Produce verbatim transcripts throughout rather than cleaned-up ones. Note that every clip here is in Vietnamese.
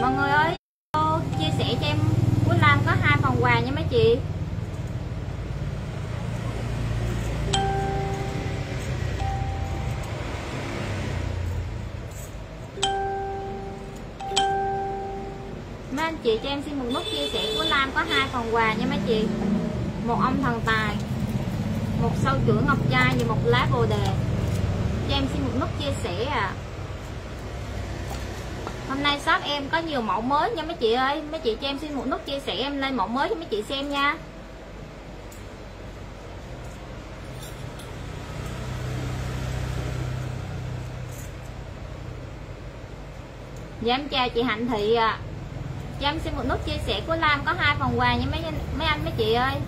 Mọi người ơi, chia sẻ cho em Quýnh Lam có hai phần quà nha mấy chị. Mấy anh chị cho em xin một nút chia sẻ Quýnh Lam có hai phần quà nha mấy chị. Một ông thần tài, một sâu chuỗi ngọc trai và một lá bồ đề. Cho em xin một nút chia sẻ à. Hôm nay shop em có nhiều mẫu mới nha mấy chị ơi. Mấy chị cho em xin một nút chia sẻ, em lên mẫu mới cho mấy chị xem nha. Dạ em chào chị Hạnh Thị ạ. À. Cho em xin một nút chia sẻ của Lam có hai phần quà nha mấy mấy anh mấy chị ơi.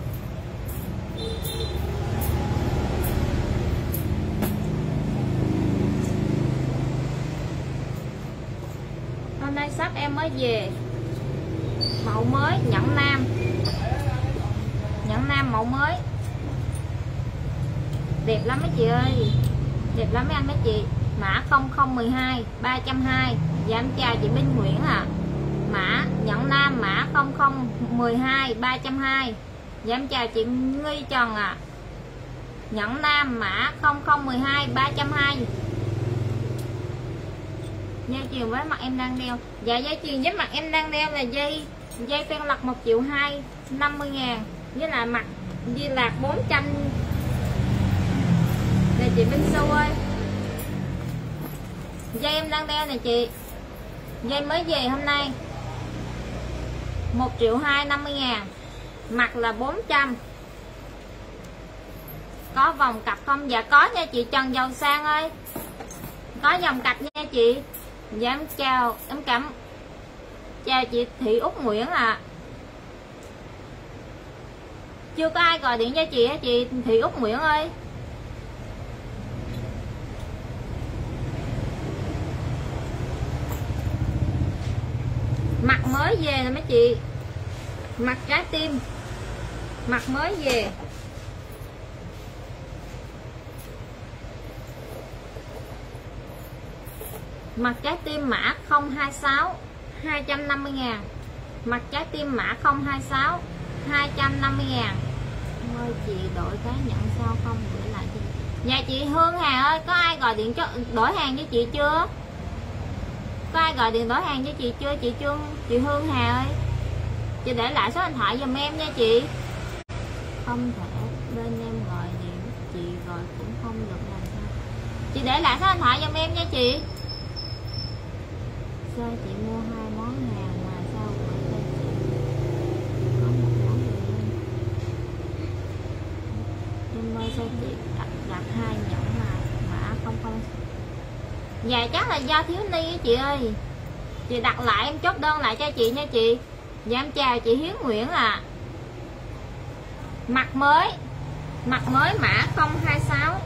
Hôm nay shop em mới về mẫu mới nhẫn nam, nhẫn nam mẫu mới đẹp lắm mấy chị ơi, đẹp lắm mấy anh mấy chị. Mã không không một hai ba trăm hai mươi. Dạ em chào chị Minh Nguyễn ạ. À. Mã nhẫn nam mã không không một hai ba trăm hai mươi. Dạ em chào chị Nghi Trần ạ. À. Nhẫn nam mã không không một hai ba trăm hai mươi. Dây chuyền với mặt em đang đeo. Dạ dây chuyền với mặt em đang đeo là dây dây phen lật một triệu hai năm mươi ngàn, với là mặt di lạc bốn trăm. Nè chị Minh Xu ơi, dây em đang đeo nè chị, dây mới về hôm nay một triệu hai năm mươi ngàn, mặt là bốn trăm. Có vòng cặp không? Dạ có nha chị Trần Giàu Sang ơi, có vòng cặp nha chị. Dạ em chào, em cảm chào chị Thị Út Nguyễn ạ. À. Chưa có ai gọi điện cho chị hả chị Thị Út Nguyễn ơi? Mặt mới về nè mấy chị, mặt trái tim, mặt mới về. Mặt trái tim mã không hai sáu hai trăm năm mươi ngàn. Mặt trái tim mã không hai sáu hai trăm năm mươi ngàn. Ơi chị đổi cái nhận sao không gửi lại cho. Dạ chị Hương Hà ơi, có ai gọi điện cho đổi hàng với chị chưa? Có ai gọi điện đổi hàng với chị chưa? Chị Trương, chị Hương Hà ơi, chị để lại số điện thoại giùm em nha chị. Không thể bên em gọi điện, chị gọi cũng không được làm sao. Chị để lại số điện thoại giùm em nha chị. Sao chị mua hai món hàng mà sao gửi cho chị có một món gì không? Em ơi sao chị đặt, đặt hai nhẫn mà mã không không. Dạ chắc là do thiếu ni á chị ơi. Chị đặt lại em chốt đơn lại cho chị nha chị. Dạ em chào chị Hiếu Nguyễn ạ. À. Mặt mới, mặt mới mã không hai sáu.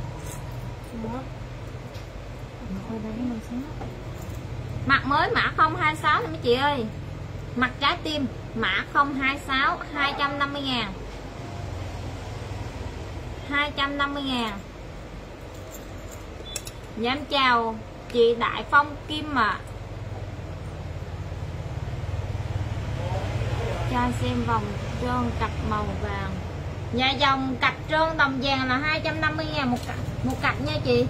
Mặt mới mã không hai sáu nè mấy chị ơi. Mặt trái tim mã không hai sáu hai trăm năm mươi ngàn, hai trăm năm mươi ngàn. Dạ em chào chị Đại Phong Kim ạ. À. Cho xem vòng trơn cặp màu vàng. Dạ dòng cặp trơn đồng vàng là hai trăm năm mươi ngàn một cặp, một cặp nha chị.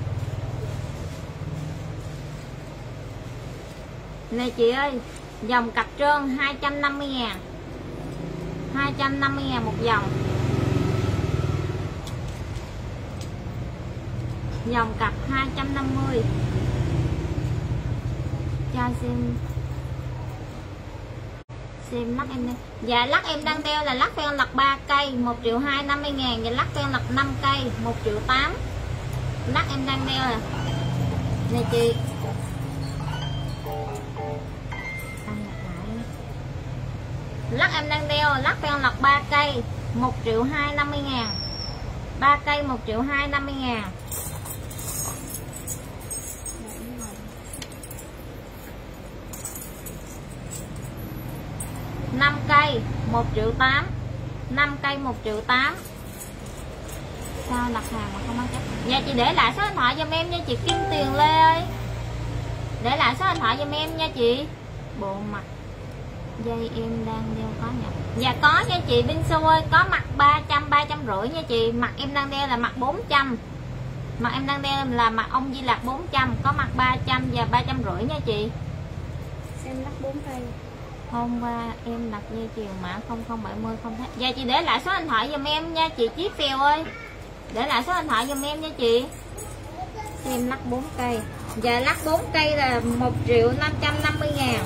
Nè chị ơi, dòng cặp trơn hai trăm năm mươi ngàn, hai trăm năm mươi ngàn một dòng. Dòng cặp hai trăm năm mươi. Cho xem xem lắc em đây. Dạ lắc em đang đeo là lắc phen lật ba cây một triệu hai năm mươi ngàn, và lắc phen lật năm cây một triệu tám. Lắc em đang đeo là nè chị. Lắc em đang đeo lắc phen lật ba cây một triệu hai năm mươi ngàn, ba cây một triệu hai năm mươi ngàn. năm cây một triệu tám, năm cây một triệu tám. Sao đặt hàng mà không ăn chắc. Dạ chị để lại số điện thoại giùm em nha chị Kim Tuyền Lê ơi. Để lại số điện thoại giùm em nha chị. bộ mặt dây em đang đeo có nhập. Dạ có nha chị Binsu ơi, có mặt ba trăm, ba trăm rưỡi nha chị. Mặt em đang đeo là mặt bốn trăm. Mặt em đang đeo là mặt ông Di Lạc bốn trăm, có mặt ba trăm và ba trăm rưỡi nha chị. Xem lắc bốn cây. Hôm qua em đặt dây chuyền mã không không bảy mươi không thấy. Dạ chị để lại số điện thoại giùm em nha chị Chiếc Phèo ơi. Để lại số điện thoại giùm em nha chị. Xem lắc bốn cây. Dạ lắc bốn cây là một triệu năm trăm năm mươi ngàn.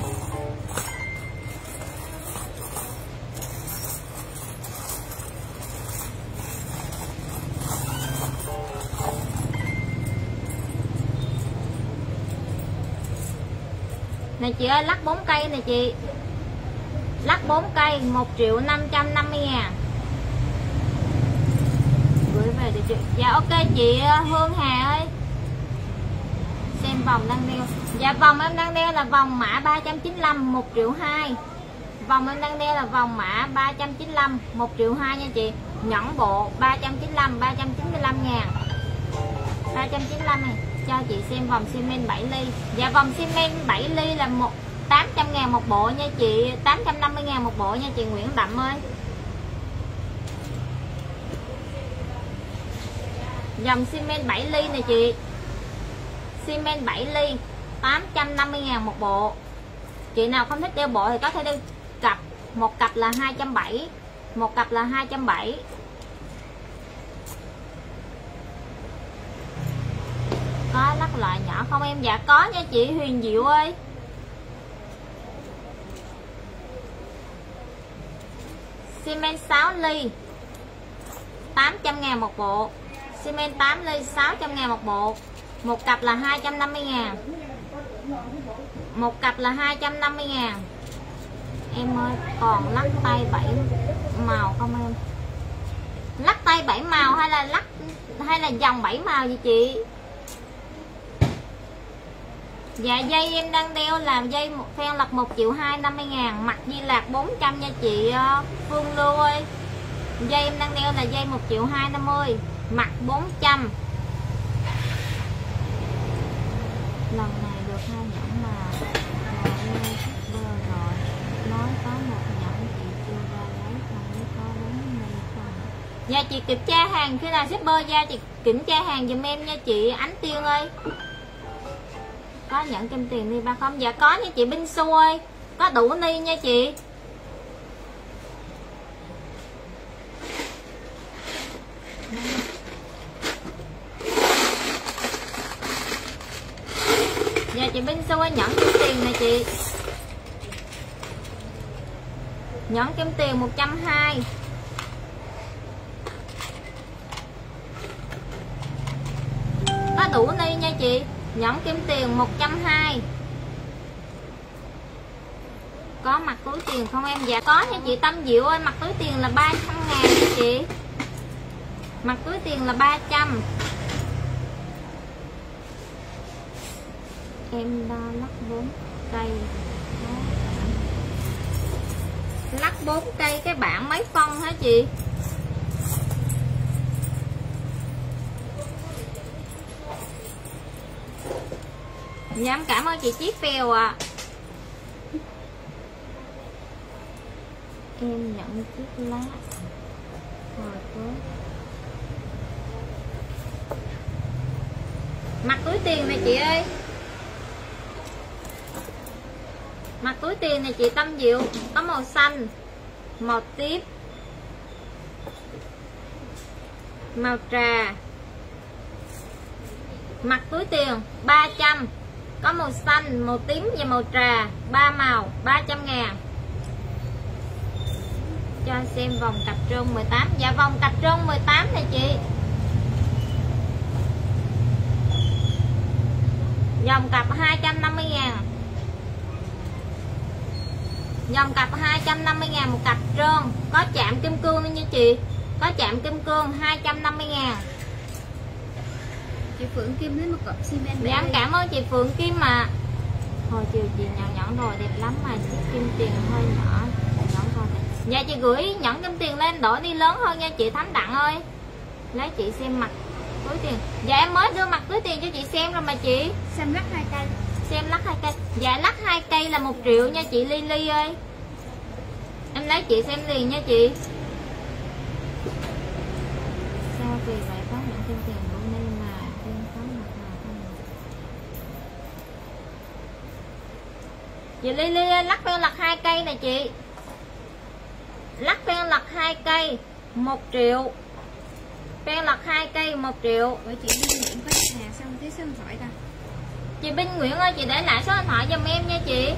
Này chị ơi, lắc bốn cây này chị. Lắc bốn cây một triệu năm trăm năm mươi ngàn. Gửi về được chị. Dạ ok chị Hương Hà ơi. Xem vòng đang đeo. Dạ vòng em đang đeo là vòng mã ba trăm chín mươi lăm, một triệu hai. Vòng em đang đeo là vòng mã ba trăm chín mươi lăm, một triệu hai nha chị. Nhẫn bộ ba trăm chín mươi lăm, ba trăm chín mươi lăm ngàn. ba trăm chín mươi lăm này. Cho chị xem vòng xi men bảy ly. Dạ vòng xi men bảy ly là một tám trăm ngàn một bộ nha chị. Tám trăm năm mươi ngàn một bộ nha chị Nguyễn Đậm ơi. Dòng xi men bảy ly này chị. Xi men bảy ly tám trăm năm mươi ngàn một bộ. Chị nào không thích đeo bộ thì có thể đeo cặp. Một cặp là hai trăm bảy mươi. Một cặp là hai trăm bảy mươi. Có lắc loại nhỏ không em? Dạ có nha chị Huyền Diệu ơi. Xi men sáu ly tám trăm ngàn một bộ. Xi men tám ly sáu trăm ngàn một bộ. Một cặp là hai trăm năm mươi ngàn. Một cặp là hai trăm năm mươi ngàn. Em ơi còn lắc tay bảy màu không em? Lắc tay bảy màu hay là lắc hay là dòng bảy màu gì chị? Dạ dây em đang đeo là dây một phen lật một triệu hai năm mươi ngàn. Mặt Di Lạc bốn trăm nha chị Phương Lưu ơi. Dây em đang đeo là dây một triệu hai năm mươi. Mặt bốn trăm. Lần này được hai nhẫn mà rồi rồi. Nói có một nhẫn chị chưa ra lấy không biết có đúng hay không. Dạ chị kiểm tra hàng khi nào shipper ra chị kiểm tra hàng giùm em nha chị Ánh Tiên ơi. Có nhận kim tiền đi ba không? Dạ có nha chị Binsu ơi. Có đủ ni nha chị. Dạ chị Binsu ơi, nhẫn kim tiền nè chị. Nhẫn kim tiền một trăm hai mươi. Có đủ ni nha chị. Nhẫn kim tiền một trăm hai mươi. Có mặt túi tiền không em? Dạ có nha chị Tâm Diệu ơi. Mặt túi tiền là ba trăm ngàn nha chị. Mặt túi tiền là ba trăm. Em đo lắc bốn cây. Lắc bốn cây cái bảng mấy phân hả chị? Dạ em cảm ơn chị Chiếc Phèo ạ. À. Em nhận chiếc lá. Rồi tốt. Mặt túi tiền này chị ơi. Mặt túi tiền này chị Tâm Diệu. Có màu xanh, màu tiếp, màu trà. Mặt túi tiền ba trăm. Có màu xanh, màu tím và màu trà. Ba màu ba trăm ngàn. Cho xem vòng cặp trơn mười tám. Dạ vòng cặp trơn mười tám này chị. Dòng cặp hai trăm năm mươi ngàn. Dòng cặp hai trăm năm mươi ngàn một cặp trơn. Có chạm kim cương luôn nha chị. Có chạm kim cương hai trăm năm mươi ngàn. Chị Phượng Kim lấy một cặp xi men. Dạ em cảm ơn chị Phượng Kim mà. Thôi chiều chị nhẫn nhẫn đồ đẹp lắm mà chiếc kim tiền hơi nhỏ. Nhẫn thôi. Dạ chị gửi nhẫn kim tiền lên đổi đi lớn hơn nha chị Thánh Đặng ơi. Lấy chị xem mặt túi tiền. Dạ em mới đưa mặt túi tiền cho chị xem rồi mà chị. Xem lắc hai cây. xem lắc hai cây. Dạ lắc hai cây là một triệu nha chị Lily ơi. Em lấy chị xem liền nha chị. Sao vì vậy có những thêm tiền của nên mà thêm khám mặt nào không? Chị Lily ơi, lắc ven lật hai cây nè chị. Lắc ven lật hai cây một triệu. Ven lật hai cây một triệu. Bởi chị Binh Nguyễn có đặt hàng xong thế số điện thoại ta. Chị Binh Nguyễn ơi, chị để lại số điện thoại giùm em nha chị.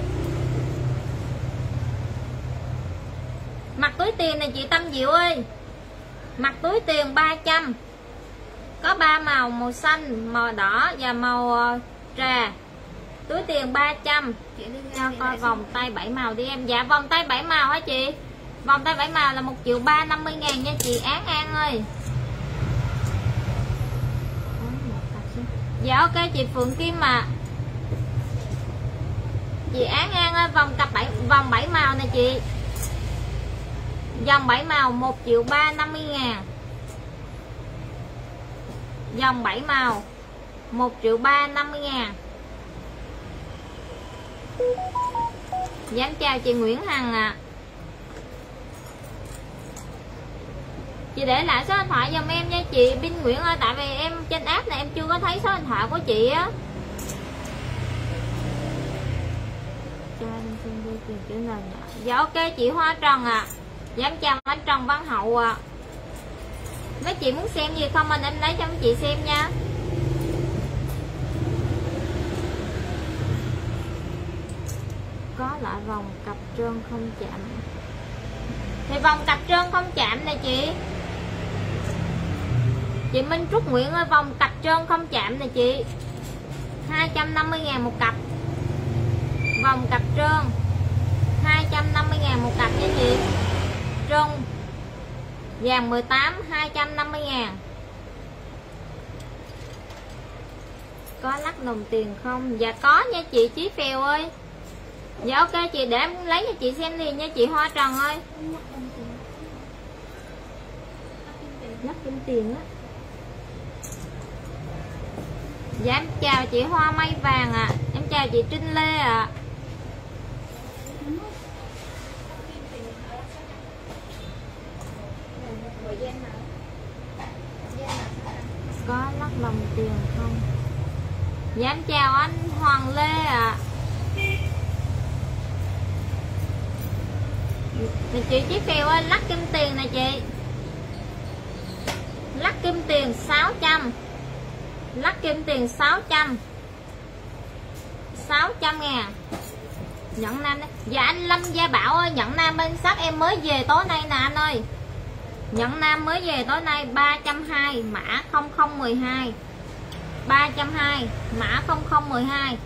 Mặt túi tiền này chị Tâm Diệu ơi. Mặt túi tiền ba trăm. Có ba màu, màu xanh, màu đỏ và màu trà. Túi tiền ba trăm. Cho coi vòng tay bảy màu đi em. Dạ vòng tay bảy màu hả chị? Vòng tay bảy màu là một triệu ba trăm năm mươi ngàn nha chị Án An ơi. Dạ ok chị Phượng Kim à. Chị Án An ơi, vòng cặp bảy vòng bảy màu nè chị. Dòng bảy màu một triệu ba trăm năm mươi ngàn. Dòng bảy màu một triệu ba trăm năm mươi ngàn. Dạ chào chị Nguyễn Hằng ạ. À. Chị để lại số điện thoại giùm em nha chị Binh Nguyễn ơi. Tại vì em trên app này em chưa có thấy số điện thoại của chị á. Dạ ok chị Hoa Trần ạ. À. Dạ em chào anh Trần Văn Hậu ạ. À. Mấy chị muốn xem gì không anh em lấy cho mấy chị xem nha. Có lại vòng cặp trơn không chạm. Thì vòng cặp trơn không chạm nè chị. Chị Minh Trúc Nguyễn ơi, vòng cặp trơn không chạm nè chị. Hai trăm năm mươi ngàn một cặp. Vòng cặp trơn hai trăm năm mươi ngàn một cặp nha chị. Trơn vàng mười tám hai trăm năm mươi ngàn. Có lắc đồng tiền không? Dạ có nha chị Chí Phèo ơi. Dạ ok chị, để em lấy cho chị xem liền nha chị Hoa Trần ơi. Lắc kim tiền á. Dạ em chào chị Hoa Mây Vàng ạ. À. Em chào chị Trinh Lê ạ. À. Có lắc đồng tiền không? Dạ em chào anh Hoàng Lê ạ. À. Thì chị Chí Phèo ơi, lắc kim tiền nè chị. Lắc kim tiền sáu trăm. Lắc kim tiền sáu trăm. sáu trăm ngàn. Nhẫn nam đấy. Dạ anh Lâm Gia Bảo ơi, nhẫn nam bên shop em mới về tối nay nè anh ơi. Nhẫn nam mới về tối nay ba trăm hai mươi, mã không không một hai. ba trăm hai mươi, mã không không một hai.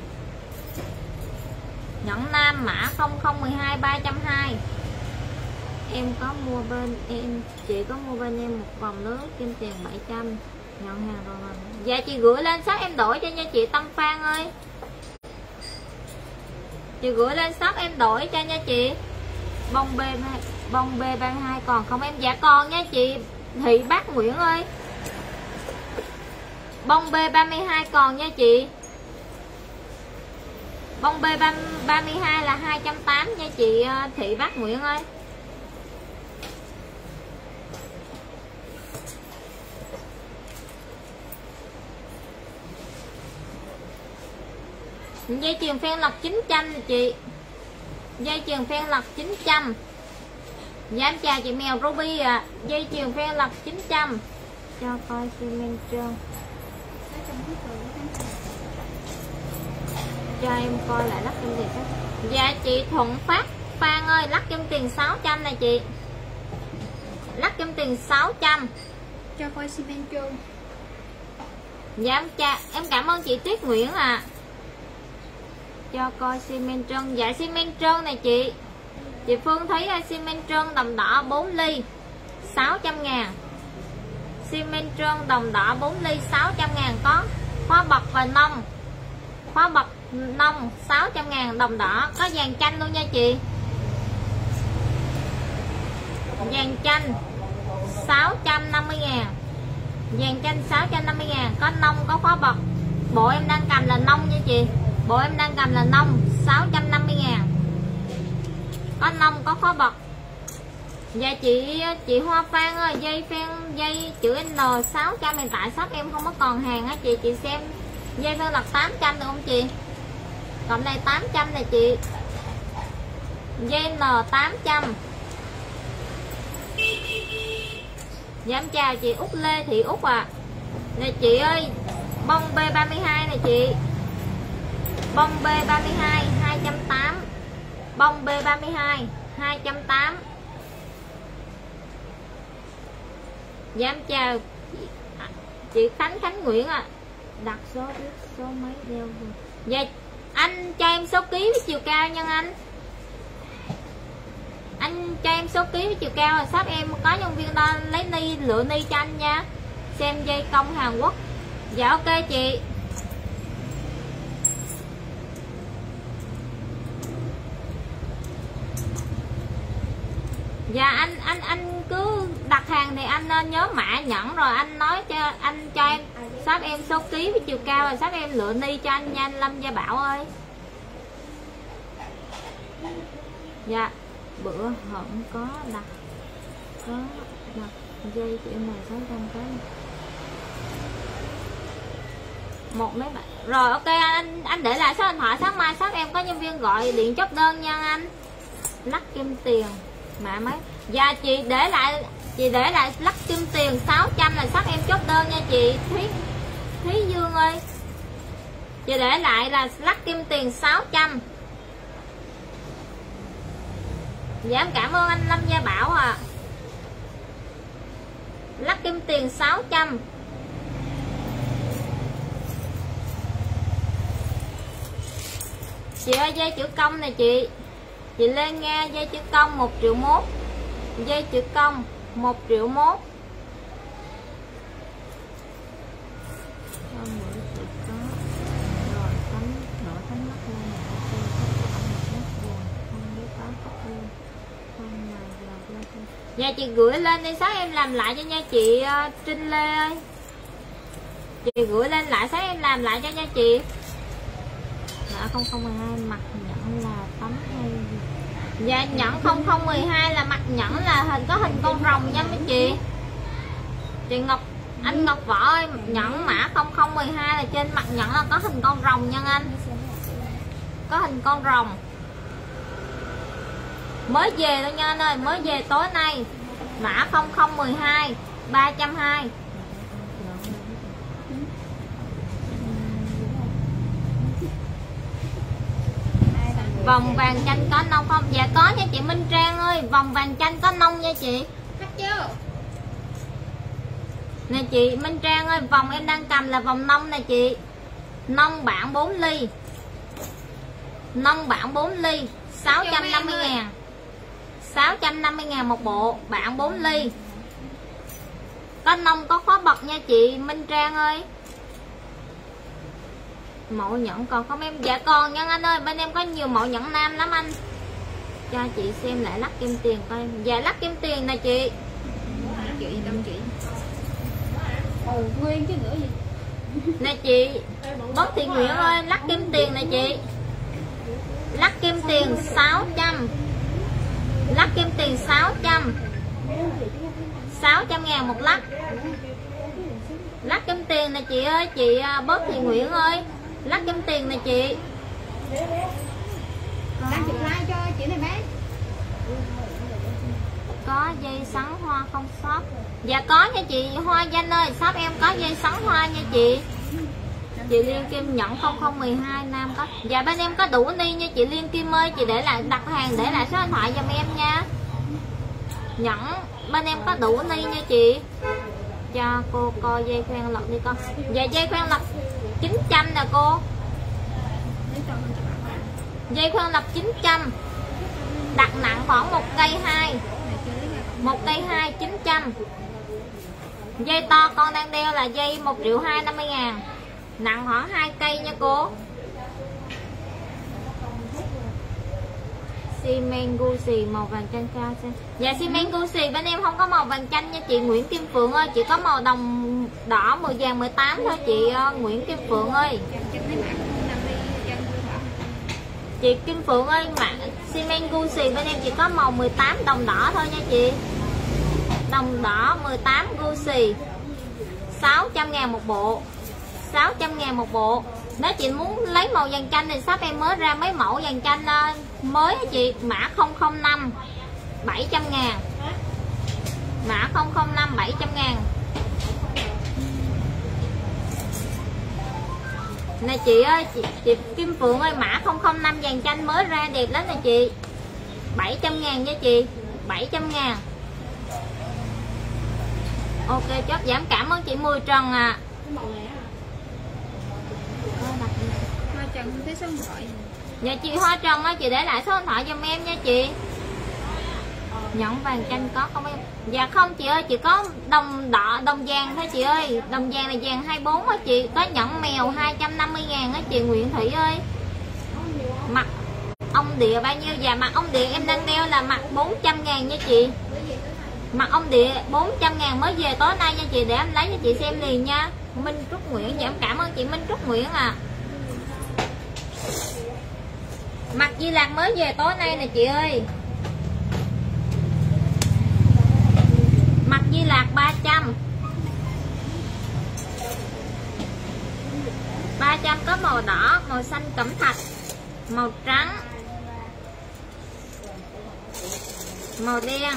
Nhẫn nam mã không không một hai ba trăm hai mươi. Em có mua bên em, chị có mua bên em một vòng lớn kim tiền bảy trăm. Nhận hàng rồi mà. Dạ chị gửi lên shop em đổi cho nha chị Tâm Phan ơi. Chị gửi lên shop em đổi cho nha chị. Bông B bông B ba mươi hai còn không em? Dạ còn nha chị Thị Bác Nguyễn ơi. Bông B ba mươi hai còn nha chị. Bông B ba mươi hai là hai trăm tám mươi nha chị Thị Bác Nguyễn ơi. Dây chuyền phen lọc chín trăm chị. Dây chuyền phen lọc chín trăm. Dạ em chào chị Mèo Ruby ạ. À. Dây chuyền phen lọc chín trăm. Cho coi xi men trơn. Cho em coi lại lắc kim tiền khác. Dạ chị Thuận Phát Phan ơi, lắc kim tiền sáu trăm nè chị. Lắc kim tiền sáu trăm. Cho coi xi men trơn. Dạ em chào, em cảm ơn chị Tuyết Nguyễn ạ. À. Cho coi xi men trơn. Dạ xi men trơn này chị. Chị Phương thấy xi men trơn đồng đỏ bốn ly sáu trăm ngàn. Xi men trơn đồng đỏ bốn ly sáu trăm ngàn. Có khóa bọc và nông. Khóa bọc nông sáu trăm ngàn đồng đỏ. Có vàng chanh luôn nha chị. Vàng chanh sáu trăm năm mươi ngàn. Vàng chanh sáu trăm năm mươi ngàn. Có nông có khóa bọc. Bộ em đang cầm là nông nha chị. Bộ em đang cầm là nông sáu trăm năm mươi ngàn. Có nông có khó bật. Dạ chị chị Hoa Phan ơi, dây phan dây chữ N sáu trăm hiện tại shop em không có còn hàng á chị, chị xem dây phân lập tám trăm được không chị? Còn đây tám trăm này chị. Dây N tám trăm. Dạ em chào chị Út Lê Thị Út à. Nè chị ơi, bông B ba mươi hai này chị. Bông B ba mươi hai hai trăm tám mươi. Bông B ba mươi hai hai trăm tám mươi. Dạ em chào chị Khánh Khánh Nguyễn ạ. À. Đặt số biết số mấy đeo. Dạ anh cho em số ký với chiều cao nha anh. Anh cho em số ký với chiều cao rồi shop em có nhân viên đo lấy ni lựa ni cho anh nha. Xem dây công Hàn Quốc. Dạ ok chị. Dạ anh anh anh cứ đặt hàng thì anh nên nhớ mã nhẫn rồi anh nói cho anh cho em shop em số ký với chiều cao rồi shop em lựa ni cho anh nha anh Lâm Gia Bảo ơi. Dạ bữa hận có đặt có đặt dây của em này sáu trăm cái một mấy bạn rồi ok anh anh để lại số điện thoại sáng mai shop em có nhân viên gọi điện chốt đơn nha anh. Lắc kim tiền mã mấy. Dạ chị để lại chị để lại lắc kim tiền sáu trăm là shop em chốt đơn nha chị Thúy Thúy Dương ơi. Chị để lại là lắc kim tiền sáu trăm. Dạ em cảm ơn anh Lâm Gia Bảo à. Lắc kim tiền sáu trăm. Chị ơi dây chữ công này chị. Chị lên nghe dây chữ công một triệu mốt. Dây chữ công một triệu mốt. Dạ chị gửi lên đi sáng em làm lại cho nha chị uh, Trinh Lê ơi. Chị gửi lên lại sáng em làm lại cho nha chị. Dạ không không một hai mặt nhẫn là tấm hay gì? Dạ nhẫn không không một hai là mặt nhẫn là hình có hình con rồng nha mấy chị. Chị Ngọc anh Ngọc Võ ơi, nhẫn mã không không một hai là trên mặt nhẫn là có hình con rồng nha anh. Có hình con rồng. Mới về thôi nha anh ơi, mới về tối nay. Mã không không một hai ba trăm hai mươi. Vòng vàng chanh có nông không? Dạ có nha chị Minh Trang ơi, vòng vàng chanh có nông nha chị. Hết chưa? Nè chị Minh Trang ơi, vòng em đang cầm là vòng nông nè chị. Nông bản bốn ly. Nông bản bốn ly sáu trăm năm mươi ngàn. sáu trăm năm mươi ngàn một bộ, bản bốn ly. Có nông có khó bật nha chị Minh Trang ơi. Mẫu nhẫn còn không em? Dạ còn nha anh ơi, bên em có nhiều mẫu nhẫn nam lắm anh. Cho chị xem lại lắc kim tiền coi. Dạ lắc kim tiền nè chị. Chị đông chị. Ừ, nguyên chứ nữa gì. Nè chị Bớt Thị Nguyễn ơi, lắc kim tiền nè chị. Lắc kim tiền sáu trăm. Lắc kim tiền sáu trăm. sáu trăm ngàn một lắc. Lắc kim tiền nè chị ơi, chị Bớt Thị Nguyễn ơi. Lắc kim tiền nè chị. Đang chụp like cho chị này bé. Có dây sắn hoa không shop? Dạ có nha chị Hoa Danh ơi, shop em có dây sắn hoa nha chị. Chị Liên Kim nhẫn không không một hai nam có. Dạ bên em có đủ ni nha chị Liên Kim ơi, chị để lại đặt hàng để lại số điện thoại giùm em nha. Nhẫn bên em có đủ ni nha chị. Cho cô coi dây khoen lọc đi con. Dạ dây khoen lọc chín trăm nè cô. Dây khoen lọc chín trăm. Đặt nặng khoảng một cây hai. Một cây hai chín trăm. Dây to con đang đeo là dây một triệu hai năm mươi ngàn. Nặng khoảng hai cây nha cô. Xi men Gucci màu vàng chanh cao xem. Dạ xi men Gucci bên em không có màu vàng chanh nha chị Nguyễn Kim Phượng ơi, chỉ có màu đồng đỏ màu vàng mười tám thôi chị uh, Nguyễn Kim Phượng ơi. Chị Kim Phượng ơi, mà xi men Gucci bên em chỉ có màu mười tám đồng đỏ thôi nha chị. Đồng đỏ mười tám Gucci sáu trăm ngàn một bộ, sáu trăm ngàn một bộ. Nếu chị muốn lấy màu vàng chanh thì shop em mới ra mấy mẫu vàng chanh mới chị. Mã không không năm bảy trăm ngàn, mã không không năm bảy trăm ngàn. Nè chị ơi, chị, chị Kim Phượng ơi, mã không không năm vàng chanh mới ra đẹp lắm nè chị. bảy trăm ngàn nha chị, bảy trăm ngàn. Ok, chốt giảm. Cảm ơn chị Mười Trần à. Hoa Trần không thấy số điện thoại. Dạ chị Hoa Trần á, chị để lại số điện thoại giùm em nha chị. Nhẫn vàng chanh có không em? Dạ không chị ơi, chị có đồng đỏ, đồng vàng thôi chị ơi. Đồng vàng là vàng hai mươi bốn á chị. Có nhẫn mèo hai trăm năm mươi ngàn á chị Nguyễn Thị ơi. Mặt ông địa bao nhiêu? Dạ mặt ông địa em đang đeo là mặt bốn trăm ngàn nha chị. Mặt ông địa bốn trăm ngàn mới về tối nay nha chị. Để em lấy cho chị xem liền nha. Minh Trúc Nguyễn, dạ em cảm ơn chị Minh Trúc Nguyễn à. Mặt Di Lạc mới về tối nay nè chị ơi. Mặt Di Lạc ba trăm, ba trăm có màu đỏ, màu xanh cẩm thạch, màu trắng, màu đen.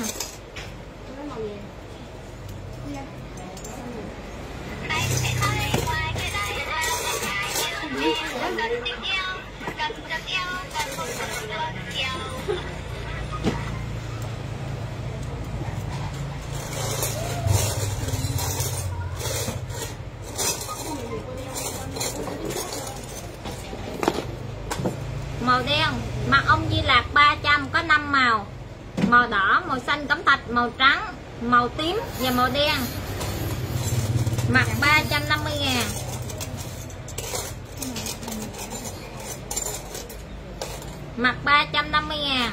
Màu đen, mặt ông Di Lạc ba trăm có năm màu. Màu đỏ, màu xanh cẩm thạch, màu trắng, màu tím và màu đen. Mặt ba trăm năm mươi ngàn. Mặt ba trăm năm mươi ngàn.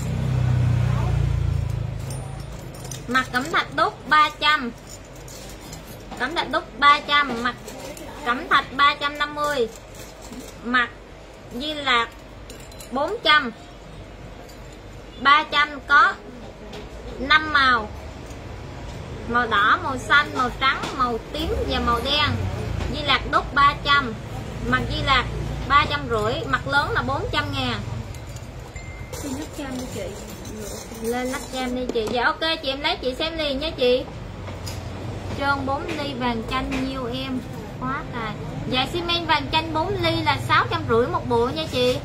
Mặt cẩm thạch đúc ba trăm. Cẩm thạch đúc ba trăm, mặt cẩm thạch ba trăm năm mươi. Mặt Di Lạc bốn trăm. ba trăm có năm màu. Màu đỏ, màu xanh, màu trắng, màu tím và màu đen. Di Lạc đúc ba trăm. Mặt Di Lạc ba trăm rưỡi, mặt lớn là bốn trăm ngàn. Xin lắc cam đi chị. Lên lắc cam đi chị. Dạ ok chị, em lấy chị xem liền nha chị. Trơn bốn ly vàng chanh nhiêu em? Quá tài. Dạ xi men vàng chanh bốn ly là sáu trăm rưỡi một bộ nha chị.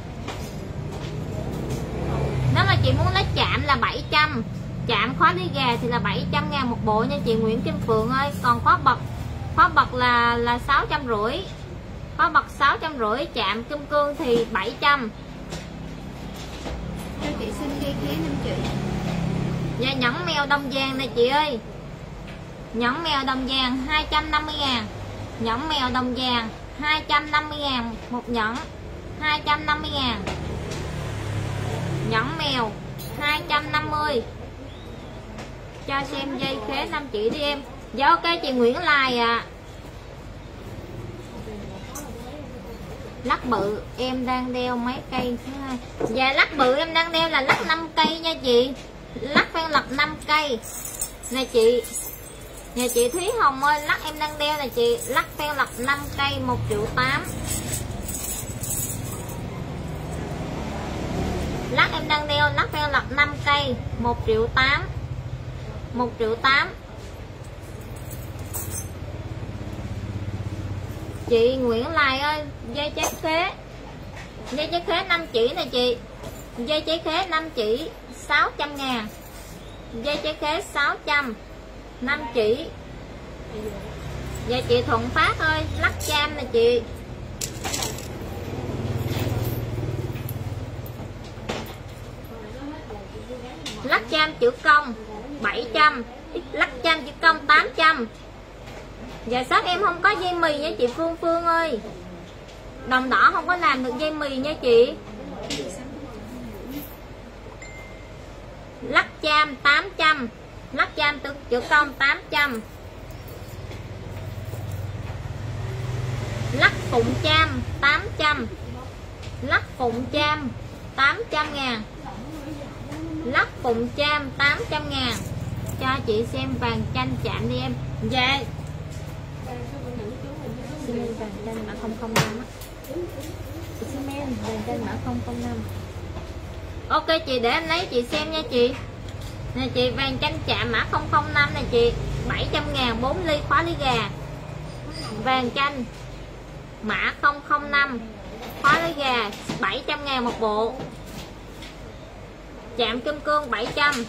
Nếu mà chị muốn lấy chạm là bảy trăm. Chạm khóa lý gà thì là bảy trăm ngàn một bộ nha chị Nguyễn Kim Phượng ơi. Còn khóa bậc, khóa bậc là là sáu trăm rưỡi. Khóa bậc sáu trăm rưỡi. Chạm kim cương thì bảy trăm. Cho chị xin dây khế năm chị. Dạ nhẫn mèo đồng vàng này chị ơi. Nhẫn mèo đồng vàng hai trăm năm mươi ngàn. Nhẫn mèo đồng vàng hai trăm năm mươi ngàn một nhẫn. hai trăm năm mươi ngàn. Nhẫn mèo hai trăm năm mươi. Cho xem dây khế năm chỉ đi em. Dạ ok chị Nguyễn Lai à. Lắc bự em đang đeo mấy cây thứ hai. Dạ lắc bự em đang đeo là lắc năm cây nha chị. Lắc phan lập năm cây nè chị. Nhà chị Thúy Hồng ơi, lắc em đang đeo là chị. Lắc phan lập năm cây một triệu tám. Lắc em đang đeo lắc phan lập năm cây một triệu tám. một triệu tám. Chị Nguyễn Lai ơi, dây trái khế. Dây trái khế năm chỉ nè chị. Dây trái khế năm chỉ sáu trăm ngàn. Dây trái khế sáu trăm. năm chỉ. Dạ chị Thuận Phát ơi, lắc cham nè chị. Lắc cham chữ công bảy trăm. Lắc cham chữ công tám trăm. Dạ shop em không có dây mì nha chị Phương Phương ơi. Đồng đỏ không có làm được dây mì nha chị. Lắc cham tám trăm. Lắc cham chữ công tám trăm. Lắc phụng cham tám trăm. Lắc phụng cham tám trăm ngàn. Lắc phụng cham tám trăm ngàn. Cho chị xem vàng chanh chạm đi em. Dạ. Cement vàng chanh mã không không năm á. Cement vàng chanh mã không không năm. Ok chị, để em lấy chị xem nha chị. Nè chị, vàng chanh chạm mã không không năm nè chị, bảy trăm ngàn, bốn ly khóa ly gà. Vàng chanh mã không không năm khóa ly gà, bảy trăm ngàn một bộ. Chạm kim cương bảy trăm.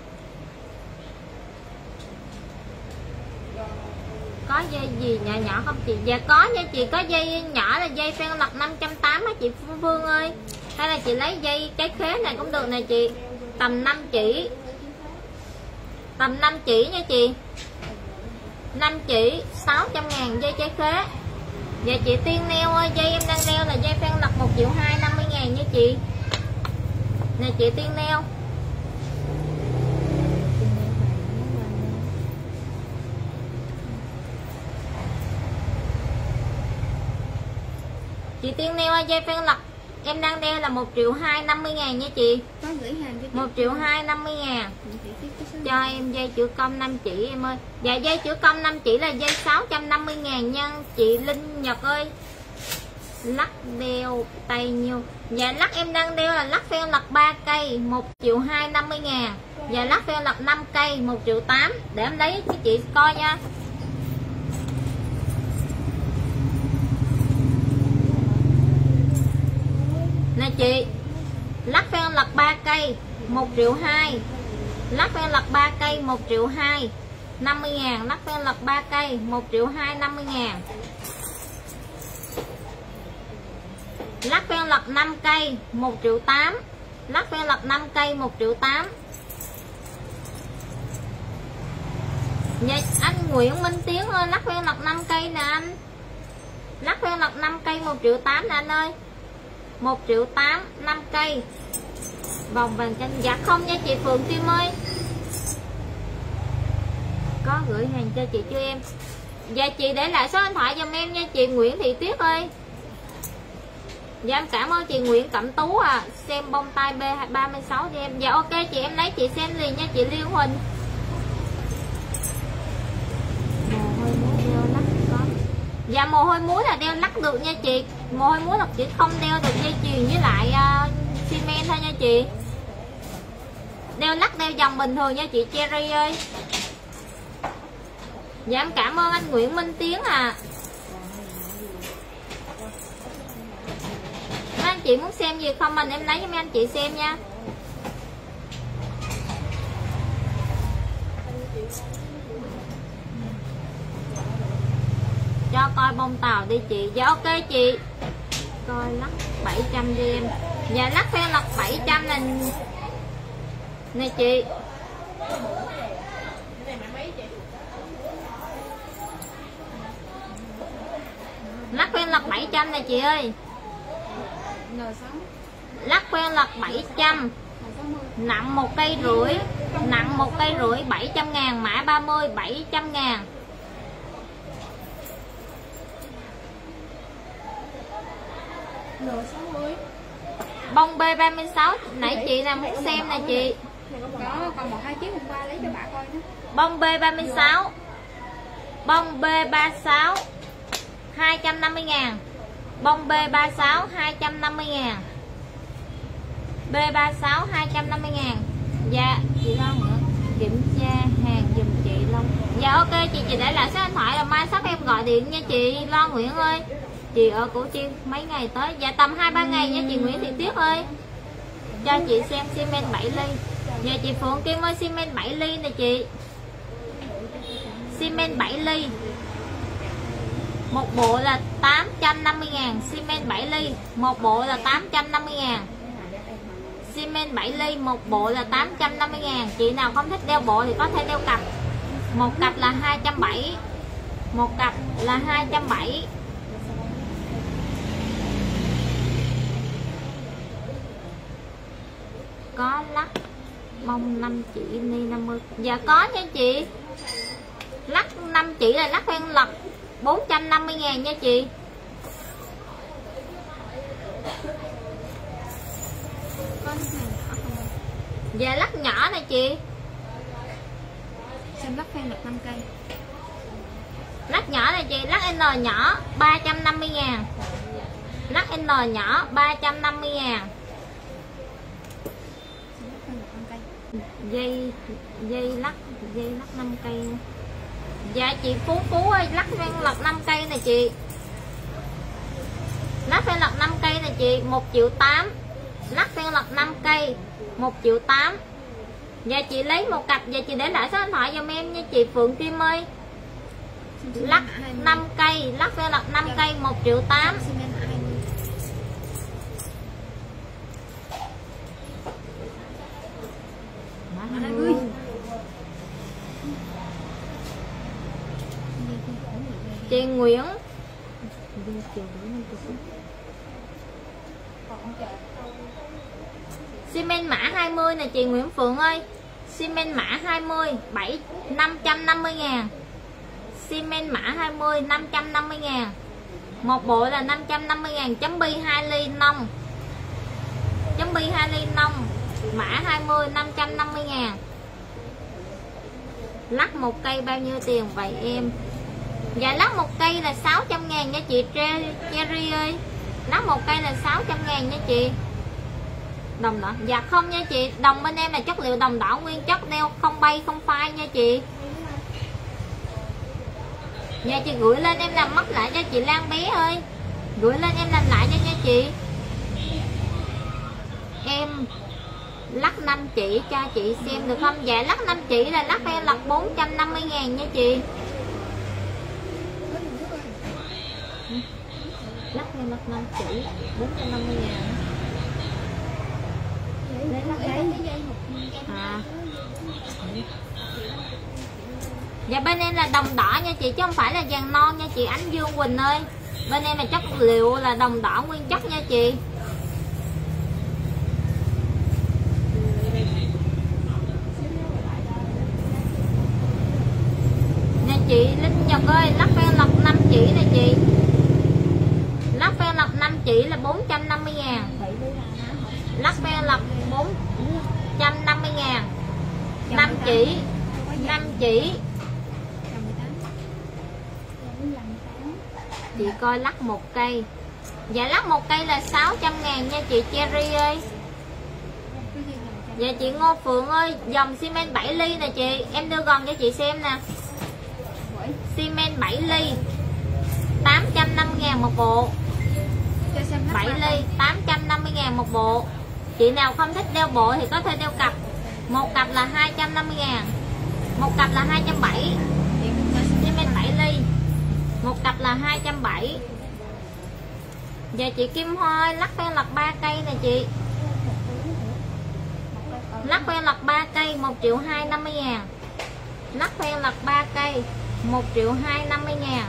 Có dây gì nhỏ nhỏ không chị? Dạ có nha chị, có dây nhỏ là dây phen lật năm trăm tám mươi á chị Phương Phương ơi. Hay là chị lấy dây trái khế này cũng được nè chị. Tầm năm chỉ. Tầm năm chỉ nha chị. năm chỉ sáu trăm ngàn dây trái khế. Dạ chị Tiên Neo ơi, dây em đang đeo là dây phen lật một triệu hai, năm mươi ngàn nha chị. Nè chị Tiên Neo. Chị Tiên Neo ơi, dây phen lật em đang đeo là một triệu hai, năm mươi ngàn nha chị. Có gửi hàng cho chị. một triệu hai, năm mươi ngàn. Cho em dây chữ công năm chỉ em ơi. Dạ dây chữ công năm chỉ là dây sáu trăm năm mươi ngàn nha chị Linh Nhật ơi. Lắc đeo tay nhiêu? Dạ lắc em đang đeo là lắc phen lật ba cây, một triệu hai, năm mươi ngàn. Dạ lắc phen lật năm cây, một triệu tám. Để em lấy cho chị coi nha. Nè chị, lắc phen lật ba cây, một triệu hai. Lắc phen lật ba cây, một triệu hai, năm mươi ngàn. Lắc phen lật ba cây, một triệu hai, năm mươi ngàn. Lắc phen lật năm cây, một triệu tám. Lắc phen lật năm cây, một triệu tám. Dạ, anh Nguyễn Minh Tiến ơi, lắc phen lật năm cây nè anh. Lắc phen lật năm cây, một triệu tám nè anh ơi. một triệu tám, năm cây. Vòng vàng chanh. Dạ không nha chị Phượng Kim ơi. Có gửi hàng cho chị chưa em? Dạ chị để lại số điện thoại giùm em nha chị Nguyễn Thị Tuyết ơi. Dạ em cảm ơn chị Nguyễn Cẩm Tú à. Xem bông tai B ba mươi sáu cho em. Dạ ok chị, em lấy chị xem liền nha chị Liên Huỳnh. Mồ hôi muối đeo lắc có. Dạ mồ hôi muối là đeo lắc được nha chị. Mồ hôi muối là chỉ không đeo được dây chuyền với lại uh, xi men thôi nha chị. Đeo lắc đeo dòng bình thường nha chị Cherry ơi. Dạ em cảm ơn anh Nguyễn Minh Tiến à. Mấy anh chị muốn xem gì không mình em lấy cho mấy anh chị xem nha. Cho coi bông tàu đi chị. Dạ ok chị. Coi lắc bảy trăm đi em. Dạ lắc phen lật bảy trăm là nè chị. Lắc phen lật bảy trăm nè chị ơi. Lắc phen lật bảy trăm. Nặng một cây rưỡi. Nặng một cây rưỡi, bảy trăm ngàn. Mã ba mươi, bảy trăm ngàn. Bông B ba mươi sáu nãy chị là muốn xem nè chị. Có còn một hai chiếc hôm qua lấy cho bà coi nữa. Bông B ba mươi sáu. Bông B ba mươi sáu hai trăm năm mươi ngàn. Bông B ba mươi sáu hai trăm năm mươi ngàn. B ba mươi sáu hai trăm năm mươi ngàn. Dạ chị Long nữa. Kiểm tra hàng dùm chị Long. Dạ ok chị, chị để lại số điện thoại là mai sắp em gọi điện nha chị Loan Nguyễn ơi. Chị ở Củ Chi mấy ngày tới? Dạ tầm hai ba ngày nha chị Nguyễn Thị Tuyết ơi. Cho chị xem xi men bảy ly. Dạ chị Phượng Kim ơi, xi men bảy ly nè chị. Xi men bảy ly. Một bộ là tám trăm năm mươi ngàn. Xi men bảy ly. Một bộ là tám trăm năm mươi ngàn. Xi men bảy ly. Một bộ là tám trăm năm mươi ngàn. Chị nào không thích đeo bộ thì có thể đeo cặp. Một cặp là hai trăm bảy mươi. Một cặp là hai trăm bảy mươi. Có lắc mông năm chỉ ni năm mươi. Dạ có nha chị. Lắc năm chỉ là lắc phen lật bốn trăm năm mươi ngàn nha chị. Dạ lắc nhỏ này chị. Xem lắc phen lật năm cây. Lắc nhỏ này chị, lắc N nhỏ ba trăm năm mươi ngàn. Lắc N nhỏ ba trăm năm mươi ngàn. Dây dây lắc dây lắc năm cây. Dạ chị Phú Phú ơi, lắc phen lật năm cây này chị. Lắc phen lật năm cây này chị, một triệu tám. Lắc phen lật năm cây một triệu tám. Dạ chị lấy một cặp, dạ chị để lại số điện thoại giùm em nha chị Phượng Kim ơi. Lắc năm cây, lắc phen lật năm cây một triệu tám. Chị Nguyễn xi men mã hai mươi nè chị Nguyễn Phượng ơi. Xi men mã hai mươi bảy năm trăm năm mươi ngàn. Xi men mã hai mươi năm trăm năm mươi ngàn. Một bộ là năm trăm năm mươi ngàn. Chấm bi hai ly nông. Chấm bi hai ly nông. Mã hai mươi năm trăm năm mươi ngàn. Lắc một cây bao nhiêu tiền vậy em? Dạ lắc một cây là sáu trăm ngàn nha chị Cherry ơi. Lắc một cây là sáu trăm ngàn nha chị. Đồng đỏ. Dạ không nha chị. Đồng bên em là chất liệu đồng đỏ nguyên chất, đeo không bay không phai nha chị. Dạ chị gửi lên em làm mất lại cho chị Lan bé ơi. Gửi lên em làm lại cho nha chị. Em lắc năm chỉ cho chị xem được không? Dạ lắc năm chỉ là lắc em lật bốn trăm năm mươi ngàn nha chị. Lắc em lật năm chỉ bốn trăm năm mươi ngàn. À. Dạ bên em là đồng đỏ nha chị, chứ không phải là vàng non nha chị Ánh Dương Quỳnh ơi. Bên em là chất liệu là đồng đỏ nguyên chất nha chị. Nè chị Linh Nhật ơi, lắc phen lọc năm chỉ nè chị. Lắc phen lọc năm chỉ là bốn trăm năm mươi ngàn. Lắc phen lọc bốn trăm năm mươi ngàn. năm chỉ năm chỉ. Chị coi lắc một cây. Dạ lắc một cây là sáu trăm ngàn nha chị Cherry ơi. Dạ chị Ngô Phượng ơi, dòng xi men bảy ly nè chị. Em đưa gần cho chị xem nè. Xi men bảy ly tám trăm năm mươi ngàn một bộ. bảy ly tám trăm năm mươi ngàn một bộ. Chị nào không thích đeo bộ thì có thể đeo cặp. Một cặp là hai trăm năm mươi ngàn. Một cặp là hai trăm bảy mươi. Xi men bảy ly. Một cặp là hai trăm bảy mươi. Dạ chị Kim Hoa ơi, lắc phen lật ba cây nè chị. Lắc phen lật ba cây một triệu hai trăm năm mươi ngàn. Lắc phen lật ba cây một triệu hai trăm năm mươi ngàn.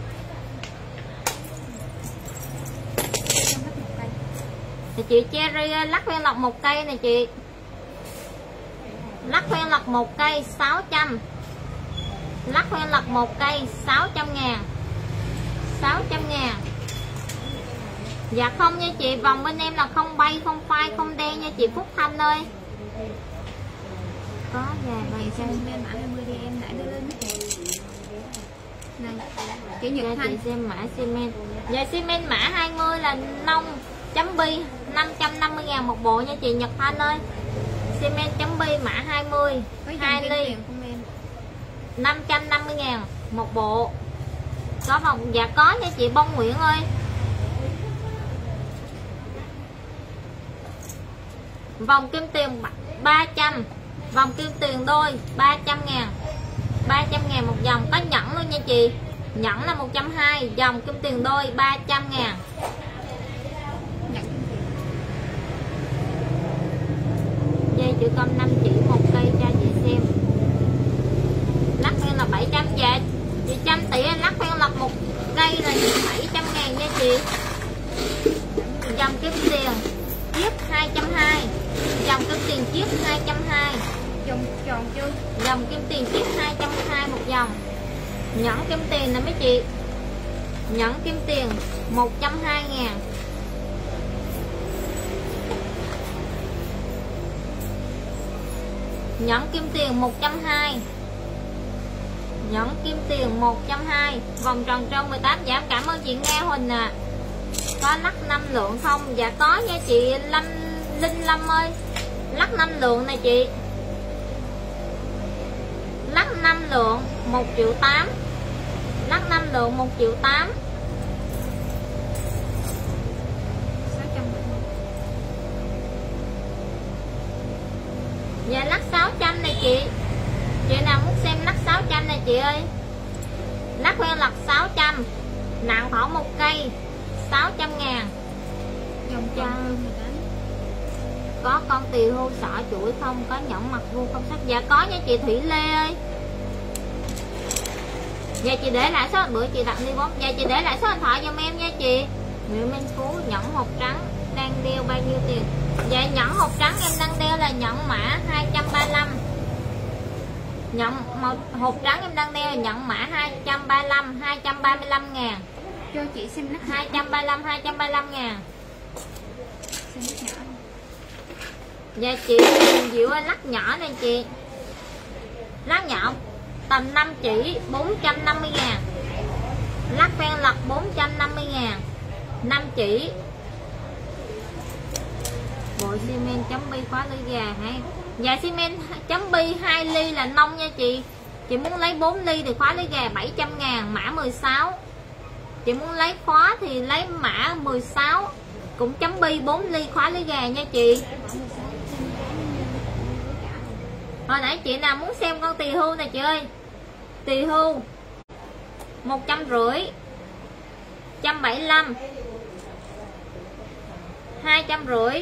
Thì chị Cherry ơi, lắc phen lật một cây nè chị. Lắc phen lật một cây sáu trăm. Lắc phen lật một cây sáu trăm ngàn. sáu trăm ngàn. Dạ không nha chị, vòng bên em là không bay, không phai, không đen nha chị Phúc Thanh ơi. Có dài vàng xem em mã hai mươi đi em đã đưa lên. Này, chị Nhật Thanh. Chị xem mã xi men. Dạ xi men mã hai mươi là nông chấm bi năm trăm năm mươi ngàn một bộ nha chị Nhật Thanh ơi. Xi men chấm bi mã hai mươi hai ly năm trăm năm mươi ngàn một bộ. Có vòng dạ có nha chị Bông Nguyễn ơi. Vòng kim tiền ba trăm. Vòng kim tiền đôi ba trăm ngàn. ba trăm ngàn một vòng. Có nhẫn luôn nha chị. Nhẫn là một trăm hai mươi. Vòng kim tiền đôi ba trăm ngàn. Dây chữ công năm chỉ một cây cho chị xem. Lắc phen là bảy trăm. Dạ chị trăm tỷ lắc phen lật một cây là bảy trăm ngàn nha chị. Dòng kim tiền chiếc hai trăm hai mươi. Dòng kim tiền chiếc hai trăm hai mươi. Dòng tròn chưa? Dòng kim tiền chiếc hai trăm hai mươi một dòng. Nhẫn kim tiền nè mấy chị. Nhẫn kim tiền một trăm hai mươi ngàn. Nhẫn kim tiền một trăm hai mươi. Nhẫn kim tiền một trăm hai mươi. Vòng tròn trơn mười tám. Dạ cảm ơn chị Nga Huỳnh à. Có lắc năm lượng không? Dạ có nha chị Lâm Linh Lâm ơi. Lắc năm lượng này chị. Lắc năm lượng một triệu tám. Lắc năm lượng một triệu tám. Dạ lắc sáu trăm này chị. Chị nào muốn xem lắc sáu trăm này chị ơi. Lắc quen lật sáu trăm. Nặng khoảng một cây sáu trăm ngàn. Dòng tròn có con tỳ hưu xỏ chuỗi không? Có nhẫn mặt vuông không sắc? Dạ có nha chị Thủy Lê ơi. Dạ chị để lại số bữa chị đặt đi bốn. Dạ chị để lại số điện thoại giùm em nha chị. Nguyễn Minh Phú nhẫn hộp trắng đang đeo bao nhiêu tiền? Dạ nhẫn hộp trắng em đang đeo là nhẫn mã hai trăm ba mươi lăm. Nhẫn một hộp trắng em đang đeo là nhẫn mã hai trăm ba mươi lăm, hai trăm ba mươi lăm ngàn. Cho chị xem lắc hai trăm ba mươi lăm, hai trăm ba mươi lăm ngàn. xem lắc nhỏ. Dạ chị Diệu ơi, lắc nhỏ này chị. Lắc nhỏ tầm năm chỉ bốn trăm năm mươi ngàn. Lắc ven lật bốn trăm năm mươi ngàn. năm chỉ. Bộ xi men chấm bi khóa lưỡi gà hay. Dạ xi men chấm bi hai ly là nông nha chị. Chị muốn lấy bốn ly thì khóa lưỡi gà bảy trăm ngàn, mã mười sáu. Chị muốn lấy khóa thì lấy mã mười sáu. Cũng chấm bi bốn ly khóa lưỡi gà nha chị. Hồi nãy chị nào muốn xem con tỳ hưu này chị ơi. Tỳ hưu một trăm rưỡi, một trăm bảy mươi lăm, hai trăm rưỡi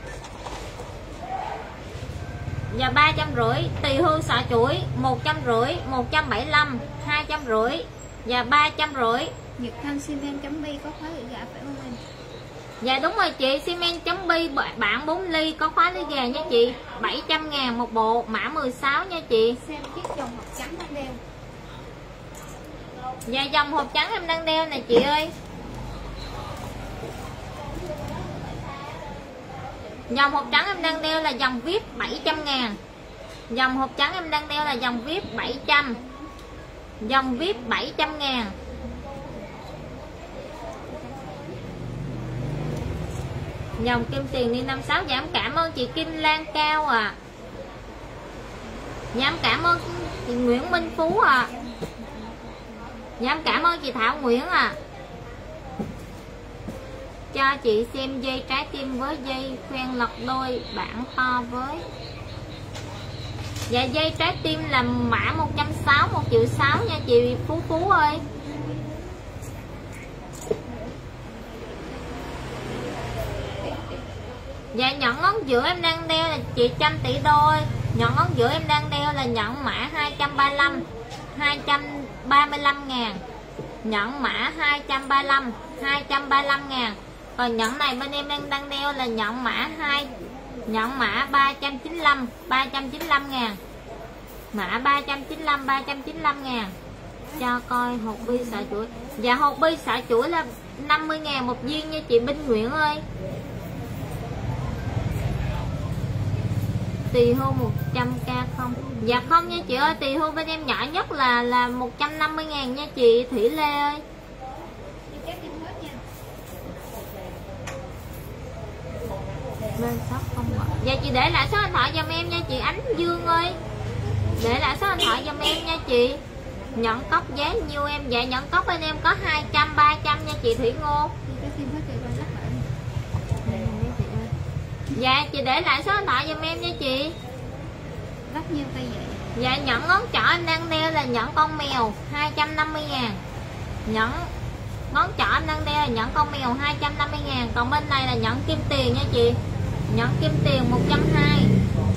và ba trăm rưỡi. Tỳ hưu xạ chuỗi một trăm rưỡi, một trăm bảy mươi lăm, hai trăm rưỡi và ba trăm rưỡi. Nhật Thanh xi men chấm bi có khóa lưỡi gà phải không em? Dạ đúng rồi chị, xi men chấm bi bản bốn ly có khóa lưỡi gà nha chị. bảy trăm ngàn một bộ, mã mười sáu nha chị. Xem chiếc dòng hộp trắng đang đeo. Dạ dòng hộp trắng em đang đeo nè chị ơi. Dòng hộp trắng em đang đeo là dòng vê i pê bảy trăm ngàn. Dòng hộp trắng em đang đeo là dòng vê i pê bảy trăm. Dòng vê i pê bảy trăm ngàn. Dòng kim tiền đi năm sáu. Dạ em cảm ơn chị Kim Lan Cao à. Dạ em cảm ơn chị Nguyễn Minh Phú à. Dạ em cảm ơn chị Thảo Nguyễn à. Cho chị xem dây trái tim với dây khoen lật đôi bản to với. Dạ dây trái tim là mã một trăm sáu mươi, một triệu sáu nha chị Phú Phú ơi. Dạ nhẫn ngón giữa em đang đeo là chị Trăm Tỷ Đôi. Nhẫn ngón giữa em đang đeo là nhẫn mã hai trăm ba mươi lăm, hai trăm ba mươi lăm ngàn. Nhẫn mã hai trăm ba mươi lăm, hai trăm ba mươi lăm ngàn. Còn nhẫn này bên em đang đang đeo là nhẫn mã hai, nhẫn mã ba trăm chín mươi lăm, ba trăm chín mươi lăm ngàn. Mã ba trăm chín mươi lăm, ba trăm chín mươi lăm ngàn. Cho coi hộp bi xạ chuỗi. Dạ hộp bi xạ chuỗi là năm mươi ngàn một viên nha chị Binh Nguyễn ơi. Tỳ hưu một trăm k không? Dạ không nha chị ơi, tỳ hưu bên em nhỏ nhất là là một trăm năm mươi ngàn nha chị Thủy Lê ơi. Bên shop không gọi. Dạ chị để lại số điện thoại giùm em nha chị Ánh Dương ơi. Để lại số điện thoại giùm em nha chị. Nhẫn cốc giá nhiêu em? Dạ nhẫn cốc bên em có hai trăm, ba trăm nha chị Thủy Ngô. Dạ chị để lại số điện thoại giùm em nha chị. Lắc nhiêu cây vậy? Dạ nhẫn ngón trỏ em đang đeo là nhẫn con mèo hai trăm năm mươi ngàn. Nhẫn ngón trỏ em đang đeo là nhẫn con mèo hai trăm năm mươi ngàn. Còn bên này là nhẫn kim tiền nha chị. Nhẫn kim tiền một trăm hai mươi.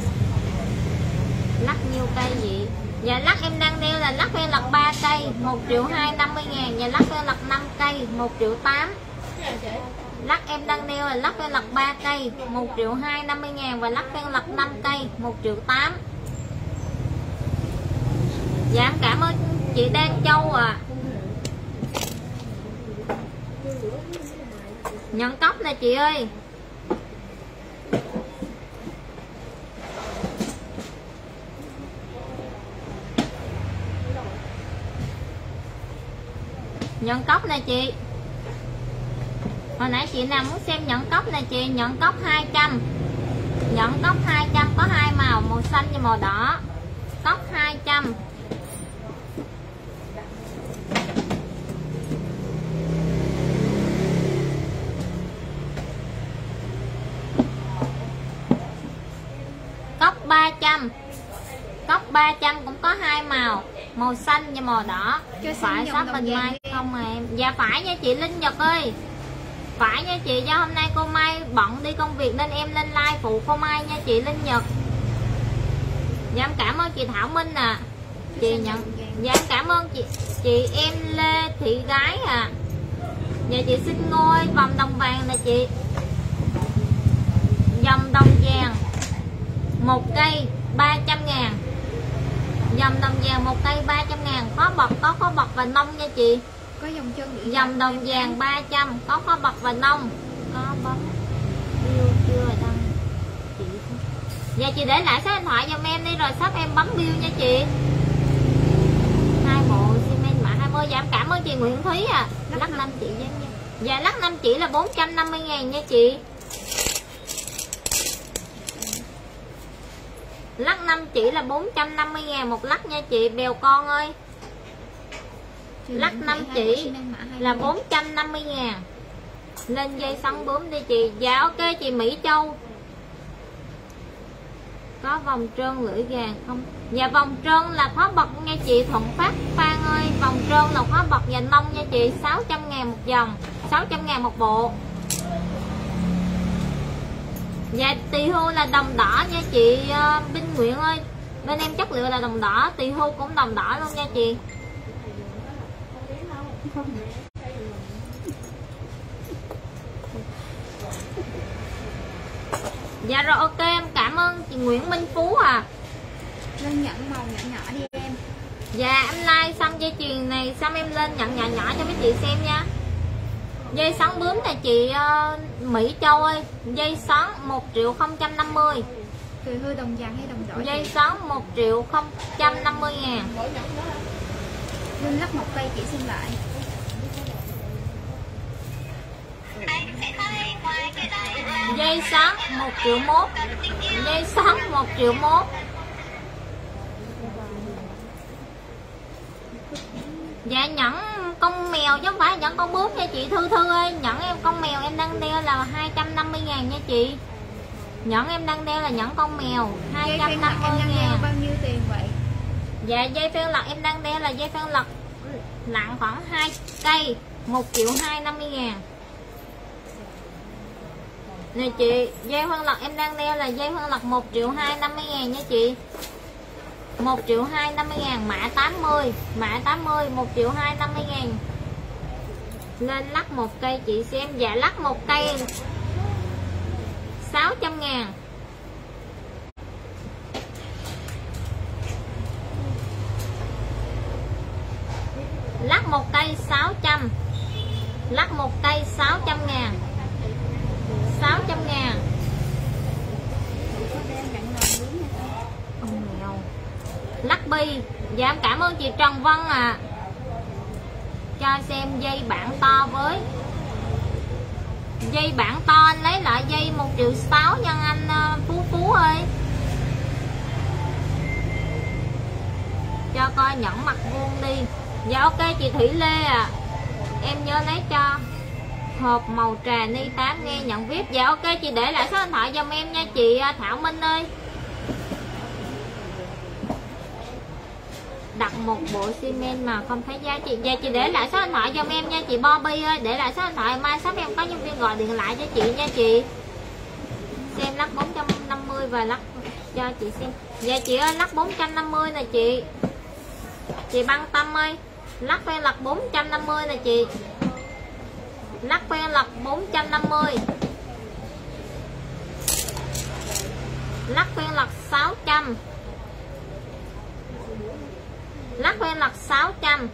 Lắc nhiêu cây vậy? Dạ lắc em đang đeo là lắc ven lật ba cây một triệu hai trăm năm mươi ngàn. Và lắc ven lật năm cây một triệu tám. Lắc em đang đeo là lắc ven lật ba cây một triệu hai trăm năm mươi ngàn. Và lắc ven lật năm cây một triệu tám. Dạ em cảm ơn chị Đan Châu à. Nhận cốc nè chị ơi. Nhẫn cốc nè chị. Hồi nãy chị nào muốn xem nhẫn cốc nè chị. Nhẫn cốc hai trăm. Nhẫn cốc hai trăm có hai màu, màu xanh và màu đỏ. Cốc hai trăm. Cốc ba trăm. Cốc ba trăm cũng có hai màu, màu xanh và màu đỏ. Cho phải shop Bình Mai không mà em? Dạ phải nha chị Linh Nhật ơi. Phải nha chị, do hôm nay cô Mai bận đi công việc nên em lên like phụ cô Mai nha chị Linh Nhật. Dạ em cảm ơn chị Thảo Minh à. Chị nhận. Dạ em cảm ơn chị chị em Lê Thị Gái à. Dạ chị xin ngôi vòng đồng vàng nè chị. Vòng đồng vàng một cây ba trăm ngàn. Vòng đồng vàng một cây ba trăm ngàn. Khó bọc, có khó bọc và nông nha chị. Có dòng chân nữa. Dòng đồng vàng ba trăm. Có khó bọc và nông. Có bấm bill chưa đăng chị. Dạ chị để lại số điện thoại giùm em đi rồi sắp em bấm bill nha chị. Hai bộ xi men mã hai mươi. Dạ em cảm ơn chị Nguyễn Thúy à. Lắc, lắc năm chị với nha. Dạ lắc năm chỉ là bốn trăm năm mươi ngàn nha chị. Lắc năm chỉ là bốn trăm năm mươi ngàn một lắc nha chị. Bèo con ơi. Lắc năm chỉ là bốn trăm năm mươi ngàn. Lên dây sóng bướm đi chị. Dạ ok chị Mỹ Châu. Có vòng trơn lưỡi gà không? Dạ vòng trơn là khó bọc nha chị Thuận Phát Phan ơi. Vòng trơn là khó bọc và nông nha chị. Sáu trăm ngàn một vòng, sáu trăm ngàn một bộ. Dạ tỳ hưu là đồng đỏ nha chị uh, Binh Nguyễn ơi. Bên em chất liệu là đồng đỏ. Tỳ hưu cũng đồng đỏ luôn nha chị. Dạ rồi ok em cảm ơn chị Nguyễn Minh Phú à. Lên nhận màu nhỏ nhỏ đi em. Dạ em like xong dây chuyền này xong em lên nhận nhỏ nhỏ cho mấy chị xem nha. Dây xoắn bướm này chị uh, Mỹ Châu ơi. Dây xoắn một triệu không trăm năm mươi. Cười hơi đồng vàng hay đồng đỏ? Dây xoắn một triệu không trăm năm mươi ngàn. Linh lắc một cây chị xin lại. Dây xoắn một triệu mốt. Dây xoắn một triệu mốt. Dạ nhẫn con mèo chứ không phải nhẫn con bướm nha chị Thư Thư ơi. Nhẫn em con mèo em đang đeo là hai trăm năm mươi ngàn nha chị. Nhẫn em đang đeo là nhẫn con mèo hai trăm năm mươi ngàn. Bao nhiêu tiền vậy? Dạ dây phên lật em đang đeo là dây phên lật nặng khoảng hai cây, một triệu hai năm mươi ngàn. Nè chị, dây phân lật em đang đeo là dây phân lật một triệu hai năm mươi ngàn nha chị. một triệu hai năm mươi ngàn mã tám mươi. Mã tám mươi một triệu hai năm mươi ngàn. Lên lắc một cây chị xem. Dạ lắc một cây sáu trăm ngàn. Lắc một cây sáu trăm. Lắc một cây sáu trăm ngàn. sáu trăm ngàn. Lắc bi. Dạ em cảm ơn chị Trần Vân à. Cho xem dây bản to với. Dây bản to anh lấy lại dây một triệu sáu nhân anh Phú Phú ơi. Cho coi nhẫn mặt vuông đi. Dạ ok chị Thủy Lê à. Em nhớ lấy cho hộp màu trà ni tám nghe nhận viết. Dạ ok chị để lại số điện thoại giùm em nha chị Thảo Minh ơi. Đặt một bộ xi men mà không thấy giá chị. Dạ chị để lại số điện thoại giùm em nha chị Bobby ơi. Để lại số điện thoại mai sắp em có nhân viên gọi điện lại cho chị nha chị. Xem lắc bốn trăm năm mươi và lắc cho chị xem. Dạ chị ơi lắc bốn trăm năm mươi nè chị. Chị Băng Tâm ơi. Lắc phen lật bốn trăm năm mươi nè chị. Lắc phen lật bốn trăm năm mươi. Lắc phen lật sáu trăm. Lắc phen lật sáu trăm.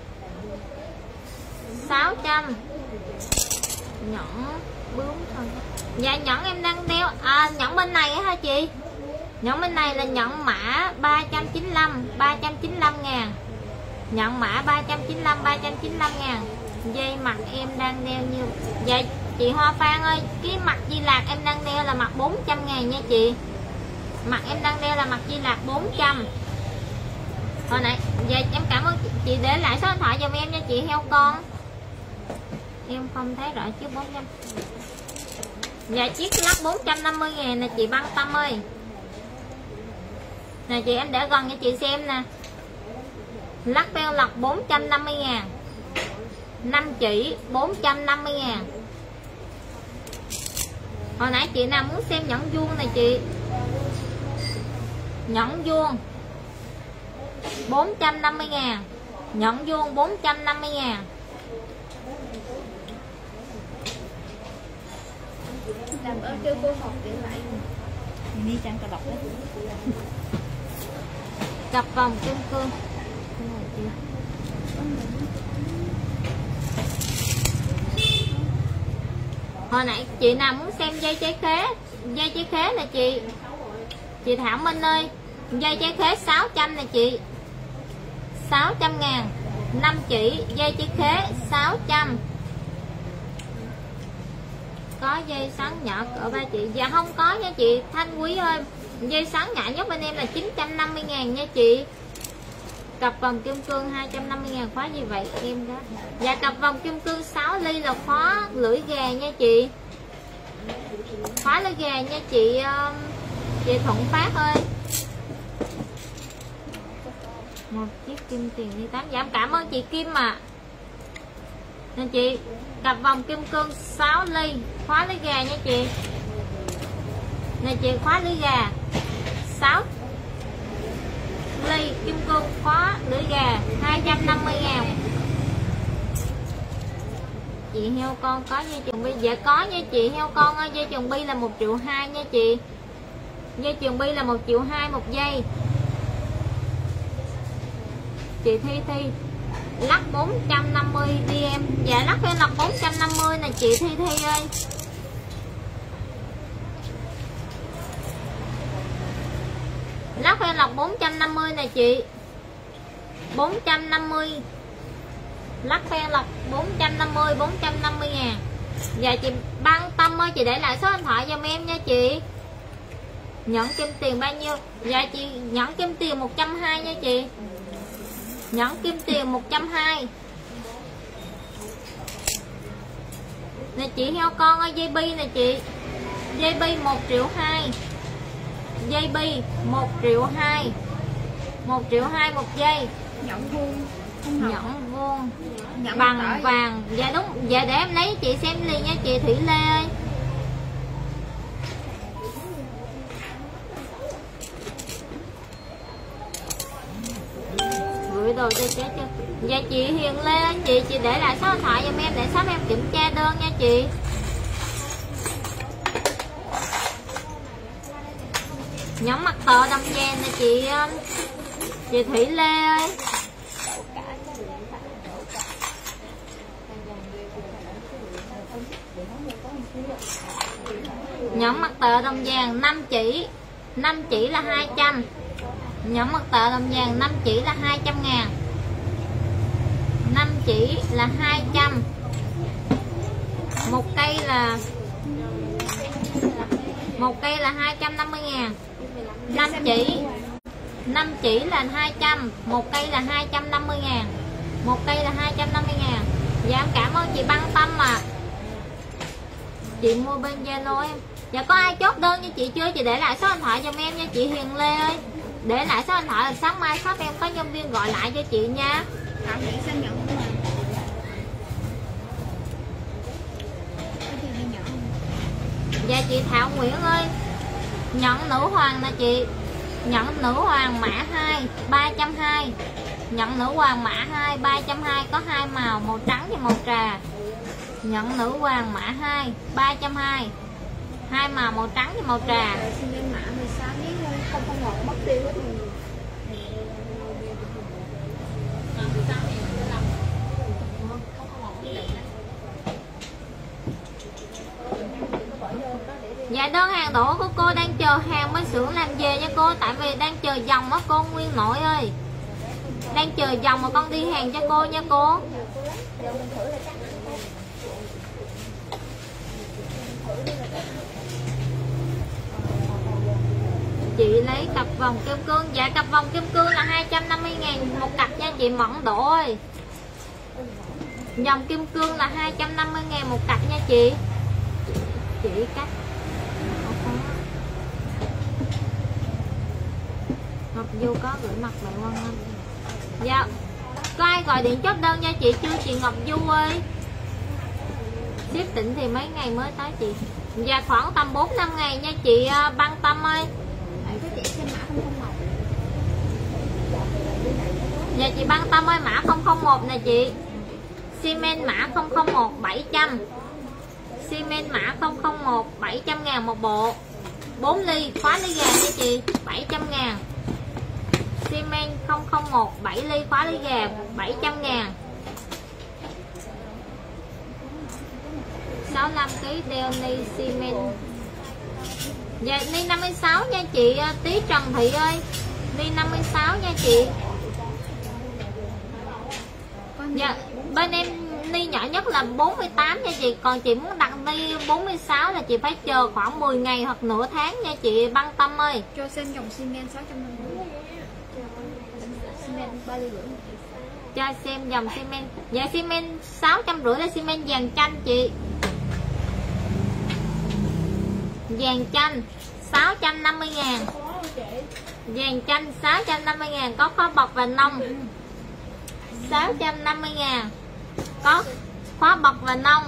sáu trăm. Nhẫn bướm thôi. Dạ nhẫn em đang đeo à, nhẫn bên này hả chị? Nhẫn bên này là nhẫn mã ba trăm chín mươi lăm. ba trăm chín mươi lăm ngàn. Nhận mã ba trăm chín mươi lăm, ba trăm chín mươi lăm ngàn. Dây mặt em đang đeo như dạ chị Hoa Phan ơi, cái mặt Di Lạc em đang đeo là mặt bốn trăm ngàn nha chị. Mặt em đang đeo là mặt Di Lạc bốn trăm. Hồi nãy dạ em cảm ơn chị, chị để lại số điện thoại giùm em nha chị heo con. Em không thấy rõ chứ bốn trăm. Dạ chiếc lắc bốn trăm năm mươi ngàn nè chị Băng Tâm ơi. Nè chị em để gần cho chị xem nè. Lắc beo lọc bốn trăm năm mươi ngàn. năm chỉ bốn trăm năm mươi ngàn. Hồi nãy chị nào muốn xem nhẫn vuông này chị. Nhẫn vuông bốn trăm năm mươi ngàn. Nhẫn vuông bốn trăm năm mươi ngàn. Làm ơn kêu cô học điện lại. Đi trang cà đọc đấy. Cặp vòng kim cương. Hồi nãy chị nào muốn xem dây trái khế. Dây trái khế nè chị. Chị Thảo Minh ơi, dây trái khế sáu trăm nè chị. sáu trăm ngàn. năm chỉ dây trái khế sáu trăm. Có dây xoắn nhỏ cỡ ba chị. Dạ không có nha chị Thanh Quý ơi. Dây xoắn nhỏ nhất bên em là chín trăm năm mươi ngàn nha chị. Cặp vòng kim cương hai trăm năm mươi ngàn. Khóa gì vậy em đó. Dạ cặp vòng kim cương sáu ly là khóa lưỡi gà nha chị. Khóa lưỡi gà nha chị. Chị Thuận Phát ơi. Một chiếc kim tiền đi tám. Dạ cảm ơn chị Kim ạ. À. Nè chị, cặp vòng kim cương sáu ly, khóa lưỡi gà nha chị. Nè chị, khóa lưỡi gà sáu ly kim cương khóa lưỡi gà hai trăm năm mươi ngàn. Chị heo con có dây chuyền bi. Dạ có nha chị heo con ơi. Dây chuyền bi là một triệu hai nha chị. Dây chuyền bi là một triệu hai một dây. Chị Thi Thi lắc bốn trăm năm mươi đi em. Dạ lắc em lắc bốn trăm năm mươi nè chị Thi Thi ơi. Lắc em lọc bốn trăm năm mươi nè chị. bốn trăm năm mươi. Lắc phen lọc bốn trăm năm mươi, bốn trăm năm mươi ngàn. Dạ chị Băng Tâm ơi, chị để lại số điện thoại giùm em nha chị. Nhẫn kim tiền bao nhiêu? Dạ chị nhẫn kim tiền một trăm hai mươi nha chị. Nhẫn kim tiền một trăm hai mươi. Nè chị heo con ơi, dây bi nè chị. Dây bi một triệu hai. Dây bi một triệu hai. một triệu hai một dây. Nhẫn vuông. Nhẫn vuông Nhẫn bằng vàng. Dạ đúng. Dạ để em lấy chị xem liền nha chị Thủy Lê ơi. Gửi đồ cho chết chưa? Dạ chị Hiền Lê ơi, chị chị để lại số điện thoại giùm em để shop em kiểm tra đơn nha chị. Nhóm mặt tờ đầm vàng nè chị chị Thủy Lê ơi. Nhóm mặt tờ đồng vàng năm chỉ. năm chỉ là hai trăm. Nhóm mặt tờ đồng vàng năm chỉ là hai trăm ngàn. năm chỉ là hai trăm. Một cây là Một cây là hai trăm năm mươi ngàn. năm chỉ năm chỉ là hai trăm. Một cây là hai trăm năm mươi ngàn. Một cây là hai trăm năm mươi ngàn. Dạ em cảm ơn chị Băng Tâm à. Chị mua bên Zalo em. Dạ có ai chốt đơn cho chị chưa? Chị để lại số điện thoại giùm em nha chị Hiền Lê ơi. Để lại số điện thoại là sáng mai shop em có nhân viên gọi lại cho chị nha. Thảo Nguyễn sang nhận không à? Dạ chị Thảo Nguyễn ơi. Nhẫn nữ hoàng nè chị. Nhẫn nữ hoàng mã hai ba trăm hai mươi. Nhẫn nữ hoàng mã hai ba trăm hai mươi. Có hai màu, màu trắng và màu trà. Nhẫn nữ hoàng mã hai ba trăm hai mươi. Hai màu, màu trắng và màu trà. Xin em mã mười sáu biết thôi, không không ngọt mất tiêu hết rồi. Dạ đơn hàng đổ của cô đang chờ hàng bên xưởng làm về nha cô. Tại vì đang chờ dòng á cô Nguyên Nội ơi. Đang chờ dòng mà con đi hàng cho cô nha cô. Giờ mình thử là chắc chị lấy cặp vòng kim cương. Dạ cặp vòng kim cương là hai trăm năm mươi ngàn một cặp nha chị Mẫn Độ ơi. Dòng kim cương là hai trăm năm mươi ngàn một cặp nha chị. Chị cắt Ngọc Du có gửi mặt bạn Quang Anh. Dạ có ai gọi điện chốt đơn nha chị chưa chị Ngọc Du ơi? Ship tỉnh thì mấy ngày mới tới chị? Dạ khoảng tầm bốn năm ngày nha chị Băng Tâm ơi. Dạ chị Băng Tâm ơi, mã không không một nè chị. Xi men mã không không một bảy trăm. Xi men mã không không một bảy trăm ngàn một bộ. bốn ly khóa ly gà nha chị, bảy trăm ngàn. Xi men không không một bảy ly khóa ly gà bảy trăm ngàn. sáu mươi lăm ki lô gam đeo ni xi men. Dạ ni năm mươi sáu nha chị Tí Trần Thị ơi. Ni năm mươi sáu nha chị. Dạ bên em ni nhỏ nhất là bốn mươi tám nha chị. Còn chị muốn đặt ni bốn mươi sáu là chị phải chờ khoảng mười ngày hoặc nửa tháng nha chị Băng Tâm ơi. cho xem dòng xi men sáu trăm năm mươi. Xi men ba ly rưỡi. Cho xem dòng xi men. Dạ xi men sáu trăm rưỡi là xi men vàng chanh chị. Vàng chanh sáu trăm năm mươi ngàn. Vàng chanh sáu trăm năm mươi ngàn có khóa bọc và nông. sáu trăm năm mươi ngàn có khóa bọc và nông.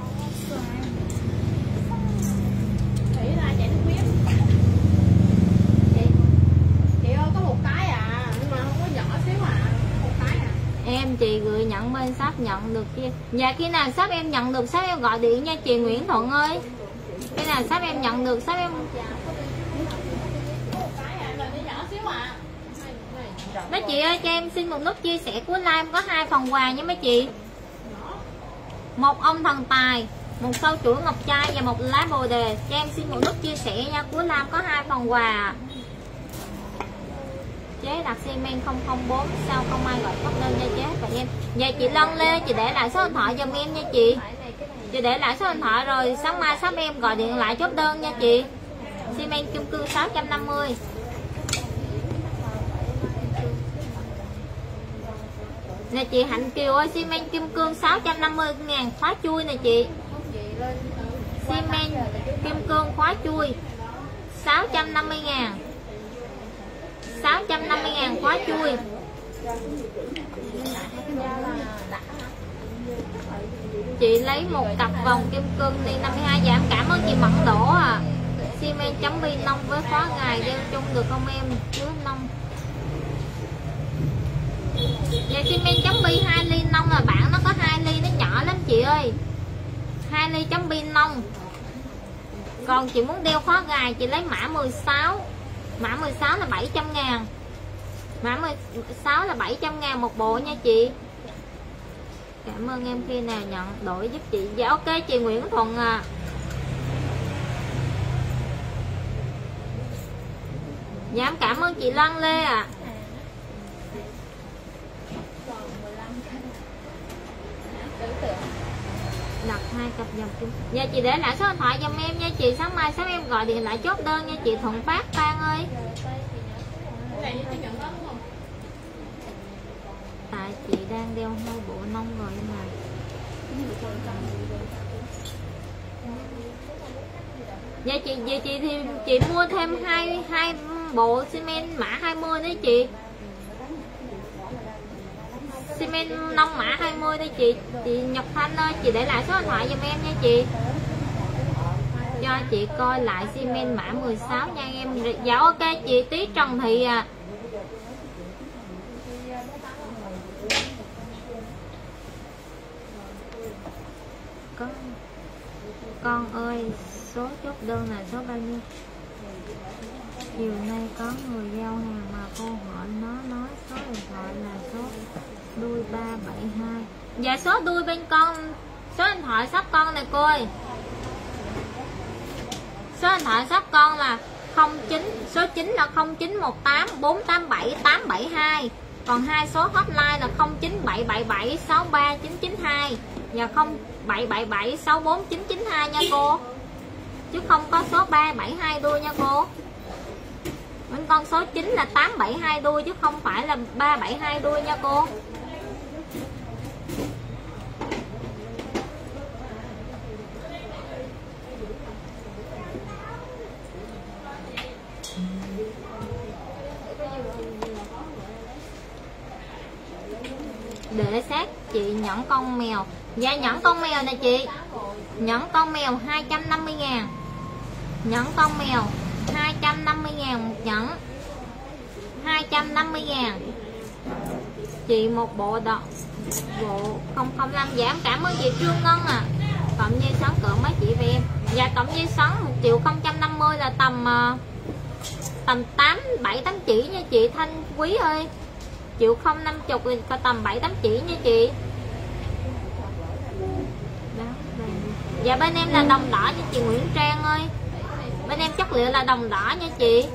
Chị là chạy nước miếng. Chị, chị ơi có một cái à, nhưng mà không có nhỏ xíu à, một cái à. Em chị gửi nhận bên shop nhận được kia. Dạ khi nào shop em nhận được shop em gọi điện nha chị Nguyễn Thuận ơi. Khi nào shop em nhận được shop em. Mấy chị ơi cho em xin một nút chia sẻ cuối live có hai phần quà nha mấy chị. Một ông thần tài, một sâu chuỗi ngọc trai và một lá bồ đề. Cho em xin một nút chia sẻ nha, cuối live có hai phần quà. Chế đặt xi men không không bốn sao không ai gọi cấp đơn cho chế và em. Dạ chị Lân Lê chị để lại số điện thoại giùm em nha chị. Chị để lại số điện thoại rồi sáng mai shop em gọi điện lại chốt đơn nha chị. Xi men kim cương sáu trăm năm mươi. Nè chị Hạnh Kiều ơi, xi men kim cương sáu trăm năm mươi ngàn khóa chui nè chị. Xi men kim cương khóa chui sáu trăm năm mươi ngàn. sáu trăm năm mươi ngàn khóa chui. Chị lấy một cặp vòng kim cương đi năm mươi hai. Dạ cảm ơn chị Mẫn Đỗ à. Xi men chấm bi nông với khóa gài đeo chung được không em? Chứa nông. Dạ xi men chấm bi hai ly nông là bản nó có hai ly, nó nhỏ lắm chị ơi. hai ly chấm bi nông. Còn chị muốn đeo khóa gài chị lấy mã mười sáu. Mã mười sáu là bảy trăm ngàn. Mã mười sáu là bảy trăm ngàn một bộ nha chị. Cảm ơn em, khi nào nhận đổi giúp chị. Dạ ok chị Nguyễn Thuận à. Dạ cảm ơn chị Loan Lê ạ. À. Đặt hai cặp dòng kim. Dạ chị để lại số điện thoại giùm em nha chị. Sáng mai sáng em gọi điện lại chốt đơn nha chị Thuận Phát Phan ơi. Tại chị đang đeo hai bộ nông rồi mà. Dạ chị, dạ chị thì chị mua thêm hai hai bộ xi men mã hai mươi đấy chị. Xi men nông mã hai mươi đây chị. Chị Nhật Thanh ơi, chị để lại số điện thoại giùm em nha chị. Cho chị coi lại xi men mã mười sáu nha em. Dạ ok chị Tí Trần Thị à. Con Con ơi, số chốt đơn là số bao nhiêu? Chiều nay có người giao hàng mà cô hỏi nó nói số điện thoại là số đuôi ba bảy hai. Dạ số đuôi bên con, số điện thoại sắp con này cô ơi. Số điện thoại sắp con là không chín, số chín là không chín một tám bốn tám bảy tám bảy hai. Còn hai số hotline là không chín bảy bảy bảy sáu ba chín chín hai và không bảy bảy bảy sáu bốn chín chín hai nha cô, chứ không có số ba bảy hai đuôi nha cô. Bên con số chín là tám bảy hai đuôi chứ không phải là ba bảy hai đuôi nha cô. Để xác chị nhẫn con mèo. Dạ nhẫn con mèo nè chị. Nhẫn con mèo hai trăm năm mươi ngàn. Nhẫn con mèo hai trăm năm mươi ngàn một nhẫn, hai trăm năm mươi ngàn. Chị một bộ đó, bộ không không năm. Dạ em cảm ơn chị Trương Ngân à. Cộng dây xoắn cỡ mấy chị về em. Dạ cộng dây xoắn một triệu không trăm năm mươi là tầm tầm tám bảy tám chỉ nha chị Thanh Quý ơi. Triệu không năm chục thì có tầm bảy tám chỉ nha chị. Đó, dạ bên em là đồng đỏ nha chị Nguyễn Trang ơi. Bên em chất liệu là đồng đỏ nha chị.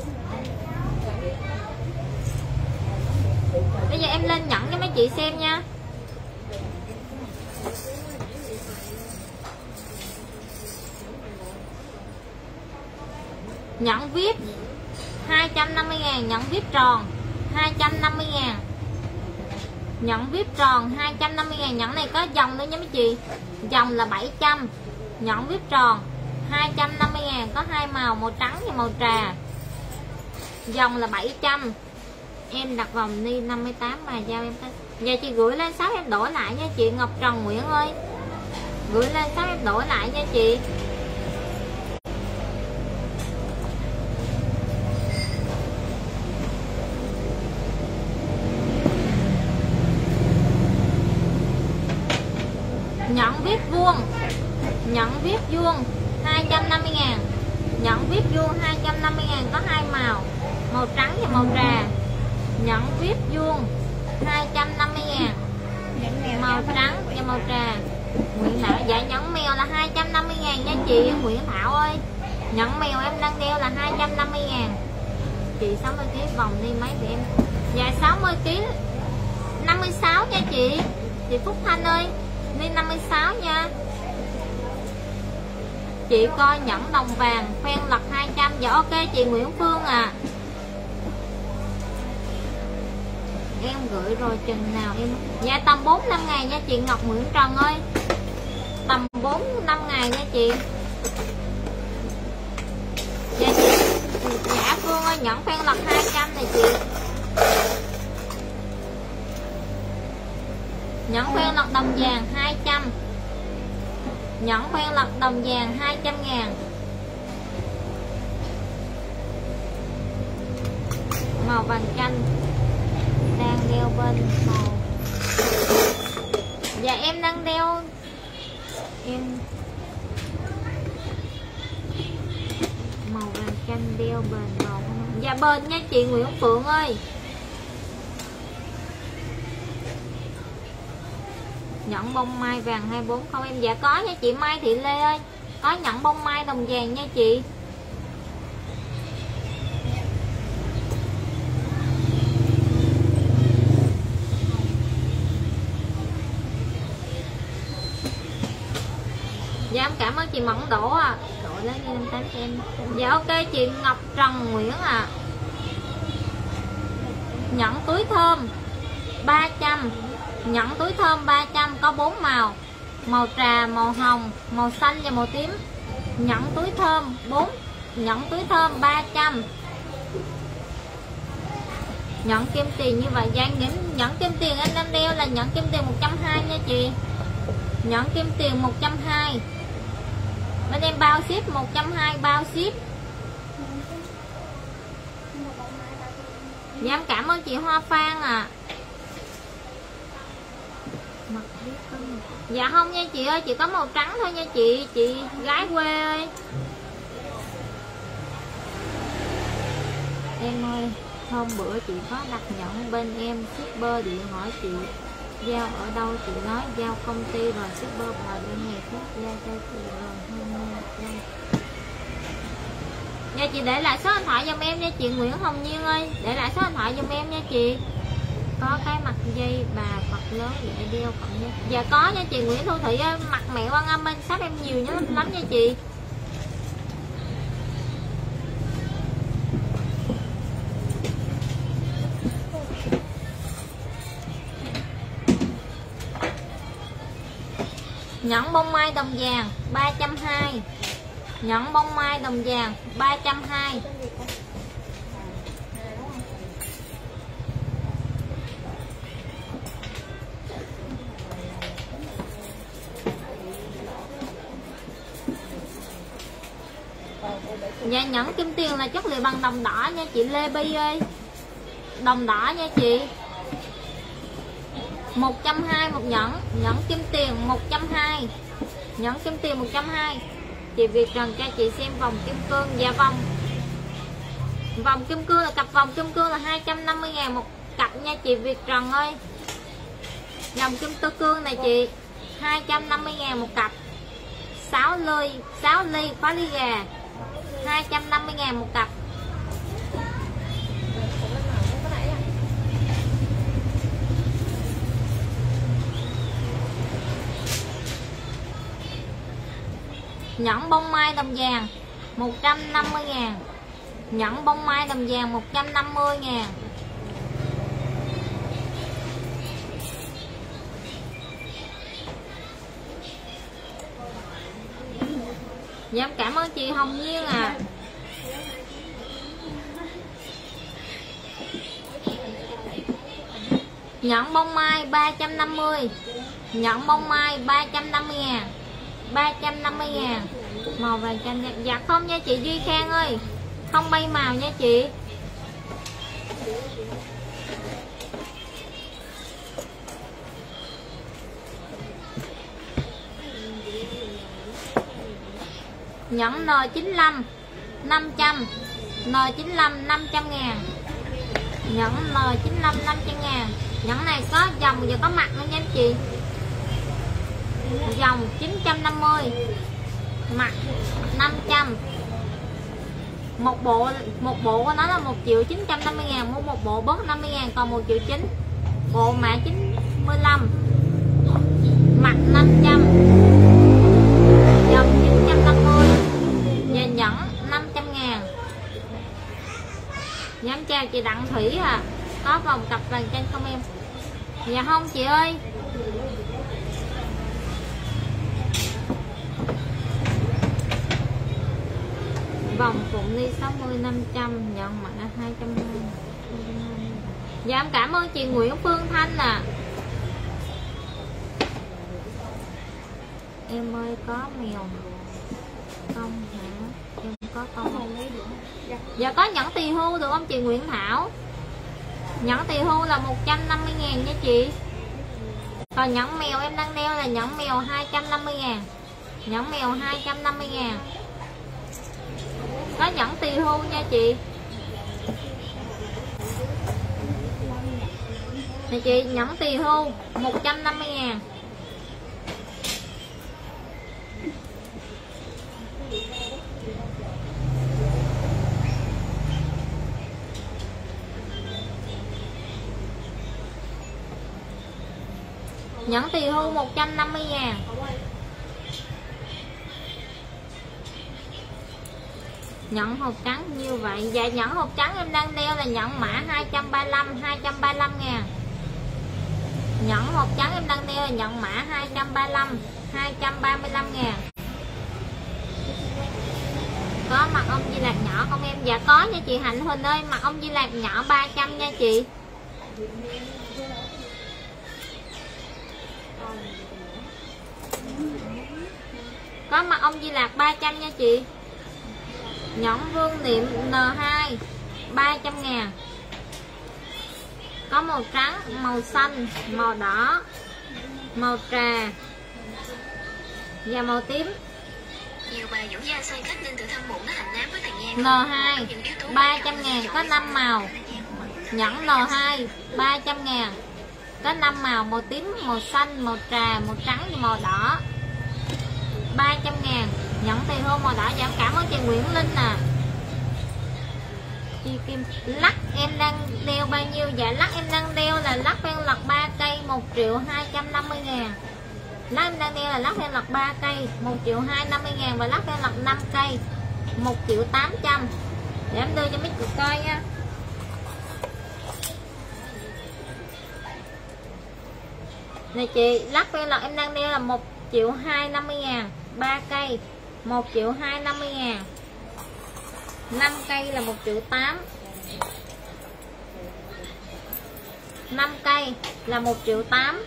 Bây giờ em lên nhẫn cho mấy chị xem nha. Nhẫn vê i pê hai trăm năm mươi ngàn. Nhẫn vê i pê tròn hai trăm năm mươi ngàn. Nhẫn vê i pê tròn hai trăm năm mươi ngàn. Nhẫn này có dòng nữa nha mấy chị. Dòng là bảy trăm. Nhẫn vê i pê tròn hai trăm năm mươi ngàn. Có hai màu, màu trắng và màu trà. Dòng là bảy trăm. Em đặt vòng ni năm mươi tám mà giao em tới. Giờ chị gửi lên shop em đổi lại nha chị Ngọc Trần Nguyễn ơi. Gửi lên shop em đổi lại nha chị. Nhẫn vê i pê vuông. Nhẫn vê i pê vuông hai trăm năm mươi ngàn. Nhẫn vê i pê vuông hai trăm năm mươi ngàn. Có hai màu, màu trắng và màu trà. Nhẫn vê i pê vuông hai trăm năm mươi ngàn. Màu trắng và màu trà. Nguyễn Thảo. Dạ nhẫn mèo là hai trăm năm mươi ngàn nha chị Nguyễn Thảo ơi. Nhẫn mèo em đang đeo là hai trăm năm mươi ngàn. Chị sáu mươi ký vòng đi mấy thì em. Dạ sáu mươi ký năm mươi sáu nha chị. Chị Phúc Thanh ơi, đi năm mươi sáu nha. Chị coi nhẫn đồng vàng khoen lật hai trăm. Dạ ok chị Nguyễn Phương à. Em gửi rồi chừng nào em. Dạ tầm bốn năm ngày nha chị Ngọc Nguyễn Trần ơi. Tầm bốn năm ngày nha chị. Dạ chị Dạ Phương ơi, nhẫn khoen lật hai trăm này chị. Nhẫn khoen lật đồng vàng hai trăm. Nhẫn khoen lật đồng vàng hai trăm ngàn. Màu vàng chanh. Đang đeo bên màu. Dạ em đang đeo. Em màu vàng chanh đeo bền màu. Dạ bền nha chị Nguyễn Phượng ơi. Nhẫn bông mai vàng hai bốn không em. Dạ có nha chị Mai Thị Lê ơi. Có nhẫn bông mai đồng vàng nha chị. Dạ em cảm ơn chị Mẫn Đỗ à. Đỗ lấy đi năm tám cho em. Dạ ok chị Ngọc Trần Nguyễn à. Nhẫn túi thơm ba trăm. Nhẫn túi thơm ba trăm có bốn màu. Màu trà, màu hồng, màu xanh và màu tím. Nhẫn túi thơm bốn. Nhẫn túi thơm ba trăm. Nhẫn kim tiền như vậy. Dạ những nhẫn kim tiền em đang đeo là nhẫn kim tiền một trăm hai mươi nha chị. Nhẫn kim tiền một trăm hai mươi. Bên em bao ship một trăm hai mươi bao ship. Dạ em cảm ơn chị Hoa Phan à. Dạ không nha chị ơi, chỉ có màu trắng thôi nha chị. Chị gái quê ơi. Em ơi, hôm bữa chị có đặt nhận bên em, shipper điện hỏi chị giao ở đâu, chị nói giao công ty rồi shipper vào bên ngày khác giao cho chị rồi. Dạ chị để lại số điện thoại giùm em nha chị Nguyễn Hồng Nhiên ơi. Để lại số điện thoại giùm em nha chị. Có cái mặt dây bà Phật lớn để đeo cộng nha. Dạ có nha chị Nguyễn Thu Thị ơi, mặt mẹ Quan Âm bên shop em nhiều nhớ lắm nha chị. Nhẫn bông mai đồng vàng ba trăm hai mươi. Nhẫn bông mai đồng vàng ba trăm hai mươi. Dạ nhẫn kim tiền là chất liệu bằng đồng đỏ nha chị Lê Bi ơi. Đồng đỏ nha chị. một trăm hai mươi một nhẫn. Nhẫn kim tiền một trăm hai mươi. Nhẫn kim tiền một trăm hai mươi. Chị Việt Trần cho chị xem vòng kim cương. Dạ vòng Vòng kim cương là cặp vòng kim cương là hai trăm năm mươi ngàn một cặp nha chị Việt Trần ơi. Vòng kim tư cương này chị hai trăm năm mươi ngàn một cặp. sáu ly sáu ly khóa ly gà hai trăm năm mươi ngàn một cặp. Nhẫn bông mai đồng vàng một trăm năm mươi ngàn. Nhẫn bông mai đồng vàng một trăm năm mươi ngàn. Dạ em cảm ơn chị Hồng Nhiên à. Nhẫn bông mai ba trăm năm mươi. Nhẫn bông mai ba trăm năm mươi ngàn. ba trăm năm mươi ngàn. Màu vàng chanh đẹp. Dạ không nha chị Duy Khang ơi, không bay màu nha chị. Nhẫn N chín mươi lăm năm trăm. N chín mươi lăm năm trăm ngàn. Nhẫn N chín mươi lăm năm trăm ngàn. Nhẫn này có dòng và có mặt luôn nha anh chị. Dòng chín trăm năm mươi, mặt năm trăm. Một bộ một bộ của nó là một triệu chín trăm năm mươi ngàn, mua một bộ bớt năm mươi ngàn còn một triệu chín. Bộ mã chín mươi lăm, mặt năm trăm, dòng chín trăm năm mươi và nhẫn năm trăm ngàn. Dạ em chào chị Đặng Thủy à. Có vòng cặp vàng chanh không em? Dạ không chị ơi. Vòng phụng ly sáu mươi năm trăm, nhận mã hai trăm hai mươi. Dạ em cảm ơn chị Nguyễn Phương Thanh à. Em ơi có mèo không hả? Em có con. Dạ có nhẫn tỳ hưu được không chị Nguyễn Thảo? Nhẫn tỳ hưu là một trăm năm mươi ngàn nha chị. Còn nhẫn mèo em đang đeo là nhẫn mèo hai trăm năm mươi ngàn. Nhẫn mèo hai trăm năm mươi ngàn. Có nhẫn tỳ hưu nha chị. Nè chị, nhẫn tỳ hưu một trăm năm mươi ngàn. Nhẫn tỳ hưu một trăm năm mươi ngàn. Nhẫn hộp trắng như vậy. Dạ nhẫn hộp trắng em đang đeo là nhẫn mã hai trăm ba mươi lăm, hai trăm ba mươi lăm ngàn. Nhẫn hộp trắng em đang đeo là nhẫn mã hai trăm ba mươi lăm, hai trăm ba mươi lăm ngàn. Có mặt ông Di Lạc nhỏ không em? Dạ có nha chị Hạnh Huỳnh ơi. Mặt ông Di Lạc nhỏ ba trăm nha chị. Có mặt ông Di Lạc ba trăm nha chị. Nhẫn Vương Niệm N hai ba trăm ngàn. Có màu trắng, màu xanh, màu đỏ, màu trà và màu tím. Nhiều bà dưỡng da xoay cách nên tự thân bụng nó hạnh nám với thằng em. N hai ba trăm ngàn, có năm màu. Nhẫn N hai ba trăm ngàn. Có năm màu, màu tím, màu xanh, màu trà, màu trắng và màu đỏ. ba trăm ngàn. Nhẫn tỳ hưu màu đỏ. Dạ cảm ơn chị Nguyễn Linh à. chi kim. Lắc em đang đeo bao nhiêu? Dạ lắc em đang đeo là lắc ven lật ba cây một triệu hai trăm năm mươi ngàn. Lắc em đang đeo là lắc ven lật ba cây một triệu hai trăm năm mươi ngàn. Và lắc ven lật năm cây một triệu tám trăm. Để em đưa cho mấy chị coi nha. Này chị, lắc ven lật em đang đeo là một triệu hai trăm năm mươi ngàn. ba cây một triệu hai trăm năm mươi ngàn. năm cây là một triệu tám. năm cây là một triệu tám.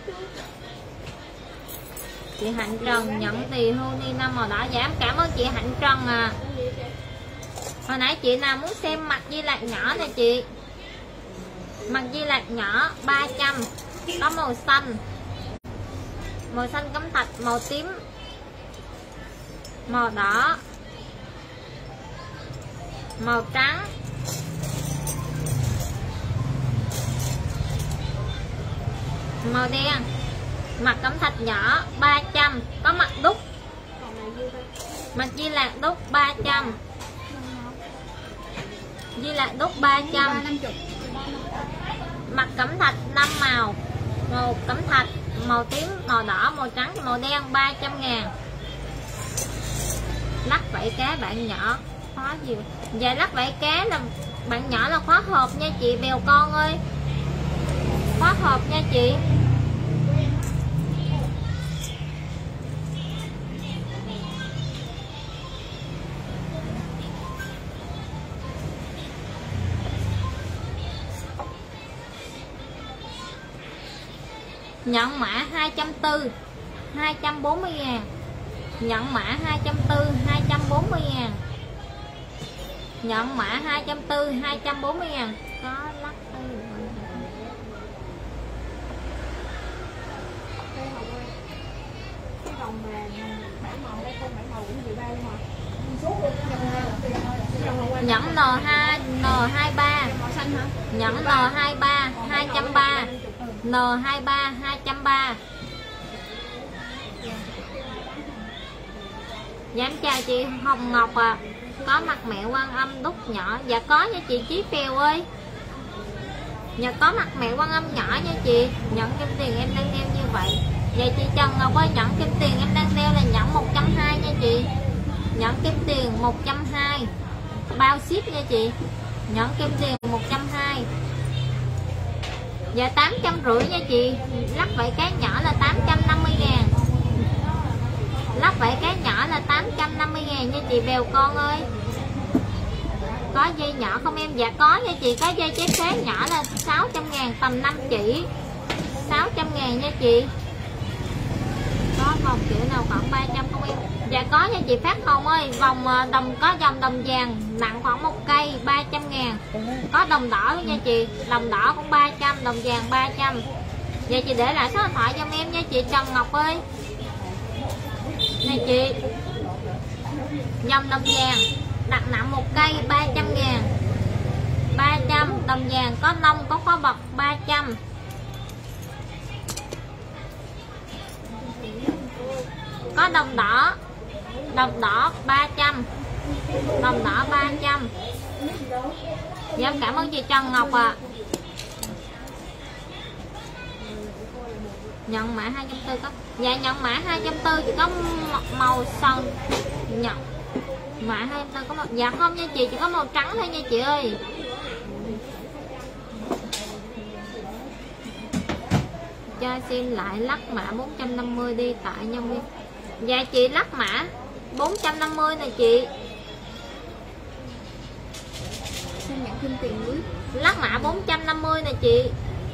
Chị Hạnh Trần nhận tiền hôn đi năm màu đỏ. Dạ em cảm ơn chị Hạnh Trần à. Hồi nãy chị nào muốn xem mặt Di Lạc nhỏ nè chị. Mặt Di Lạc nhỏ ba trăm. Có màu xanh, màu xanh cẩm thạch, màu tím, màu đỏ, màu trắng, màu đen. Mặt cẩm thạch nhỏ ba trăm. Có mặt đúc, mặt Di Lạc đúc ba trăm. Di Lạc đúc ba trăm. Mặt cẩm thạch năm màu, màu cẩm thạch, màu tím, màu đỏ, màu trắng, màu đen ba trăm ngàn. Lắc vảy cá bạn nhỏ khóa gì? Dạ lắc vảy cá là bạn nhỏ là khóa hộp nha chị Bèo con ơi. Khóa hộp nha chị. Nhận mã hai trăm bốn mươi, hai trăm bốn mươi ngàn. Nhận mã hai trăm bốn mươi, hai trăm bốn mươi ngàn. Nhận mã hai trăm bốn mươi, hai trăm bốn mươi ngàn. Có lắc đây. Cái vòng mà bảy màu đây không bảy màu cũng nhiều ba luôn hả? Nhẫn N hai, N hai mươi ba. Màu xanh hả? Nhẫn N hai mươi ba, hai trăm ba mươi. N hai mươi ba, hai trăm ba mươi. Dạ em chào chị Hồng Ngọc à. Có mặt mẹ Quan Âm đúc nhỏ. Dạ có nha chị Chí Phèo ơi. Dạ có mặt mẹ Quan Âm nhỏ nha chị. Nhẫn kim tiền em đang đeo như vậy. Dạ chị Trần Ngọc ơi, nhẫn kim tiền em đang đeo là nhẫn một trăm hai mươi nha chị. Nhẫn kim tiền một trăm hai mươi. Bao ship nha chị. Nhẫn kim tiền một trăm hai mươi. Dạ tám trăm rưỡi nha chị. Lắc vảy cái nhỏ là tám trăm năm mươi ngàn. Lắc vảy cái nhỏ là tám trăm năm mươi ngàn nha chị Bèo con ơi. Có dây nhỏ không em? Dạ có nha chị. Có dây chế phế nhỏ là sáu trăm ngàn, tầm năm chỉ. sáu trăm ngàn nha chị. Có vòng kiểu nào khoảng ba trăm không em? Dạ có nha chị Phát Hồng ơi. Vòng đồng, có dòng đồng vàng nặng khoảng một cây ba trăm ngàn. Có đồng đỏ luôn nha chị. Đồng đỏ cũng ba trăm, đồng vàng ba trăm. Vậy chị để lại số điện thoại cho em nha chị Trần Ngọc ơi. Này chị, dòng đồng vàng đặt nặng một cây ba trăm ngàn. ba trăm, đồng vàng có lông có khóa bọc ba trăm. Có đồng đỏ, đồng đỏ ba trăm. Đồng đỏ ba trăm. Dạ em cảm ơn chị Trần Ngọc ạ. À. Nhận mã hai trăm bốn mươi có. Dạ nhận mã hai trăm bốn mươi chỉ có màu son. Nhận mã hai trăm bốn mươi có màu. Dạ không nha chị, chỉ có màu trắng thôi nha chị ơi. Cho xem lại lắc mã bốn trăm năm mươi đi tại nhân viên. Dạ chị lắc mã bốn trăm năm mươi nè chị. Xin nhận thêm tiền lưới. Lắc mã bốn trăm năm mươi nè chị.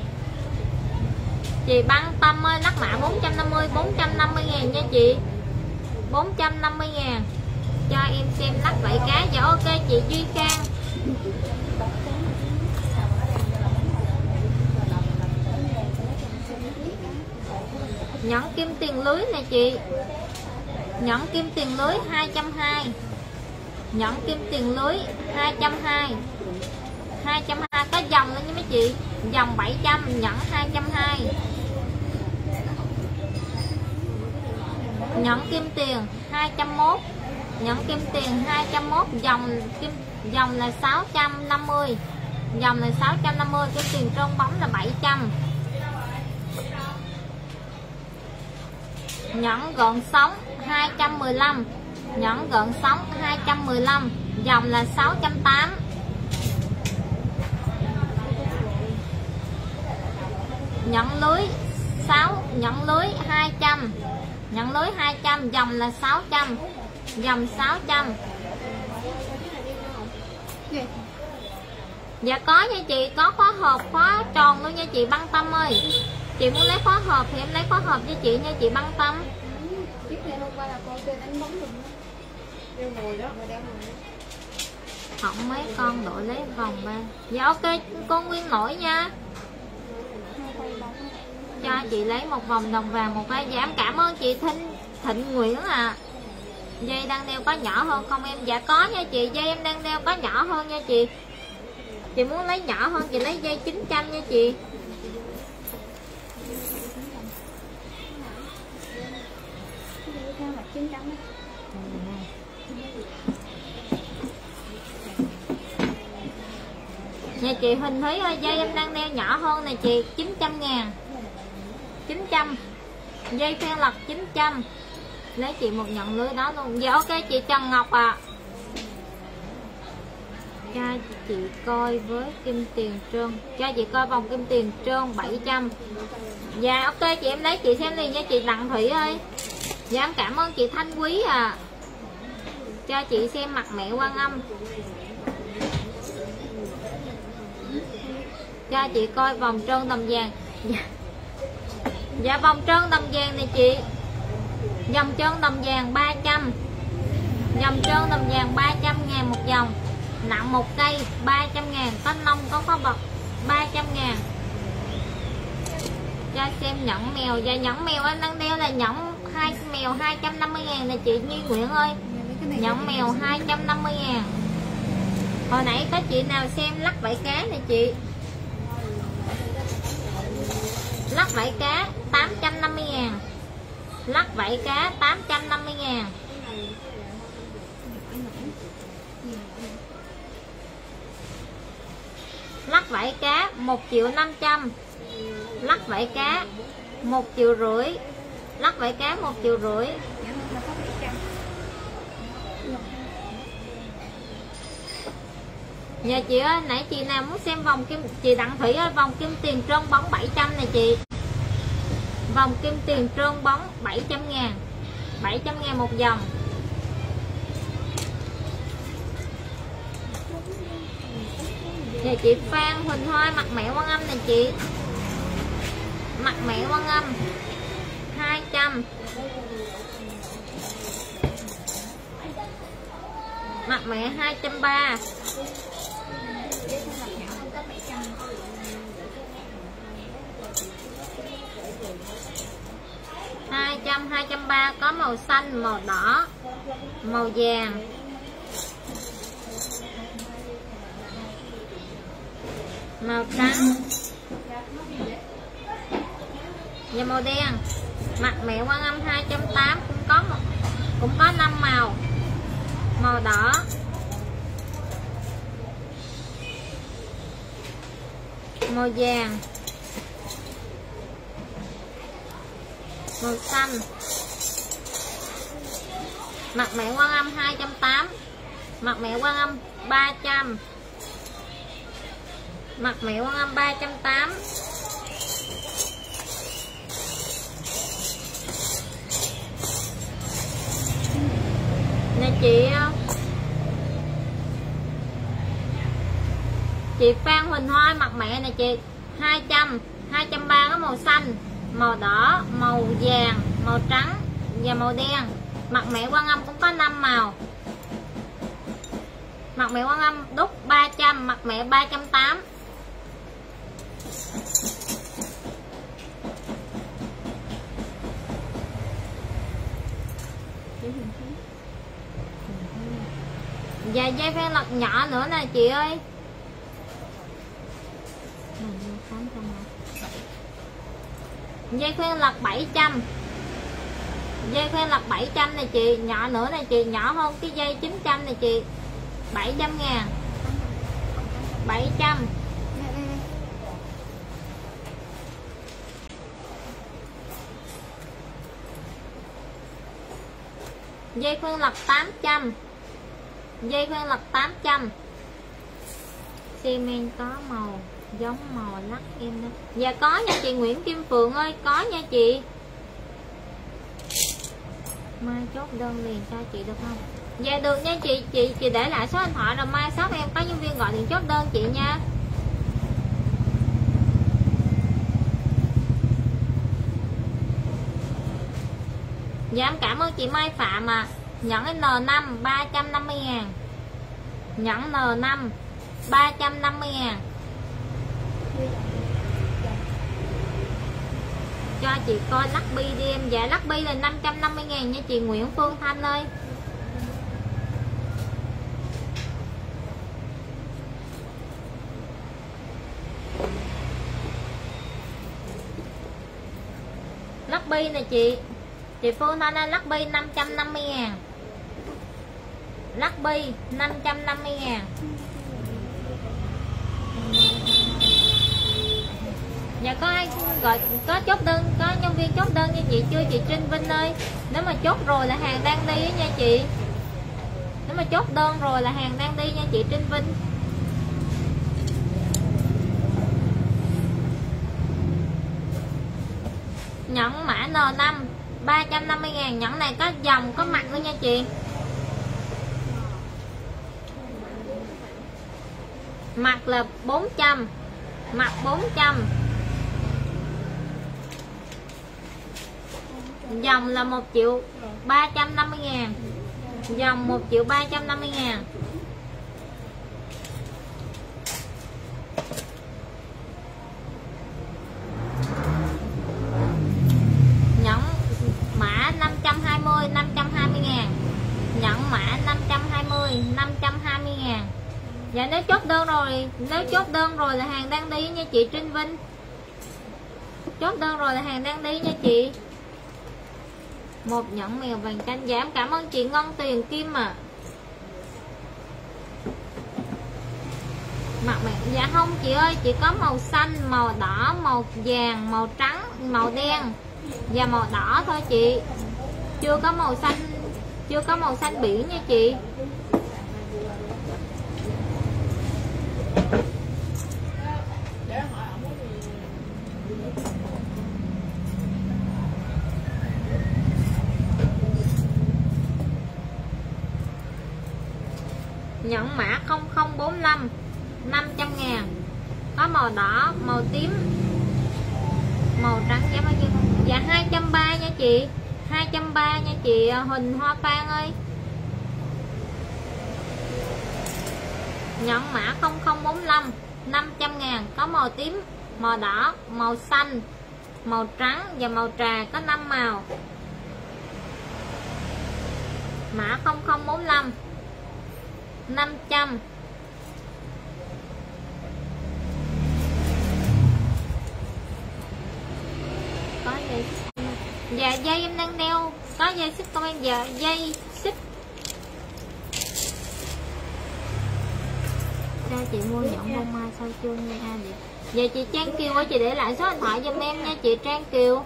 Chị Băng Tâm ơi, lắc mã bốn trăm năm mươi, bốn trăm năm mươi ngàn nha chị. bốn trăm năm mươi ngàn. Cho em xem lắc vảy cá. Dạ ok chị Duy Khang. Nhẫn kim tiền lưới nè chị. Nhẫn kim tiền lưới hai trăm hai mươi. Nhẫn kim tiền lưới hai trăm hai mươi. hai trăm hai mươi có dòng lên nha mấy chị. Dòng bảy trăm, nhẫn hai trăm hai mươi. Nhẫn kim tiền hai trăm mốt. Nhẫn kim tiền hai trăm mốt. Dòng kim Dòng là sáu trăm năm mươi. Dòng là sáu trăm năm mươi, cái tiền trơn bóng là bảy trăm. Nhẫn gợn sóng hai trăm mười lăm. Nhẫn gợn sóng hai trăm mười lăm. Dòng là sáu trăm tám mươi. Nhẫn lưới sáu, nhẫn lưới hai trăm. Nhẫn lưới hai trăm, dòng là sáu trăm. Dòng sáu trăm. Dạ có nha chị, có khóa hộp, khóa tròn luôn nha chị Băng Tâm ơi. Chị muốn lấy khóa hộp thì em lấy khóa hộp cho chị nha chị Băng Tâm. Trước đây hôm qua là con chơi đánh bóng rồi. Đeo ngồi đó, mà đeo ngồi. Hỏng mấy con đội lấy vòng ba. Dạ ok con Nguyên nổi nha. Cho chị lấy một vòng đồng vàng một cái. Dạ em cảm ơn chị Thinh Thịnh Nguyễn à. Dây đang đeo có nhỏ hơn không em? Dạ có nha chị, dây em đang đeo có nhỏ hơn nha chị. Chị muốn lấy nhỏ hơn chị lấy dây chín trăm nha chị. Nha chị Huỳnh Thúy ơi, dây em đang đeo nhỏ hơn nè chị, chín trăm ngàn. chín trăm. Dây phen lật chín trăm. Lấy chị một nhận lưới đó luôn. Dạ ok chị Trần Ngọc ạ. À. Cho chị coi với kim tiền trơn. Cho chị coi vòng kim tiền trơn bảy trăm. Dạ ok chị, em lấy chị xem liền nha chị Đặng Thủy ơi. Dạ em cảm ơn chị Thanh Quý à. Cho chị xem mặt mẹ Quan Âm. Cho chị coi vòng trơn tầm vàng. Dạ, dạ vòng trơn tầm vàng này chị. Dòng trơn tầm vàng ba trăm. Dòng trơn tầm vàng ba trăm ngàn một dòng. Nặng một cây ba trăm ngàn. Có nông có khó bật ba trăm ngàn. Cho xem nhẫn mèo. Và nhẫn mèo anh đang đeo là nhẫn hai mèo hai trăm năm mươi ngàn nè chị Như Nguyễn ơi. Nhẫn mèo hai trăm năm mươi ngàn. Hồi nãy có chị nào xem lắc vảy cá nè chị. Lắc vảy cá tám trăm năm mươi ngàn. Lắc vảy cá tám trăm năm mươi ngàn. Lắc vảy cá một triệu năm trăm. Lắc vảy cá một triệu rưỡi. Lắc vảy cá một triệu rưỡi. Dạ chị ơi, nãy chị nào muốn xem vòng kim, chị Đặng Thủy ơi, vòng kim tiền trơn bóng bảy trăm nè chị. Vòng kim tiền trơn bóng bảy trăm ngàn. bảy trăm ngàn một vòng. Dạ chị Phan Huỳnh Hoa mặt mẹ Quan Âm nè chị. Mặt mẹ Quan Âm hai trăm. Mặt mẹ hai trăm ba mươi. hai trăm, hai trăm ba mươi có màu xanh, màu đỏ, màu vàng. Màu trắng và màu đen. Mặt mẹ Quan Âm hai trăm tám mươi cũng có một, cũng có năm màu. Màu đỏ, màu vàng, màu xanh. Mặt mẹ Quan Âm hai trăm tám mươi. Mặt mẹ Quan Âm ba trăm. Mặt mẹ Quan Âm ba trăm tám mươi. Nè chị chị Phan Huỳnh Hoa mặt mẹ nè chị hai trăm. hai trăm ba mươi có màu xanh, màu đỏ, màu vàng, màu trắng và màu đen. Mặt mẹ Quan Âm cũng có năm màu. Mặt mẹ Quan Âm đúc ba trăm. Mặt mẹ ba trăm tám mươi. Và dây phen lật nhỏ nữa nè chị ơi. Dây khuyên lật bảy trăm. Dây khuyên lật bảy trăm này chị. Nhỏ nữa nè chị. Nhỏ hơn cái dây chín trăm này chị. bảy trăm ngàn, bảy trăm. Dây Phương Lộc tám trăm, dây Phương Lộc tám trăm. Xi men có màu giống màu lắc em đó. Dạ có nha chị Nguyễn Kim Phượng ơi, có nha chị. Mai chốt đơn liền cho chị được không? Dạ được nha chị, chị chị để lại số điện thoại rồi mai shop em có nhân viên gọi điện chốt đơn chị nha. Dạ em cảm ơn chị Mai Phạm à. Nhẫn N năm ba trăm năm mươi ngàn. Nhẫn N năm ba trăm năm mươi ngàn. Cho chị coi lắc bi đi em. Dạ lắc bi là năm trăm năm mươi ngàn nha chị Nguyễn Phương Thanh ơi. Lắc bi nè chị. Chị Phương Thanh ơi, lắc bi năm trăm năm mươi ngàn. Lắc bi năm trăm năm mươi ngàn. Dạ có ai gọi có chốt đơn, có nhân viên chốt đơn cho chị chưa chị Trinh Vinh ơi? Nếu mà chốt rồi là hàng đang đi nha chị. Nếu mà chốt đơn rồi là hàng đang đi nha chị Trinh Vinh. Nhẫn mã N năm ba trăm năm mươi ngàn. Nhẫn này có dòng có mặt luôn nha chị. Mặt là bốn trăm. Mặt bốn trăm. Dòng là một triệu ba trăm năm mươi ngàn. Dòng một triệu ba trăm năm mươi ngàn. Nhẫn mã năm trăm hai mươi, năm trăm hai mươi ngàn. Nhẫn mã năm trăm hai mươi, năm trăm hai mươi ngàn. Dạ nếu chốt đơn rồi, nếu chốt đơn rồi là hàng đang đi nha chị Trinh Vinh. Chốt đơn rồi là hàng đang đi nha chị. Một nhẫn mèo vàng canh. Dạ em cảm ơn chị Ngân Tiền Kim à. Mặt mẹ dạ không chị ơi, chỉ có màu xanh, màu đỏ, màu vàng, màu trắng, màu đen và màu đỏ thôi chị. Chưa có màu xanh, chưa có màu xanh biển nha chị. Nhẫn mã không không bốn lăm năm trăm ngàn. Có màu đỏ, màu tím, màu trắng. Giá bao nhiêu? Dạ hai trăm ba mươi nha chị. Hai trăm ba mươi nha chị Huỳnh Hoa Phan ơi. Nhẫn mã không không bốn lăm năm trăm ngàn. Có màu tím, màu đỏ, màu xanh, màu trắng và màu trà. Có năm màu. Mã không không bốn lăm năm trăm. Có dây. Dạ dây em đang đeo. Có dây xích comment. Dạ dây xích. Cho chị mua nhẫn bông mai sao chưa nha a vậy. Dạ chị Trang Kiều ơi, chị để lại số điện thoại giùm em nha chị Trang Kiều.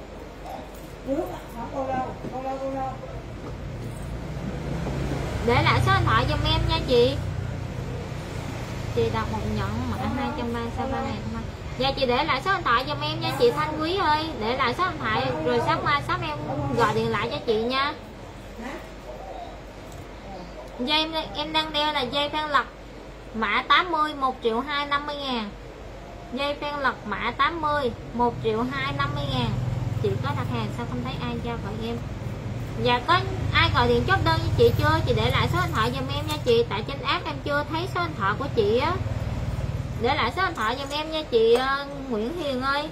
Để lại số điện thoại giùm em nha chị. Chị đặt một nhẫn mã hai trăm ba mươi sao ba ngàn thôi. Dạ chị để lại số điện thoại giùm em nha chị Thanh Quý ơi. Để lại số điện thoại rồi sáng mai shop em gọi điện lại cho chị nha. Dây em đang đeo là dây Phan Lộc mã tám mươi, một triệu hai trăm năm mươi ngàn. Dây Phan Lộc mã tám mươi, một triệu hai trăm năm mươi ngàn. Chị có đặt hàng sao không thấy ai cho gọi em? Dạ có ai gọi điện chốt đơn với chị chưa? Chị để lại số điện thoại giùm em nha chị. Tại trên app em chưa thấy số điện thoại của chị á. Để lại số điện thoại giùm em nha chị uh, Nguyễn Hiền ơi.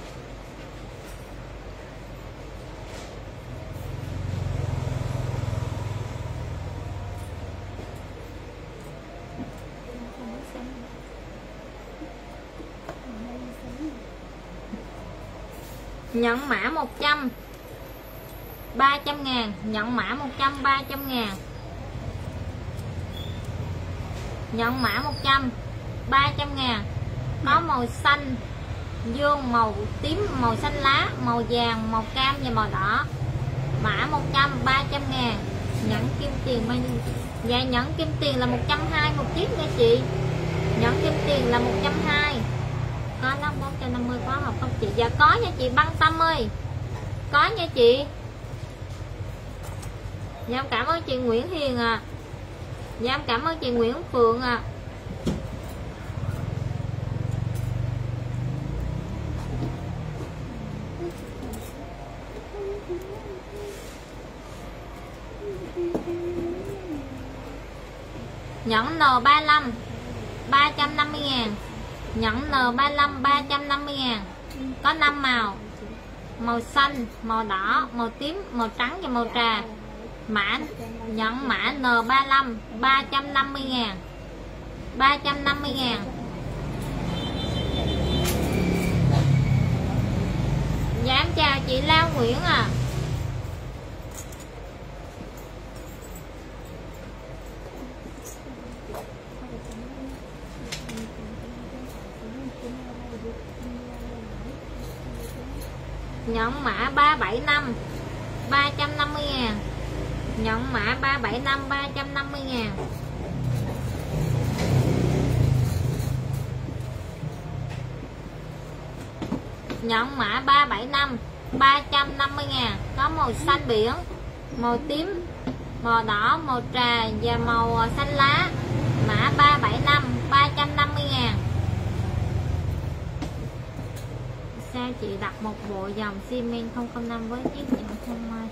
Nhận mã một trăm ba trăm ngàn. Nhận mã một trăm ba trăm ngàn. nhận mã một trăm, ba trăm ngàn. Có màu xanh dương, màu tím, màu xanh lá, màu vàng, màu cam và màu đỏ. Mã một trăm, ba trăm ngàn. Nhẫn kim tiền bao nhiêu? Dạ nhẫn kim tiền là một trăm hai mươi một chiếc nha chị. Nhẫn kim tiền là một trăm hai mươi. Có lắm bốn trăm năm mươi khóa học không chị? Dạ có nha chị Băng Tâm ơi. Có nha chị. Dạ em cảm ơn chị Nguyễn Hiền à. Dạ em cảm ơn chị Nguyễn Phượng à. Nhẫn N ba mươi lăm ba trăm năm mươi ngàn. Nhẫn N ba mươi lăm ba trăm năm mươi ngàn. Có năm màu: màu xanh, màu đỏ, màu tím, màu trắng và màu trà. Mã nhẫn mã N ba mươi lăm ba trăm năm mươi ngàn. ba trăm năm mươi ngàn. Dạ em chào chị Lao Nguyễn à. Nhẫn mã ba bảy năm ba trăm năm mươi ngàn. Nhẫn mã ba bảy năm ba trăm năm mươi ngàn. Nhẫn mã ba bảy năm ba trăm năm mươi ngàn. Có màu xanh biển, màu tím, màu đỏ, màu trà và màu xanh lá. Mã ba bảy năm ba trăm năm mươi ngàn. Sao chị đặt một bộ dòng xi men không không năm với chiếc nhẫn không mai?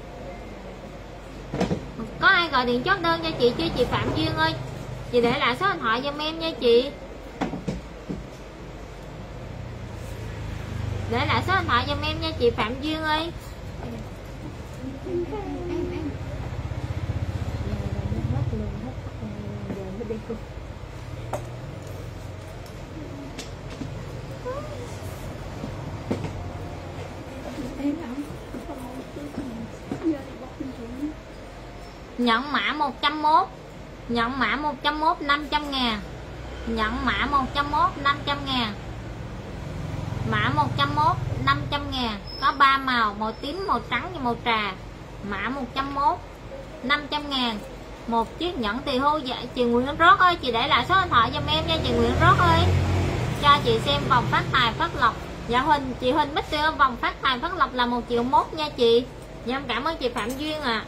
Có ai gọi điện chốt đơn cho chị chưa chị Phạm Duyên ơi? Chị để lại số điện thoại giùm em nha chị. Để lại số điện thoại giùm em nha chị Phạm Duyên ơi. Nhận mã một trăm mốt. Nhận mã một trăm mốt năm trăm ngàn. Nhận mã một trăm mốt năm trăm ngàn. Mã một trăm mốt năm trăm ngàn. Có ba màu: màu tím, màu trắng và màu trà. Mã một trăm mốt năm trăm ngàn. Một chiếc nhẫn tỳ hưu. Dạ chị Nguyễn Rót ơi, chị để lại số điện thoại giùm em nha chị Nguyễn Rót ơi. Cho chị xem vòng phát tài phát lộc. Dạ Huỳnh, chị Huỳnh Bích Tiêu, vòng phát tài phát lộc là một triệu mốt nha chị. Dạ em cảm ơn chị Phạm Duyên à.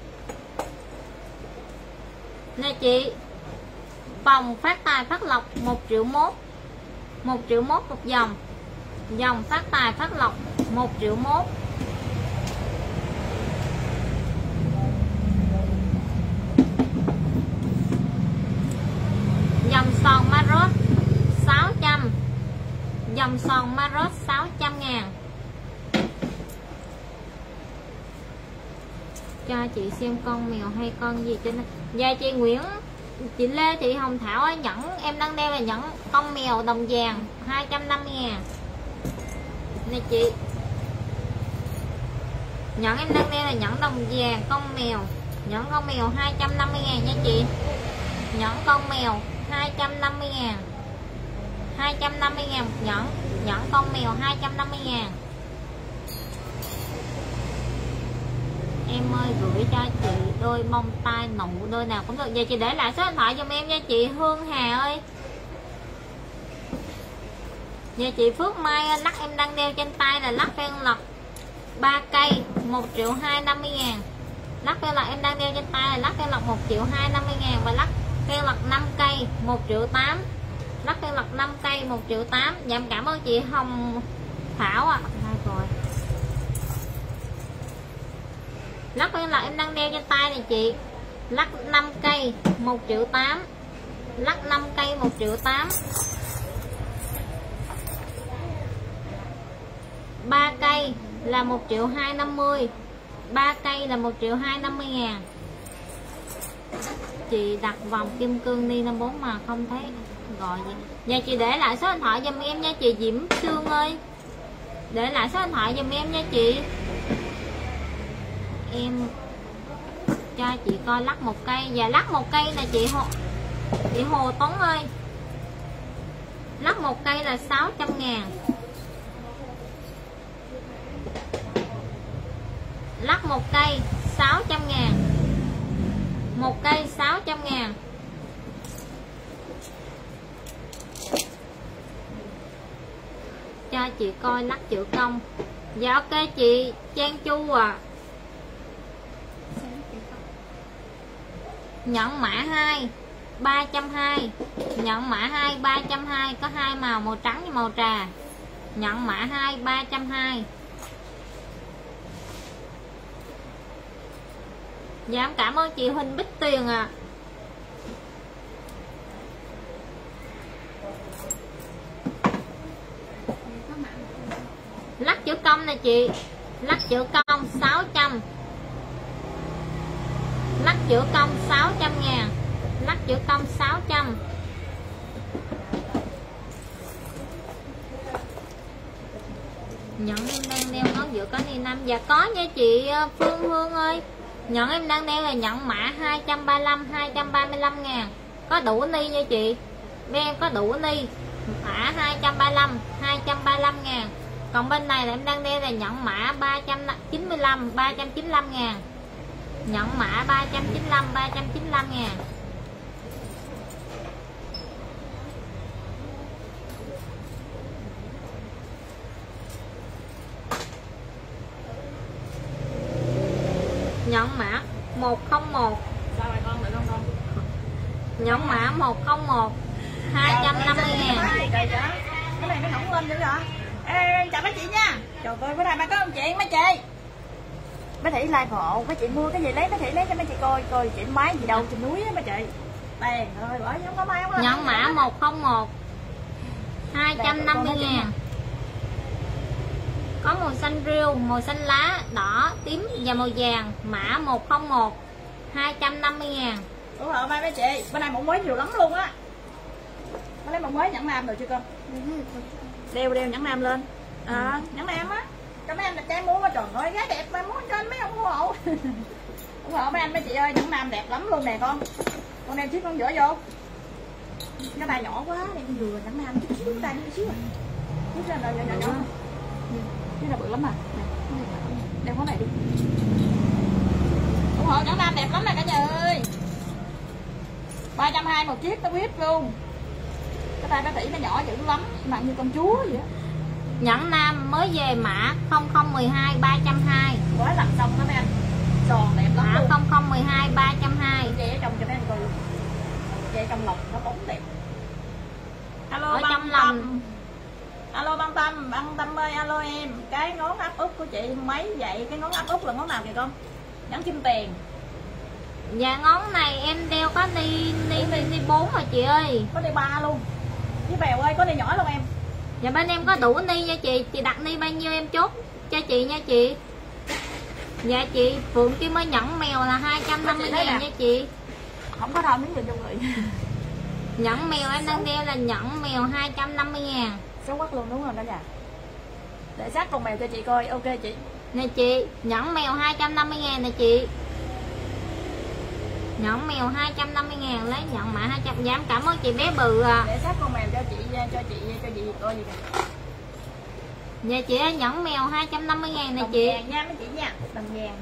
Nè chị, vòng phát tài phát lộc một triệu mốt. Một triệu mốt một dòng. Dòng phát tài phát lộc một triệu mốt. Dòng sòn Marot sáu trăm. Dòng sòn Marot sáu trăm ngàn. Cho chị xem con mèo hay con gì trên đây. Dạ chị Nguyễn, chị Lê Thị Hồng Thảo ơi, nhẫn em đang đeo là nhẫn con mèo đồng vàng hai trăm năm mươi ngàn. Nè chị, nhẫn em đang đeo là nhẫn đồng vàng con mèo. Nhẫn con mèo hai trăm năm mươi ngàn nha chị. Nhẫn con mèo hai trăm năm mươi ngàn. Hai trăm năm mươi ngàn một nhẫn. Nhẫn con mèo hai trăm năm mươi ngàn. Em ơi gửi cho chị đôi bông tai nụ đôi nào cũng được. Giờ chị để lại số điện thoại giùm em nha chị Hương Hà ơi. Giờ chị Phước Mai lắc em đang đeo trên tay là lắc phen lật ba cây một triệu hai năm mươi ngàn. Lắc phen lật em đang đeo trên tay là lắc phen lật một triệu hai năm mươi ngàn. Và lắc phen lật năm cây một triệu tám. Lắc phen lật năm cây một triệu tám. Dạ em cảm ơn chị Hồng Thảo ạ. À. Rồi. Lắc phen lật em đang đeo trên tay này chị. Lắc năm cây một triệu tám. Lắc năm cây một triệu tám. ba cây là một triệu hai năm mươi. ba cây là một triệu hai năm mươi ngàn. Chị đặt vòng kim cương ni năm bốn mà không thấy gọi gì. Giờ chị để lại số điện thoại giùm em nha chị Diễm Sương ơi. Để lại số điện thoại giùm em nha chị. Em cho chị coi lắc một cây. Và lắc một cây nè chị. Chị Hồ Tuấn ơi, lắc một cây là sáu trăm ngàn. Lắc một cây sáu trăm ngàn. Một cây sáu trăm ngàn. Cho chị coi lắc chữ công. Dạ ok chị Trang Chu à. Nhẫn mã hai ba trăm hai mươi. Nhẫn mã hai ba trăm hai mươi, có hai màu, màu trắng và màu trà. Nhẫn mã hai ba trăm hai mươi. Dạ em cảm ơn chị Huỳnh Bích Tuyền à. Lắc chữ công nè chị. Lắc chữ công sáu trăm. Lắc chữ công sáu trăm ngàn. Lắc chữ công sáu trăm. Nhẫn em đang đeo ngón giữa có ni năm. Dạ có nha chị Phương Hương ơi. Nhẫn em đang đeo là nhẫn mã hai trăm ba mươi lăm, hai trăm ba mươi lăm ngàn. Có đủ ni nha chị. Bên em có đủ ni. Mã hai trăm ba mươi lăm, hai trăm ba mươi lăm ngàn. Còn bên này là em đang đeo là nhẫn mã ba trăm chín mươi lăm, ba trăm chín mươi lăm ngàn. Nhẫn mã ba trăm chín mươi lăm, ba trăm chín mươi lăm ngàn. Nhẫn mã một không một. Sao rồi con, đợi con con. Nhẫn mã một không một, hai trăm năm mươi ngàn. Cái này nó nóng lên dữ vậy? Ê, chào mấy chị nha. Chào tôi, bữa nay ba có ông chuyện mấy chị. Mấy thị like hộ, mấy chị mua cái gì lấy, mấy thị lấy cho mấy chị coi, coi chị máy gì đâu trên núi á mấy chị. Tiền rồi, bởi không có máy không. Nhẫn mã một không một, hai trăm năm mươi ngàn. Có màu xanh rêu, màu xanh lá, đỏ, tím và màu vàng. Mã một không một, hai trăm năm mươi ngàn. Ủa hả mấy chị, bữa nay mẫu mới nhiều lắm luôn á. Có lấy mẫu mới nhẫn nam rồi chưa con? Đeo đeo nhẫn nam lên. À, ừ. Nhẫn nam á. Cho mấy anh là trai mua mà trời ơi, gái đẹp mà muốn cho anh mấy ông ủng hộ. Ủng hộ mấy anh mấy chị ơi, nhẫn nam đẹp lắm luôn nè con. Con em chiếc con vỡ vô. Cái tay nhỏ quá, em vừa nhẫn nam chút xíu tay chút xíu à. Chiếc ra rồi nhỏ nhỏ nhỏ. Cái này bự lắm à. Nè, đeo cái này đi. Ủng hộ nhẫn nam đẹp lắm nè cả nhà ơi. ba trăm hai mươi một chiếc, tao biết luôn. Cái tay bác tỷ nó nhỏ dữ lắm, nặng như con chúa vậy á. Nhẫn nam mới về mã không không một hai, ba trăm hai mươi. Gói làm xong đó mấy anh. Tròn đẹp lắm mã luôn. không không một hai, ba trăm hai mươi. Vậy ở trong cho mấy anh coi luôn. Vậy trong lòng nó bóng đẹp. Alo ở băng trong tâm. lòng. Alo băng tâm, băng tâm ơi, alo em. Cái ngón áp út của chị mấy vậy? Cái ngón áp út là ngón nào kìa con? Nhẫn kim tiền. Dạ ngón này em đeo có ni ni ni, ni bốn rồi chị ơi. Có đi ba luôn. Với bèo ơi, có đi nhỏ luôn em. Dạ bên em có đủ ni nha chị. Chị đặt ni bao nhiêu em chốt cho chị nha chị. Dạ chị Phượng Kim mới nhẫn mèo là hai trăm năm mươi ngàn nha chị. Không có đâu miếng gì trong người. Nhẫn mèo em đang đeo là nhẫn mèo hai trăm năm mươi ngàn. Xấu quắc luôn đúng không cả nhà? Để sát con mèo cho chị coi, ok chị. Nè chị, nhẫn mèo hai trăm năm mươi ngàn nè chị. Nhẫn mèo hai trăm năm mươi ngàn, lấy nhẫn mã hai trăm. Dạ em cảm ơn chị bé Bự à. Để sát con mèo cho chị cho chị cho chị coi gì kìa. Dạ chị ơi, nhẫn mèo hai trăm năm mươi ngàn nè Đồng chị. vàng nha mấy chị nha, đồng vàng.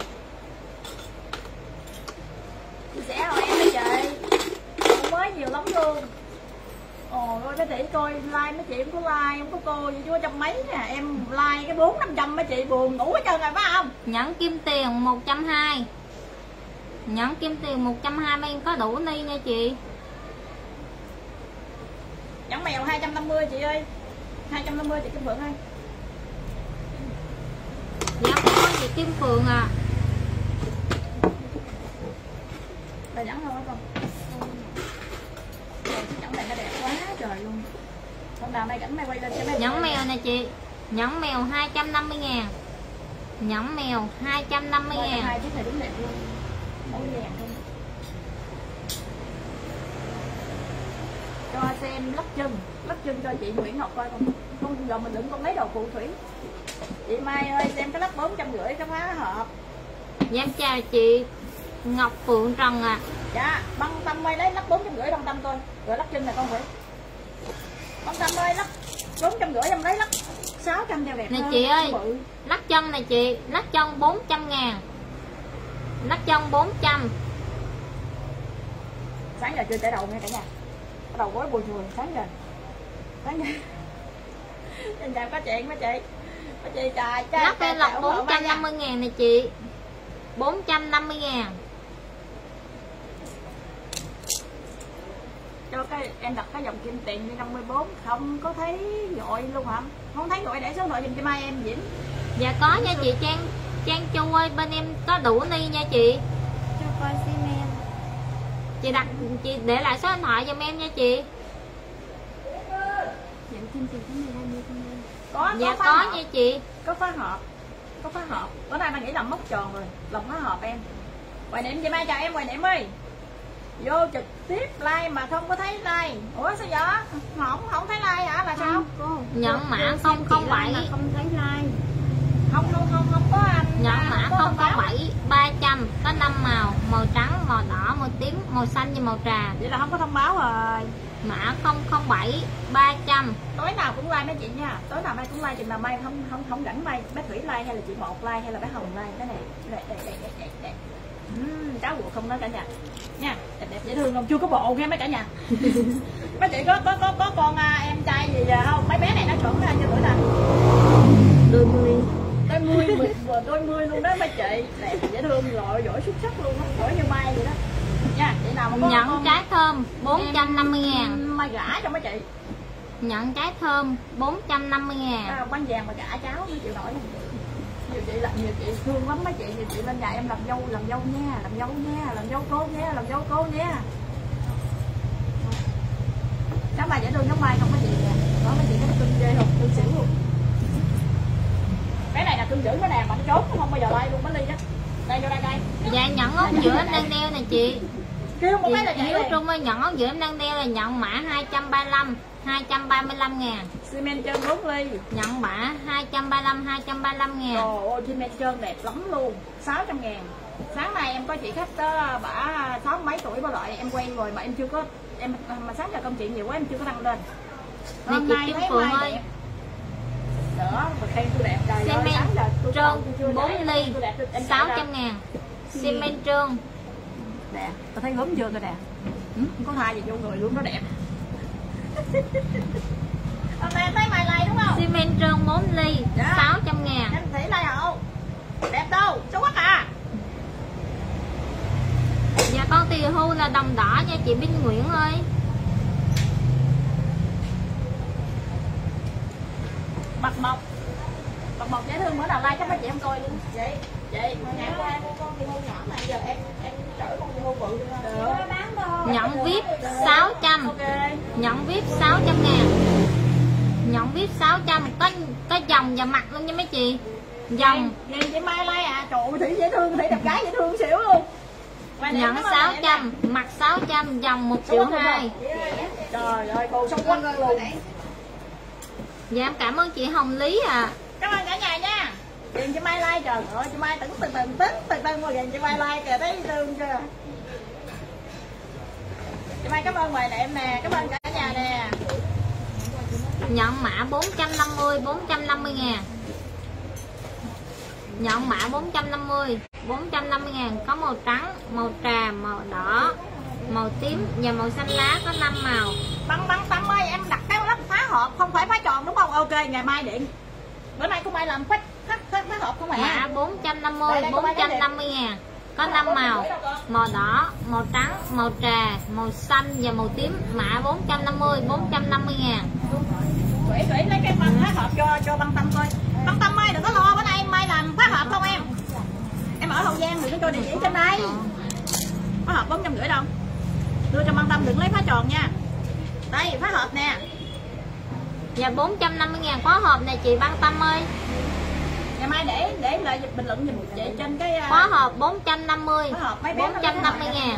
Chia sẻ thôi em ơi trời. Cũng mới nhiều lắm luôn. Ồ ơi cái tỷ coi like mấy chị không có like, không có cô gì chưa trăm mấy nè, em like cái bốn năm trăm mấy chị buồn ngủ hết trơn rồi phải không? Nhẫn kim tiền một trăm hai mươi. Nhẫn kim tiền một trăm hai mươi em có đủ ni nha chị. Nhẫn mèo hai trăm năm mươi chị ơi. hai trăm năm mươi chị Kim Phượng ơi. Dạ cảm ơn chị Kim Phượng à. Là nhẫn không con? Trời, cái nhẫn này nó đẹp quá trời luôn. Hôm nào nay cảnh này quay lên cho mấy. Nhẫn mèo nè chị. Nhẫn mèo hai trăm năm mươi ngàn. Nhẫn mèo hai trăm năm mươi ngàn. Hai chiếc này đúng đẹp luôn. Mẫu vàng không? Cho xem lắc chân, lắc chân cho chị Nguyễn Ngọc coi con. Không giờ mình đừng con lấy đồ phụ thủy. Chị Mai ơi xem cái lắc bốn trăm rưỡi cái phá hợp. Dạ em chào chị Ngọc Phượng Trần à. Dạ, băng tâm ơi lấy lắc bốn trăm rưỡi băng tâm tôi. Rồi lắc chân này con Vĩ. Băng tâm ơi lắc bốn trăm rưỡi em lấy lắc sáu trăm cho đẹp. Này chị ơi, lắc chân này chị, lắc chân bốn trăm ngàn. Lắc chân bốn trăm. Sáng giờ chưa chảy đầu nha cả nhà. Đầu gối bùi chùi sáng giờ. Sáng giờ. Xin chào các chị, mấy chị. Mấy chị trời trời. Lắc em lọc bốn trăm năm mươi ngàn này chị. bốn trăm năm mươi ngàn. Cho cái em đặt cái dòng kim tiền như năm mươi bốn không có thấy gọi luôn hả? Không thấy gọi để số điện thoại dùm cho mai em Vĩnh. Dạ có nha chị Trang. Trang Chu ơi, bên em có đủ ni nha chị. Cho coi xi men. Chị đặt chị để lại số điện thoại giùm em nha chị. Nhận kim tiền tháng mười hai mươi tháng mười. Có Dạ có, có có nha chị. có phá hợp, có phá hợp. Bữa nay đang nghĩ làm móc tròn rồi, lòng phá hợp em. Hoài Niệm chị Mai chào em Hoài Niệm ơi. Vô trực tiếp like mà không có thấy like. Ủa sao vậy? Không không thấy like hả là sao? Cô. Nhận mã không không bảy. Không thấy like. Không không không không có anh. Nhận à, mã có không thông không báo. bảy ba trăm, có năm màu, màu trắng, màu đỏ, màu tím, màu xanh và màu trà. Vậy là không có thông báo rồi. Mã không không bảy ba trăm. Tối nào cũng like mấy chị nha. Tối nào mai cũng like, chừng nào mai không không không rảnh like. Bé Thủy like hay là chị Một like hay là bé Hồng like cái này. Đây đây đây đây đây. đây. Uhm, cháu ruột không nói cả nhà nha, đẹp đẹp dễ thương không, chưa có bộ nghe mấy cả nhà. Mấy chị có có có có con à, em trai gì giờ không? Mấy bé này nó chuẩn ra chưa tuổi nào? Đôi mươi. Đôi mươi vừa đôi mươi luôn đó mấy chị, đẹp dễ thương rồi, giỏi xuất sắc luôn, giỏi như Mai vậy đó nha. Chị nào mà có Nhận con trái thơm bốn trăm năm mươi ngàn. Mai gả cho mấy chị. Nhận trái thơm bốn trăm năm mươi ngàn. À, bánh vàng mà gả cháu mới chịu nổi. Nhiều chị là nhiều chị thương lắm mấy chị, nhiều chị lên nhà em làm dâu làm dâu nha, làm dâu nha, làm dâu cô nha, làm dâu cô nha. Cháu Mai dễ thương giống Mai không có chị nè. Đó mấy chị có cưng ghê không, cưng xỉu luôn. Cái này là cưng dữ cái nè, mà nó trốn nó không bao giờ like luôn bánh ly đó. Đây vô đây đây. Dạ nhận ốc giữa em đang đeo nè chị. Kêu một Chị cái là vậy Hiếu này. Trung ơi, nhận ốc giữa em đang đeo là nhận mã hai trăm ba mươi lăm, hai trăm ba mươi lăm ngàn. Xi men trơn bốn ly. Nhận mã hai trăm ba mươi lăm, hai trăm ba mươi lăm ngàn. Trời ơi, xi men trơn đẹp lắm luôn. sáu trăm ngàn. Sáng nay em có chị khách đó, bả sáu mấy tuổi bà loại em quen rồi mà em chưa có em mà sáng giờ công chuyện nhiều quá em chưa có đăng lên. Này Hôm chị nay Kim thấy Phượng Mai ơi. đẹp. Nữa, mà khen tôi đẹp trời Xi ơi, men sáng giờ tôi trơn tôi chưa bốn thấy ly tôi đẹp, tôi- em sáu chạy ra. trăm ngàn. Xi men trơn. Nè, tôi thấy gốm chưa rồi nè. Ừ, không có thai gì vô người luôn, nó đẹp. Hôm nay em thấy Mai like đúng không? Xi men trơn bốn ly Dạ. sáu trăm ngàn. Em thấy like hậu. Đẹp đâu, số quá à. Dạ con tỳ hưu là đồng đỏ nha chị Binh Nguyễn ơi. Bạch Mộc. Bạch Mộc dễ thương, bữa nào like chắc mấy chị em coi luôn. Chị, chị, ngày hôm qua em mua con thì hôn nhỏ mà giờ em em chở con thì hôn bự luôn. Được. Nhận vê i pê sáu trăm. Ok. Nhận vê i pê sáu trăm ngàn. Nhận vê i pê sáu trăm. Có, có dòng và mặt luôn nha mấy chị. Dòng. Nhìn chị Mai like à, trời ơi, Thủy dễ thương, Thủy đẹp gái dễ thương xỉu luôn. Mai Nhận cảm ơn sáu chị trăm, mặt sáu trăm, dòng một nè. triệu hai. Trời ơi, cô sống quắc luôn. Dạ em cảm ơn chị Hồng Lý à. Cảm ơn cả nhà nha. Nhìn chị Mai like trời ơi, chị Mai tỉnh từ từ tính từ từ mà nhìn chị Mai like kìa, thấy thương chưa. Chị Mai cảm ơn ngoài này em nè, cảm ơn cả nhà nè. Nhận mã bốn trăm năm mươi, bốn trăm năm mươi ngàn. Nhận mã bốn trăm năm mươi, bốn trăm năm mươi ngàn. Có màu trắng, màu trà, màu đỏ, màu tím và màu xanh lá, có năm màu. Băng băng Tâm ơi, em đặt cái lắp phá hộp không phải phá tròn đúng không? Ok, ngày mai điện. Bữa nay không ai làm phá phá phá, phá hộp không Mã ạ? bốn trăm năm mươi, bốn trăm năm mươi ngàn. Có năm màu, màu đỏ, màu trắng, màu trà, màu xanh và màu tím. Mã bốn trăm năm mươi, bốn trăm năm mươi ngàn. Thủy Thủy lấy cái băng phá hộp cho cho băng Tâm coi. Băng Tâm ơi đừng có lo, bữa nay mai làm phá hộp không em? Em ở Hậu Giang đừng có cho địa chỉ trên đây. Phá hộp bốn trăm rưỡi đâu. Đưa cho băng Tâm đừng lấy phá tròn nha. Đây phá hộp nè. Dạ bốn trăm năm mươi ngàn có hộp này chị Băng Tâm ơi. Ngày mai để để lại bình luận giùm chị trên cái uh, Có hộp bốn trăm năm mươi, phá hộp mấy bé bốn trăm năm mươi ngàn.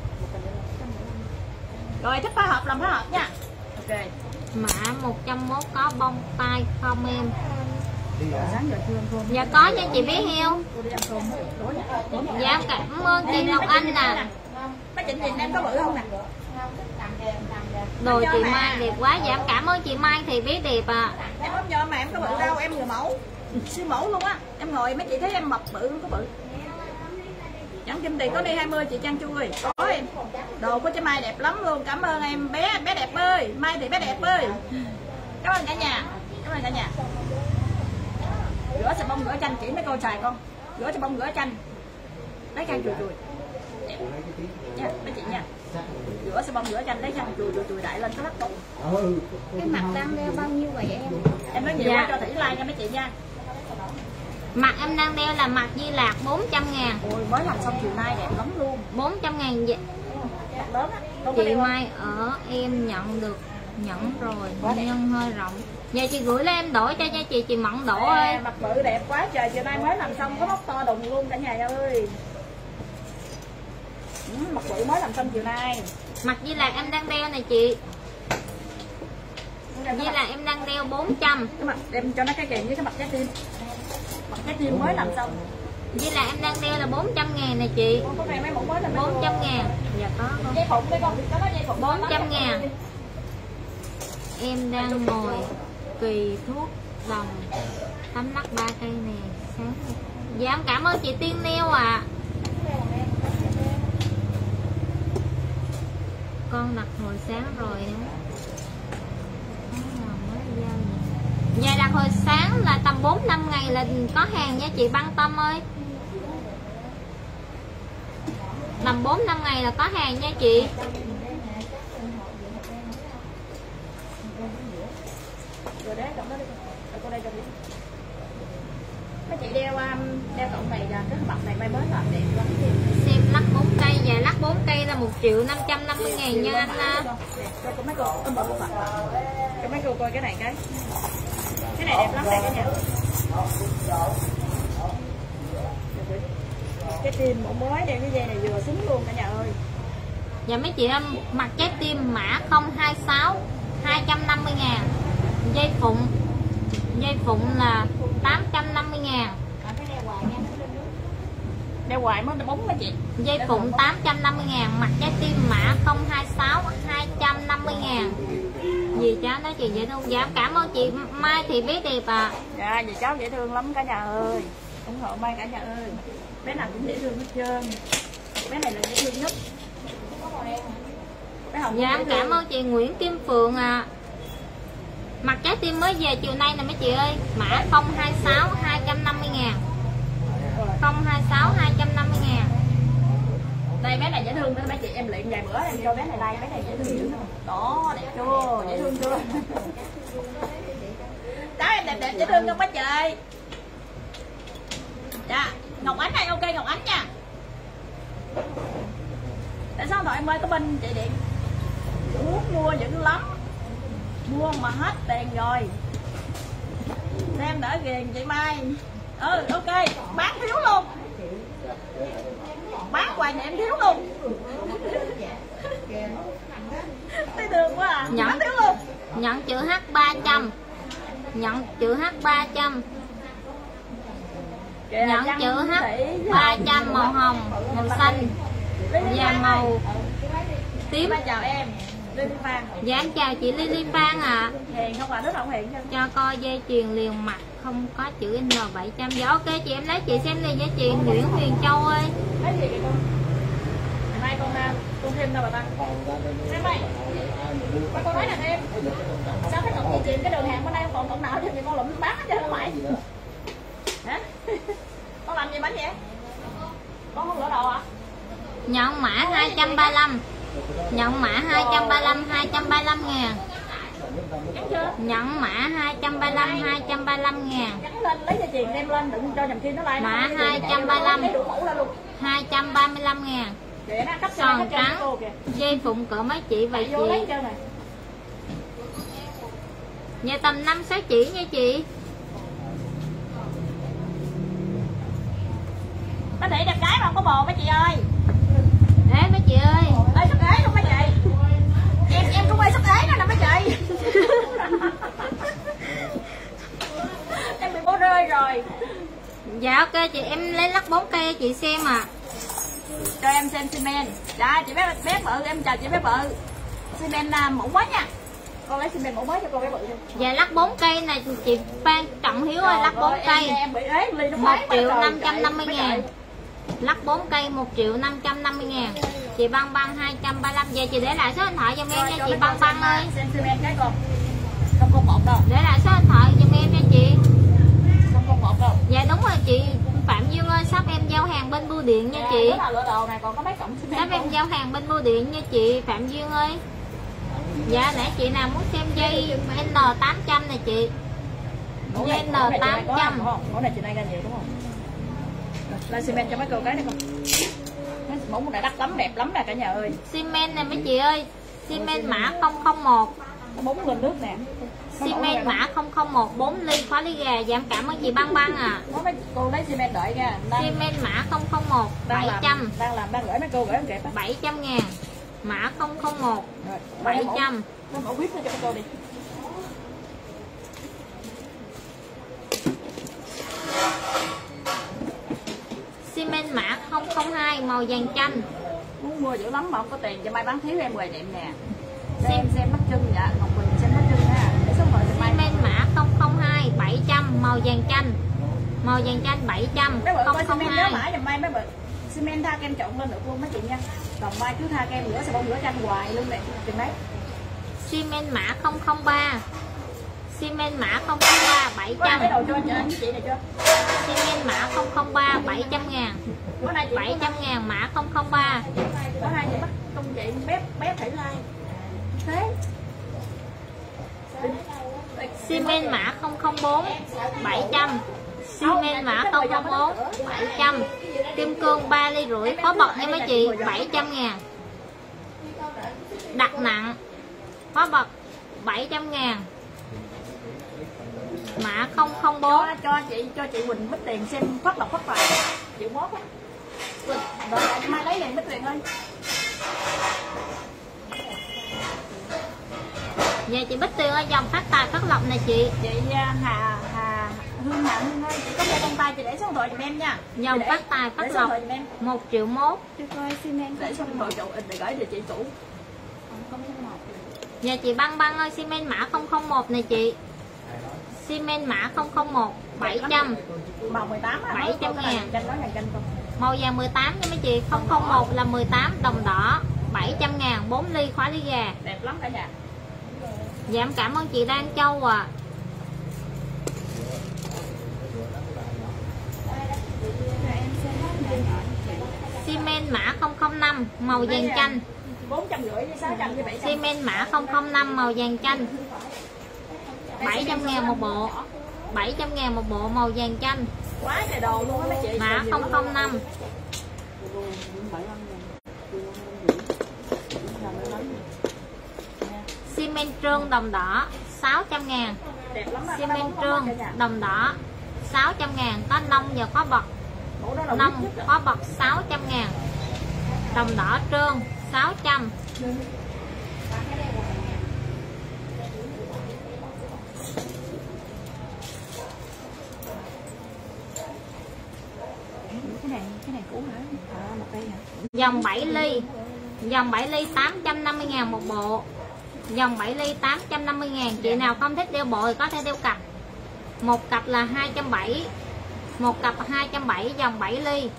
Rồi thích phá hộp làm phá hộp nha. Ok. Mã một trăm mốt có bông tai không em? Sáng giờ chưa ăn cơm. Dạ có nha chị bé heo. Tôi đi ăn cơm. Dạ cảm ơn chị Ngọc Anh nè. Mấy chị nhìn em có bự không nè? Đồ chị Mai đẹp quá. Dạ em cảm ơn chị Mai thì biết đẹp à. Em không cho mà em có bự đâu, em người mẫu siêu mẫu luôn á. Em ngồi mấy chị thấy em mập bự không có bự. Nhẫn Kim Tiền có đi hai mươi chị Trang Chui. Có em. Đồ của chị Mai đẹp lắm luôn. Cảm ơn em bé bé đẹp ơi. Mai thì bé đẹp ơi. Cảm ơn cả nhà. Cảm ơn cả nhà. Rửa xà bông rửa chanh chỉ mấy cô xài con. Rửa xà bông rửa chanh. Lấy khăn chùi chùi. Đẹp. Nha, mấy chị nha. Rửa xà bông rửa chanh lấy khăn chùi chùi chùi đại lên cái lắc bông. Cái mặt đang đeo bao nhiêu vậy em? Em nói nhiều Dạ. quá cho Thủy like nha mấy chị nha. Mặt em đang đeo là mặt Di Lạc bốn trăm ngàn. Ôi mới làm xong chiều nay đẹp lắm luôn. bốn trăm ngàn. Dạ. Lớn á. Không có Chị đeo không? Mai ở em nhận được nhẫn rồi, nhân hơi rộng. Dạ chị gửi lên em đổi cho nha chị, chị Mận Đỗ ơi. À, mặt bự đẹp quá trời, chiều nay mới làm xong có móc to đùng luôn cả nhà ơi. Ừ, mặt bự mới làm xong chiều nay. Mặt Di Lạc em đang đeo này chị. Di Lạc em đang đeo bốn trăm. Cái mặt đem cho nó cái kèm với cái mặt trái tim. Mặt trái tim mới làm xong. Di Lạc em đang đeo là bốn trăm ngàn này chị. Con có này mấy mẫu mới là bốn trăm ngàn. Dạ có không? dây phụng đây con, có nó dây phụng bốn trăm ngàn. Em đang ngồi kỳ thuốc đồng tấm lắc ba cây nè. Sáng. Dạ em cảm ơn chị Tiên Nêu ạ. À. Con đặt hồi sáng rồi đó. Dạ đặt hồi sáng là tầm bốn năm ngày là có hàng nha chị Băng Tâm ơi. Tầm bốn năm ngày là có hàng nha chị. Rồi đấy, cộng đó đi. Rồi cô đây cho đi. Mấy chị đeo um, đeo cộng này là cái mặt này mai mới làm đẹp lắm. Xem lắc bốn cây, dạ lắc bốn cây là một triệu năm trăm năm mươi ngàn nha anh ha. Cho cô mấy cô, ôm bộ mặt. Cho mấy cô coi cái này cái. Cái này đẹp lắm đây cả nhà. Cái tim mẫu mới đeo cái dây này vừa xứng luôn cả nhà ơi. Dạ mấy chị em mặt trái tim mã không hai sáu hai trăm năm mươi ngàn. Dây phụng dây phụng là tám trăm năm mươi ngàn. Đeo hoài mới bóng mấy chị. Dây phụng tám trăm năm mươi ngàn. Mặt trái tim mã không hai sáu hai trăm năm mươi ngàn. Gì cháu nói chị dễ thương. Dạ cảm ơn chị Mai thì biết đẹp à. Dạ vì cháu dễ thương lắm cả nhà ơi. ủng hộ Mai cả nhà ơi. Bé nào cũng dễ thương hết trơn. Bé này là dễ thương nhất. Bé Hồng Dạ em cảm ơn chị Nguyễn Kim Phượng à. Mặt trái tim mới về chiều nay nè mấy chị ơi. Mã không hai sáu hai trăm năm mươi ngàn. Không hai sáu hai trăm năm mươi ngàn. Đây bé này dễ thương đó mấy chị, em luyện vài bữa em cho bé này like, bé này dễ thương dữ. Đó, đẹp chưa? Dễ thương chưa? Đó em đẹp đẹp dễ thương không bác trời? Dạ, Ngọc Ánh này ok Ngọc Ánh nha. Tại sao thoại em ơi có bên chị điện muốn mua dữ lắm. Mua mà hết tiền rồi. Xem đỡ ghiền chị Mai. Ừ ok, bán thiếu luôn. Bán hoài này em thiếu luôn. Thấy thương quá à. Nhận, bán thiếu luôn. nhận chữ H ba trăm. Nhận chữ H ba trăm. Nhận chữ H ba trăm màu hồng, màu xanh và màu tím. Chào em Lily Phan. Dạ em chào chị Lily Phan ạ. À. Hiền không à, đứa nào hiền chứ. Cho coi dây chuyền liền mặt không có chữ N bảy trăm. Dạ ok chị em lấy chị xem liền nha chị Nguyễn Huyền Châu ơi. Lấy gì vậy con? Ngày mai con con thêm đâu bà ta? Em ơi. Bà con nói là em. Sao cái cổng chị cái đường hàng bên đây còn cổng nào thì con lụm bán hết trơn mày. Hả? Con làm gì bánh vậy? Con không lỡ đồ à? Nhận mã hai trăm ba mươi lăm. Nhận mã hai trăm ba mươi lăm hai trăm ba mươi lăm ngàn. Nhận mã hai trăm ba mươi lăm hai trăm ba mươi lăm ngàn. Nhắn lên lấy dây chuyền đem lên đừng cho nhầm khi nó like. Mã hai trăm ba mươi lăm hai trăm ba mươi lăm ngàn. Sòn trắng. Dây phụng cỡ mấy chỉ vậy chị? Nhà tầm năm sáu chỉ nha chị. Nó để đẹp gái mà không có bồ mấy chị ơi. Ê mấy chị ơi. Ê sắp ế luôn mấy chị. Em em cũng ơi sắp ế nữa nè mấy chị. Em bị bố rơi rồi. Dạ ok chị em lấy lắc bốn cây chị xem à. cho em xem xi men. Dạ chị bé bé bự, em chào chị bé bự. Xi men mẫu mới nha. Con lấy xi men mẫu mới cho con bé bự đi. Dạ lắc bốn cây này chị Phan Trọng Hiếu ơi, lắc bốn cây. Em, em bị ế ly nó một triệu năm trăm năm mươi ngàn. Lắc bốn cây một triệu năm trăm năm mươi ngàn. Chị Băng Băng hai trăm ba mươi lăm. Về chị để lại số điện thoại giùm em nha chị Băng Băng ơi. Xem xi men cái con. Không con một đâu. Để lại số điện thoại giùm em nha chị. Không con một đâu. Dạ đúng rồi chị Phạm Dương ơi, sắp em giao hàng bên bưu điện nha chị. Này còn có mấy cổng xi men. Sắp em giao hàng bên bưu điện nha chị Phạm Dương ơi. Dạ nãy chị nào muốn xem dây N tám trăm này chị. Dây N tám trăm. Mẫu này chị này ra nhiều đúng không? Lên xi men cho mấy cô cái này không? Mẫu này đắt lắm, đẹp lắm nè cả nhà ơi. Xi men này mấy chị ơi. Xi men mã không không một. Bốn lần nước nè. Xi men mã không không một bốn ly khóa lý gà. Dạ em cảm ơn chị Băng Băng à. Mấy cô lấy xi men đợi nha. Xi men mã không không một bảy trăm. Đang làm đang gửi mấy cô gửi em kịp á. bảy trăm ngàn. Mã không không một bảy trăm. Nó mẫu viết cho mấy cô đi. Xi men mã không không hai màu vàng chanh. Muốn mua dữ lắm mà không có tiền cho mai bán thiếu em quầy tiệm nè. Xem xem mắt chân dạ, Ngọc Quỳnh xem mắt chân ha. Để số điện Xi men mã không không hai bảy trăm màu vàng chanh. Màu vàng chanh bảy trăm không không hai. Mã giùm mai mấy bự. Xi men tha kem trộn lên được luôn mấy chị nha. Còn mai cứ tha kem rửa xà bông rửa chanh hoài luôn nè. Chừng đấy. Xi men mã không không ba. Xi men mã không không ba bảy trăm. Cái đồ cho anh chị này chưa? Xi men mã không không ba bảy trăm ngàn. bảy trăm ngàn mã không không ba. Có hai chị bắt công chị bếp bếp thử like. Thế. Xi men mã không không bốn bảy trăm. Xi men mã không không bốn bảy trăm. Kim cương ba ly rưỡi có bọc nha mấy chị bảy trăm ngàn. Đặt nặng có bọc bảy trăm ngàn. Mã không không bốn. Cho, cho chị cho chị Quỳnh Bích Tiền xem phát lộc phát tài. Chịu mốt á. Rồi lại mai lấy liền Bích Tiền ơi. Dạ chị Bích Tiền ơi, dòng phát tài phát lộc này chị. Chị Hà Hà Hương Hà Hương ơi, chị có đeo trong tay chị để số điện thoại giùm em nha. Dòng để, phát tài phát lộc một triệu mốt. Cho coi xi men để số điện thoại chủ để gửi địa chỉ cũ. Dạ chị Băng Băng ơi, xi men mã không không một này chị. Xi men mã không không một bảy trăm. Màu mười tám á. bảy trăm ngàn. Chanh nói ngàn chanh không. Màu vàng mười tám nha mấy chị, không không một là mười tám đồng đỏ, bảy trăm ngàn bốn ly khóa lý gà. Đẹp lắm cả nhà. Dạ em cảm ơn chị Đan Châu à. Xi men mã không không năm màu vàng chanh. bốn trăm rưỡi với sáu trăm với bảy trăm. Xi men mã không không năm màu vàng chanh. bảy trăm ngàn một bộ. bảy trăm ngàn một bộ màu vàng chanh. Quá trời đồ luôn á mấy chị. Mã không không năm. Xi men trơn đồng đỏ sáu trăm ngàn. Xi men trơn đồng đỏ sáu trăm ngàn. Có nông giờ có bọc. Nông có bọc sáu trăm ngàn. Đồng đỏ trơn sáu trăm. Cái này cái này cũ hả? À, một đây hả? Dòng bảy ly. Dòng bảy ly tám trăm năm mươi ngàn một bộ. Dòng bảy ly tám trăm năm mươi ngàn. Chị nào không thích đeo bộ thì có thể đeo cặp. Một cặp là hai trăm bảy mươi. Một cặp hai trăm bảy mươi dòng bảy ly.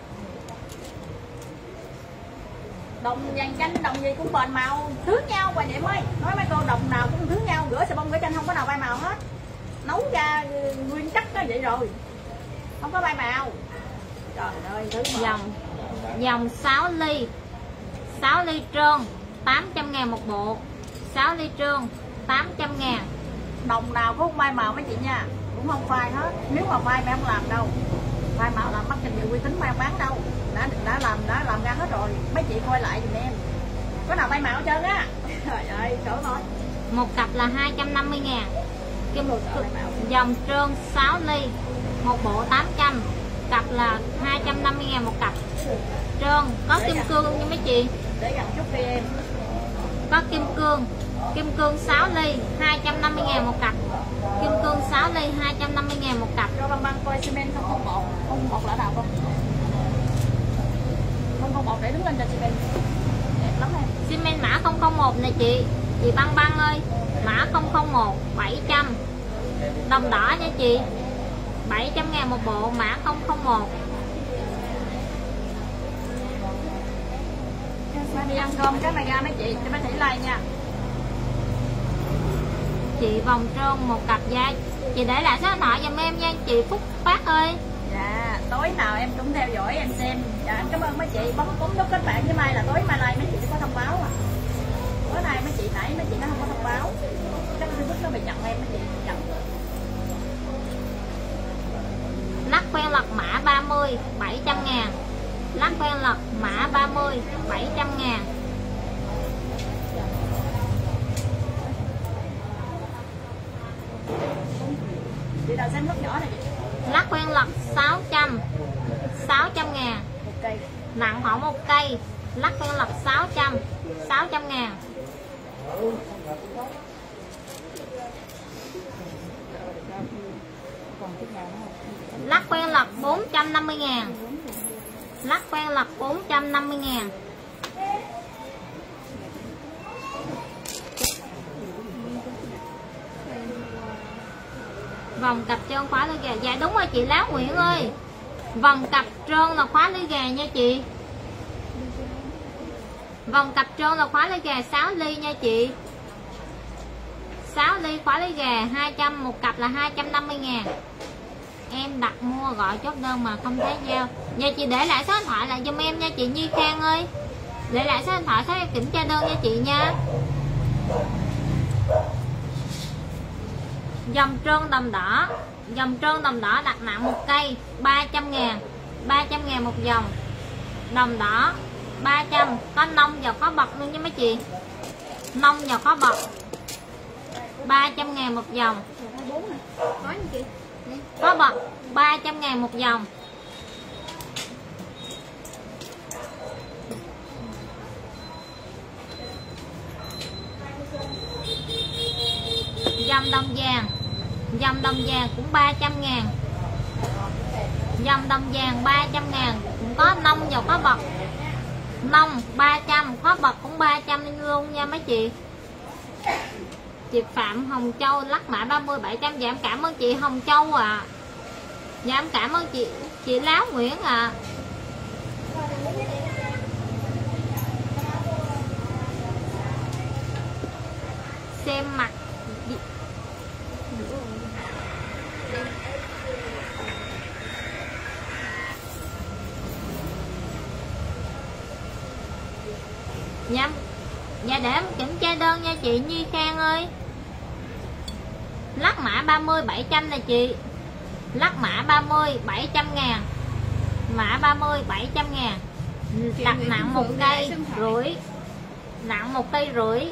Đồng vàng chanh đồng gì cũng bền màu thứ nhau và vậy mới nói mấy cô đồng nào cũng thứ nhau, rửa xà bông rửa chanh không có nào bay màu hết, nấu ra nguyên chất đó vậy rồi không có bay màu. Trời ơi thứ mà. Dòng dòng sáu ly. sáu ly trơn tám trăm ngàn một bộ. sáu ly trơn tám trăm ngàn. Đồng nào cũng không bay màu mấy chị nha, cũng không phai hết. Nếu mà phai mày không làm đâu, phai màu làm mất danh dự uy tín mày không bán đâu. Đã đã làm đã làm ra hết rồi, mấy chị coi lại giùm em có nào bay màu hết trơn á. Trời ơi chỗ nói Một cặp là hai trăm năm mươi ngàn. Kim dòng trơn sáu ly một bộ tám trăm. Cặp là hai trăm năm mươi ngàn một cặp. Trơn có kim cương như mấy chị. để gần chút đi em. Có kim cương. Kim cương sáu ly hai trăm năm mươi ngàn một cặp. Kim cương sáu ly hai trăm năm mươi ngàn một cặp. Cho Băng Băng coi xi men không không một không một là nào không không không một để đứng lên cho chị Ben. Đẹp lắm em. Xi men mã không không một nè chị. Chị Băng Băng ơi, mã không không một bảy trăm. Đồng đỏ nha chị. bảy trăm ngàn một bộ mã không không một. Ba đi ăn cơm cái này ra mấy chị cho bác Thị like nha. Chị vòng trơn một cặp da. Chị để lại số điện thoại giùm em nha chị Phúc Phát ơi. Dạ, tối nào em cũng theo dõi em xem. Dạ, em cảm ơn mấy chị. Bấm bấm nút kết bạn với Mai là tối mai like mấy chị có thông báo à. Tối nay mấy chị nãy mấy chị nó không có thông báo. Chắc Facebook nó bị chặn em mấy chị chặn. Lắc quen lật mã ba mươi bảy trăm ngàn. Lắc quen lật mã ba mươi bảy trăm ngàn. Chị nào xem lúc nhỏ này chị. Lắc quen lật sáu trăm. sáu trăm ngàn. Một cây. Nặng khoảng một cây. Lắc quen lật sáu trăm. sáu trăm ngàn. Lắc quen lật bốn trăm năm mươi ngàn. Lắc quen lật bốn trăm năm mươi ngàn. Vòng cặp trơn khóa lưới gà. Dạ đúng rồi chị Láo Nguyễn ơi. Vòng cặp trơn là khóa lưới gà nha chị. Vòng cặp trơn là khóa lưới gà sáu ly nha chị. sáu ly khóa lưới gà hai trăm, một cặp là hai trăm năm mươi ngàn. Em đặt mua gọi chốt đơn mà không thấy giao. Dạ chị để lại số điện thoại lại giùm em nha chị Nhi Khang ơi. Để lại số điện thoại số em kiểm tra đơn nha chị nha. Dòng trơn đồng đỏ. Dòng trơn đồng đỏ đặt nặng một cây ba trăm ngàn. ba trăm ngàn một dòng. Đồng đỏ ba trăm. Có nông và khó bật luôn nha mấy chị. Nông và khó bật ba trăm ngàn một dòng. Có như chị. Có bật ba trăm ngàn một dòng. Dòng đồng vàng. Dòng đồng vàng cũng ba trăm ngàn. Dòng đồng vàng ba trăm ngàn. Cũng có nông và có bật. Nông ba trăm, khó bật cũng ba trăm luôn nha mấy chị. Chị Phạm Hồng Châu lắc mã ba mươi bảy trăm. Dạ em cảm ơn chị Hồng Châu ạ. À. Dạ em cảm ơn chị chị Láo Nguyễn ạ. À. Xem mặt Dạ, dạ để em kiểm tra đơn nha chị Nhi Khang ơi. Lắc mã ba mươi bảy trăm nè chị. Lắc mã ba mươi bảy trăm ngàn. Mã ba mươi bảy trăm ngàn. Đặt nặng một cây rưỡi. Nặng một cây rưỡi.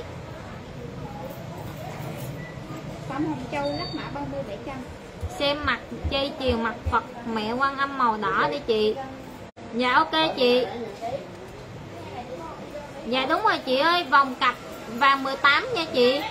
Phạm Hồng Châu lắc mã ba mươi bảy trăm. Xem mặt dây chuyền mặt Phật mẹ Quan Âm màu đỏ đi chị. Dạ ok chị. Dạ đúng rồi chị ơi. Vòng cặp vàng mười tám nha chị.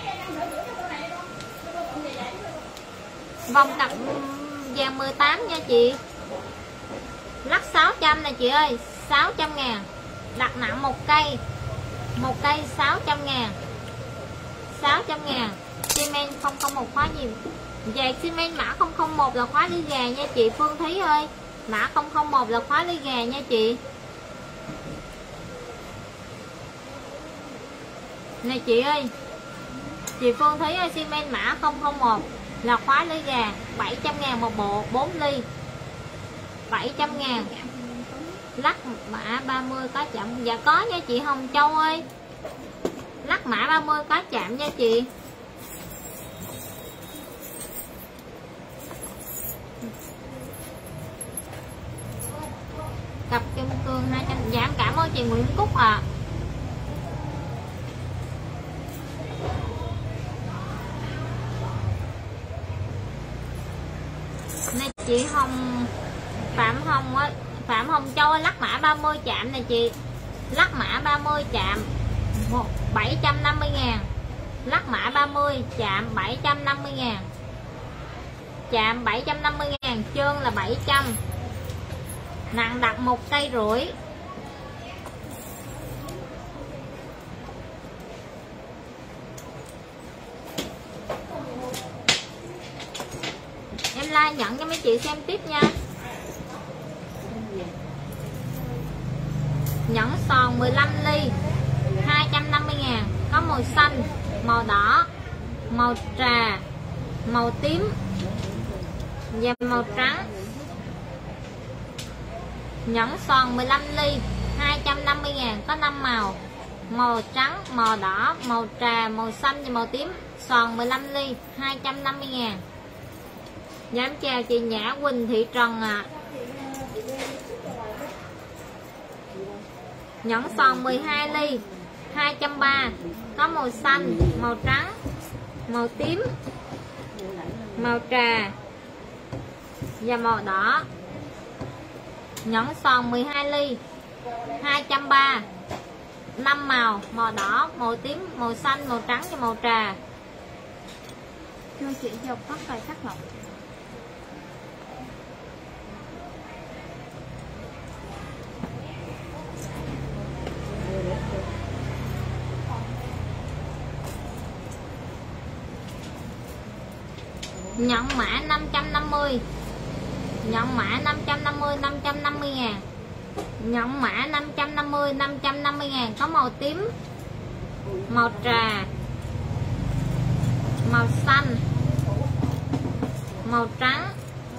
Vòng cặp vàng mười tám nha chị. Lắc sáu trăm nè chị ơi. Sáu trăm ngàn. Đặt nặng một cây. Một cây sáu trăm ngàn. Sáu trăm ngàn. Xi men không không một khóa gì. Dạ xi men mã không không một là khóa lưới gà nha chị Phương Thúy ơi. Mã không không một là khóa lưới gà nha chị. Nè chị ơi. Chị Phương Thúy ơi, xi men mã không không một là khóa lưới gà bảy trăm ngàn một bộ bốn ly. bảy trăm ngàn. Lắc mã ba mươi có chạm. Dạ có nha chị Hồng Châu ơi. Lắc mã ba mươi có chạm nha chị. Cặp kim cương hai trăm. Dạ em cảm ơn chị Nguyễn Cúc ạ. À. Này chị Hồng Phạm Hồng á, Phạm Hồng Châu lắc mã ba mươi chạm nè chị. Lắc mã ba mươi chạm bảy trăm năm mươi ngàn. Lắc mã ba mươi chạm bảy trăm năm mươi ngàn. Chạm bảy trăm năm mươi ngàn. Trơn là bảy trăm. Nặng đặt một cây rưỡi. like nhận cho mấy chị xem tiếp nha. Nhẫn sòn mười lăm ly hai trăm năm mươi ngàn, có màu xanh, màu đỏ, màu trà, màu tím và màu trắng. Nhẫn sòn mười lăm ly hai trăm năm mươi ngàn, có năm màu: màu trắng, màu đỏ, màu trà, màu xanh và màu tím. Sòn mười lăm ly hai trăm năm mươi ngàn. Dạ em chào chị Nhã Quỳnh Thị Trần ạ. À. Nhẫn sòn mười hai ly hai trăm ba mươi, có màu xanh, màu trắng, màu tím, màu trà và màu đỏ. Nhẫn sòn mười hai ly hai trăm ba mươi, năm màu: màu đỏ, màu tím, màu xanh, màu trắng và màu trà. Cho chị dọc phát vài sắc lọc. Nhận mã năm trăm năm mươi. Nhận mã năm trăm năm mươi, năm trăm năm mươi ngàn. Nhận mã năm trăm năm mươi, năm trăm năm mươi ngàn, có màu tím, màu trà, màu xanh, màu trắng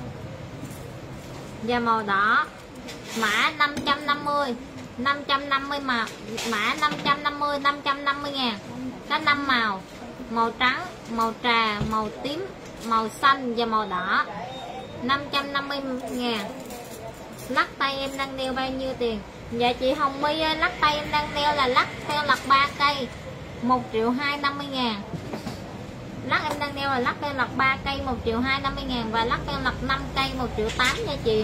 và màu đỏ. Mã năm trăm năm mươi, năm trăm năm mươi màu. Mã năm trăm năm mươi, năm trăm năm mươi ngàn, có năm màu: màu trắng, màu trà, màu tím, màu xanh và màu đỏ. Năm trăm năm mươi ngàn. Lắc tay em đang đeo bao nhiêu tiền? Dạ chị Hồng My ơi, lắc tay em đang đeo là lắc theo lật ba cây, một triệu hai trăm năm mươi ngàn. Lắc em đang đeo là lắc theo lật ba cây, một triệu hai trăm năm mươi ngàn. Và lắc theo lật năm cây, một triệu tám nha chị.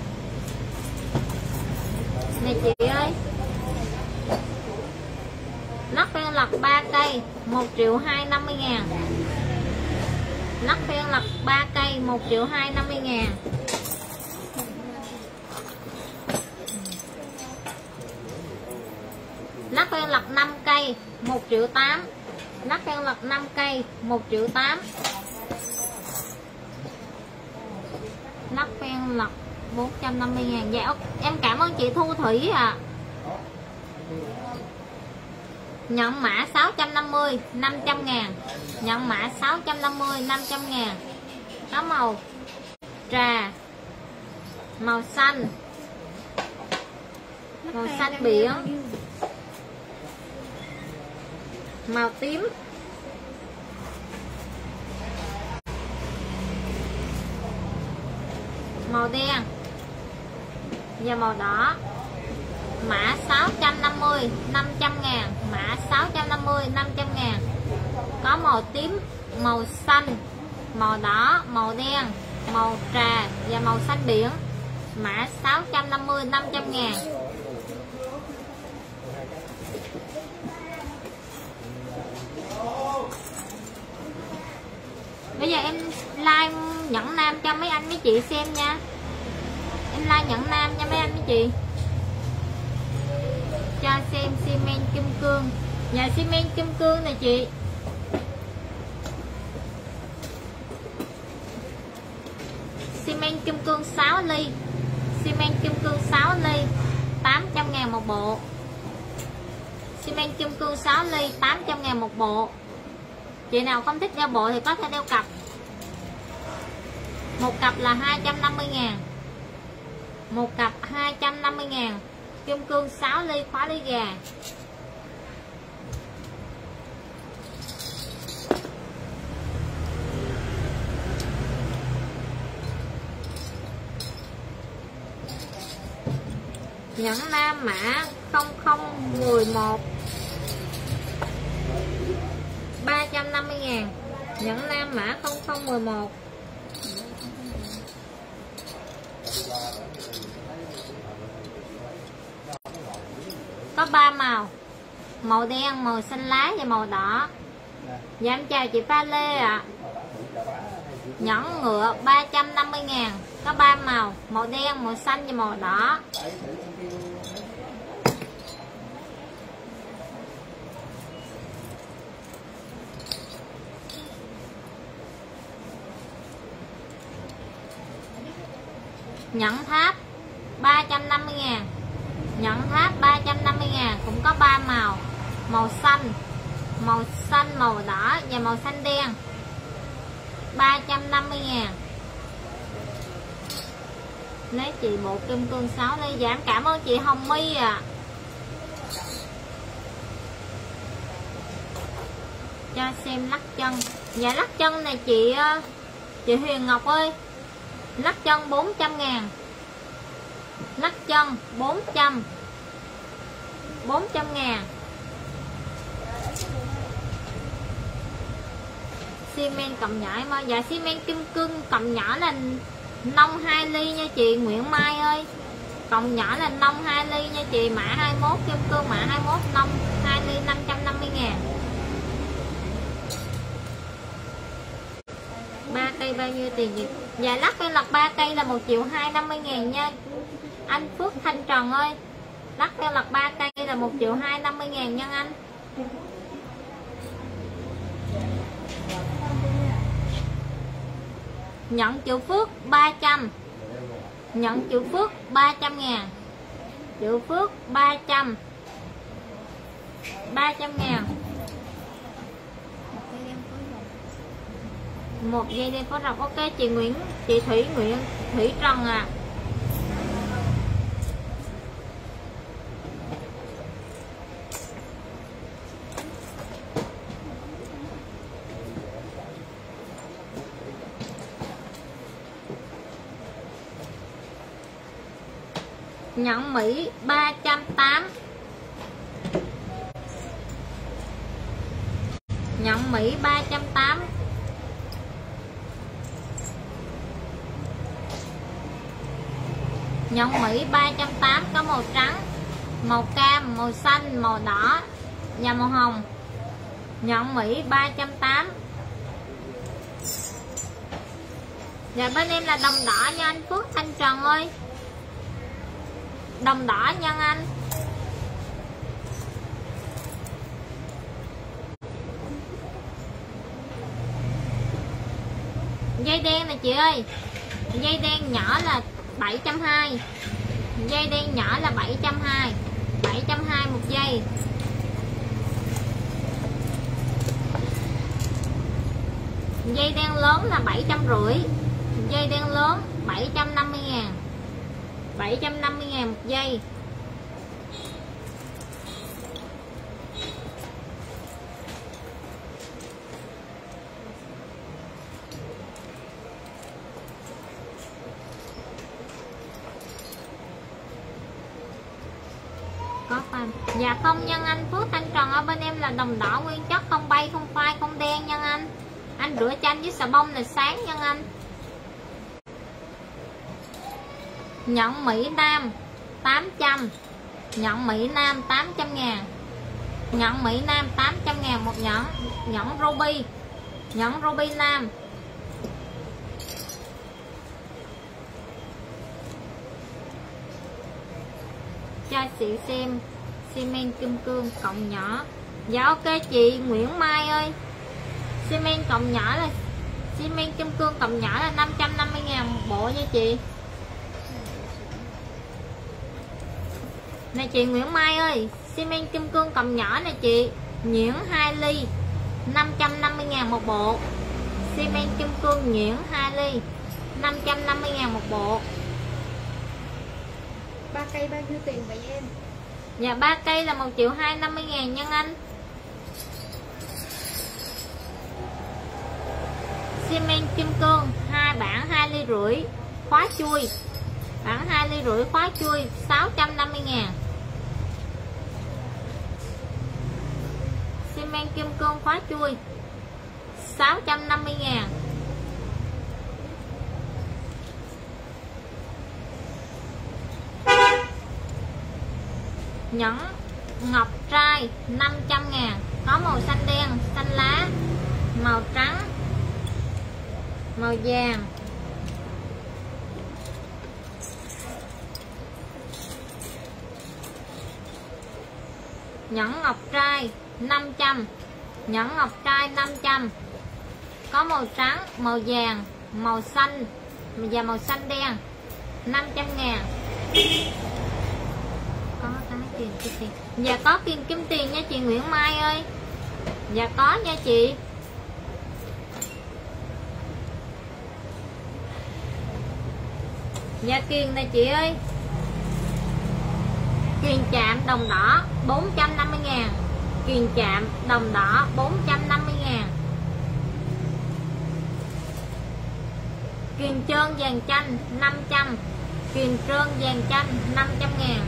Nè chị ơi, lắc theo lật ba cây, một triệu hai trăm năm mươi ngàn. Lắc phiên lật ba cây, một triệu hai trăm năm mươi ngàn. Lắc phiên lật năm cây, một triệu tám. Lắc phiên lật năm cây, một triệu tám. Lắc phiên lật bốn trăm năm mươi ngàn. Dạ em cảm ơn chị Thu Thủy ạ. À. Nhận mã sáu trăm năm mươi, năm trăm ngàn. Nhận mã sáu trăm năm mươi, năm trăm ngàn. Có màu trà, màu xanh, màu xanh biển, màu tím, màu đen và màu đỏ. Mã sáu trăm năm mươi, năm trăm ngàn. Mã sáu trăm năm mươi, năm trăm ngàn. Có màu tím, màu xanh, màu đỏ, màu đen, màu trà và màu xanh biển. Mã sáu trăm năm mươi, năm trăm ngàn. Bây giờ em like nhẫn nam cho mấy anh mấy chị xem nha. Em like nhẫn nam cho mấy anh mấy chị. Cho xem xi men kim cương. Nhà xi men kim cương nè chị. Xi men kim cương sáu ly. Xi men kim cương sáu ly, tám trăm ngàn một bộ. Xi men kim cương sáu ly, tám trăm ngàn một bộ. Chị nào không thích đeo bộ thì có thể đeo cặp. Một cặp là hai trăm năm mươi ngàn. Một cặp hai trăm năm mươi ngàn. Kim cương sáu ly, khóa ly gà. Nhẫn nam mã không không một một, ba trăm năm mươi ngàn. Nhẫn nam mã không không một một. Có ba màu: màu đen, màu xanh lá và màu đỏ. Dạ em chào chị Pha Lê ạ. À. Nhẫn ngựa ba trăm năm mươi ngàn. Có ba màu: màu đen, màu xanh và màu đỏ. Nhẫn tháp ba trăm năm mươi ngàn. Nhẫn tháp ba trăm năm mươi ngàn, cũng có ba màu, màu xanh, màu xanh, màu đỏ và màu xanh đen. ba trăm năm mươi ngàn. Lấy chị bộ kim cương sáu ly. Dạ em cảm ơn chị Hồng My à. Cho xem lắc chân. Dạ lắc chân này chị chị Huyền Ngọc ơi. Lắc chân bốn trăm ngàn. Lắc chân bốn trăm. bốn trăm ngàn. Xi men cầm nhỏ em ơi. Dạ xi men kim cương cầm nhỏ là nông hai ly nha chị Nguyễn Mai ơi. Cộng nhỏ là nông hai ly nha chị. Mã hai mốt kim cương mã hai mốt nông hai ly năm trăm năm mươi ngàn. ba cây bao nhiêu tiền chị? Dạ lắc em lật ba cây là một triệu hai trăm năm mươi ngàn nha anh Phước Thanh Trần ơi. Lắc em lật ba cây là một triệu hai trăm năm mươi ngàn nha anh. Nhận chữ Phước ba trăm. Nhận chữ Phước ba trăm ngàn. Chữ Phước ba trăm. ba trăm ngàn. Một dây đen phối rồng. Ok chị Nguyễn, chị Thủy Nguyễn Thủy Trần à. Nhẫn Mỹ ba trăm tám mươi. Nhẫn Mỹ ba trăm tám mươi. Nhẫn Mỹ ba trăm tám mươi có màu trắng, màu cam, màu xanh, màu đỏ và màu hồng. Nhẫn Mỹ ba trăm tám mươi. Dạ bên em là đồng đỏ nha anh Phước Thanh Trần ơi. Đồng đỏ nha anh. Dây đen này chị ơi. Dây đen nhỏ là bảy trăm hai mươi. Dây đen nhỏ là bảy trăm hai mươi. bảy trăm hai mươi một dây. Dây đen lớn là bảy trăm rưỡi. Dây đen lớn bảy trăm năm mươi ngàn. bảy trăm năm mươi ngàn một dây. Có fan. Dạ không nhân anh Phước Thanh Trần ở bên em là đồng đỏ nguyên chất, không bay, không phai, không đen nhân anh. Anh rửa chanh với xà bông là sáng nhân anh. Nhẫn Mỹ Nam tám trăm. Nhẫn Mỹ Nam tám trăm ngàn. Nhẫn Mỹ Nam tám trăm ngàn một nhẫn. Nhẫn Ruby. Nhẫn Ruby Nam. Cho chị xem xi men kim cương cộng nhỏ. Dạ ok chị Nguyễn Mai ơi. Xi men cộng nhỏ là xi men kim cương cộng nhỏ là năm trăm năm mươi ngàn một bộ nha chị. Này chị Nguyễn Mai ơi, xi men kim cương cộng nhỏ này chị, nhuyễn hai ly năm trăm năm mươi ngàn một bộ. Xi men kim cương nhuyễn hai ly năm trăm năm mươi ngàn một bộ. Ba cây bao nhiêu tiền vậy em? Dạ ba cây là một triệu hai trăm năm mươi ngàn nhân anh. Xi men kim cương hai bản hai ly rưỡi khóa chui. Bản hai ly rưỡi khóa chui sáu trăm năm mươi ngàn. Xi men kim cương khóa chui sáu trăm năm mươi ngàn. Nhẫn ngọc trai năm trăm ngàn. Có màu xanh đen, xanh lá, màu trắng, màu vàng. Nhẫn ngọc trai năm trăm. Nhẫn ngọc trai năm trăm. Có màu trắng, màu vàng, màu xanh và màu xanh đen. năm trăm ngàn. Có cái kiền kim tiền. Dạ có kiền kim tiền nha chị Nguyễn Mai ơi. Dạ có nha chị. Dạ kiền nè chị ơi. Kiền chạm đồng đỏ bốn trăm năm mươi ngàn. Kiền chạm đồng đỏ bốn trăm năm mươi ngàn. Kiền trơn vàng chanh năm trăm. Kiền trơn vàng chanh năm trăm ngàn.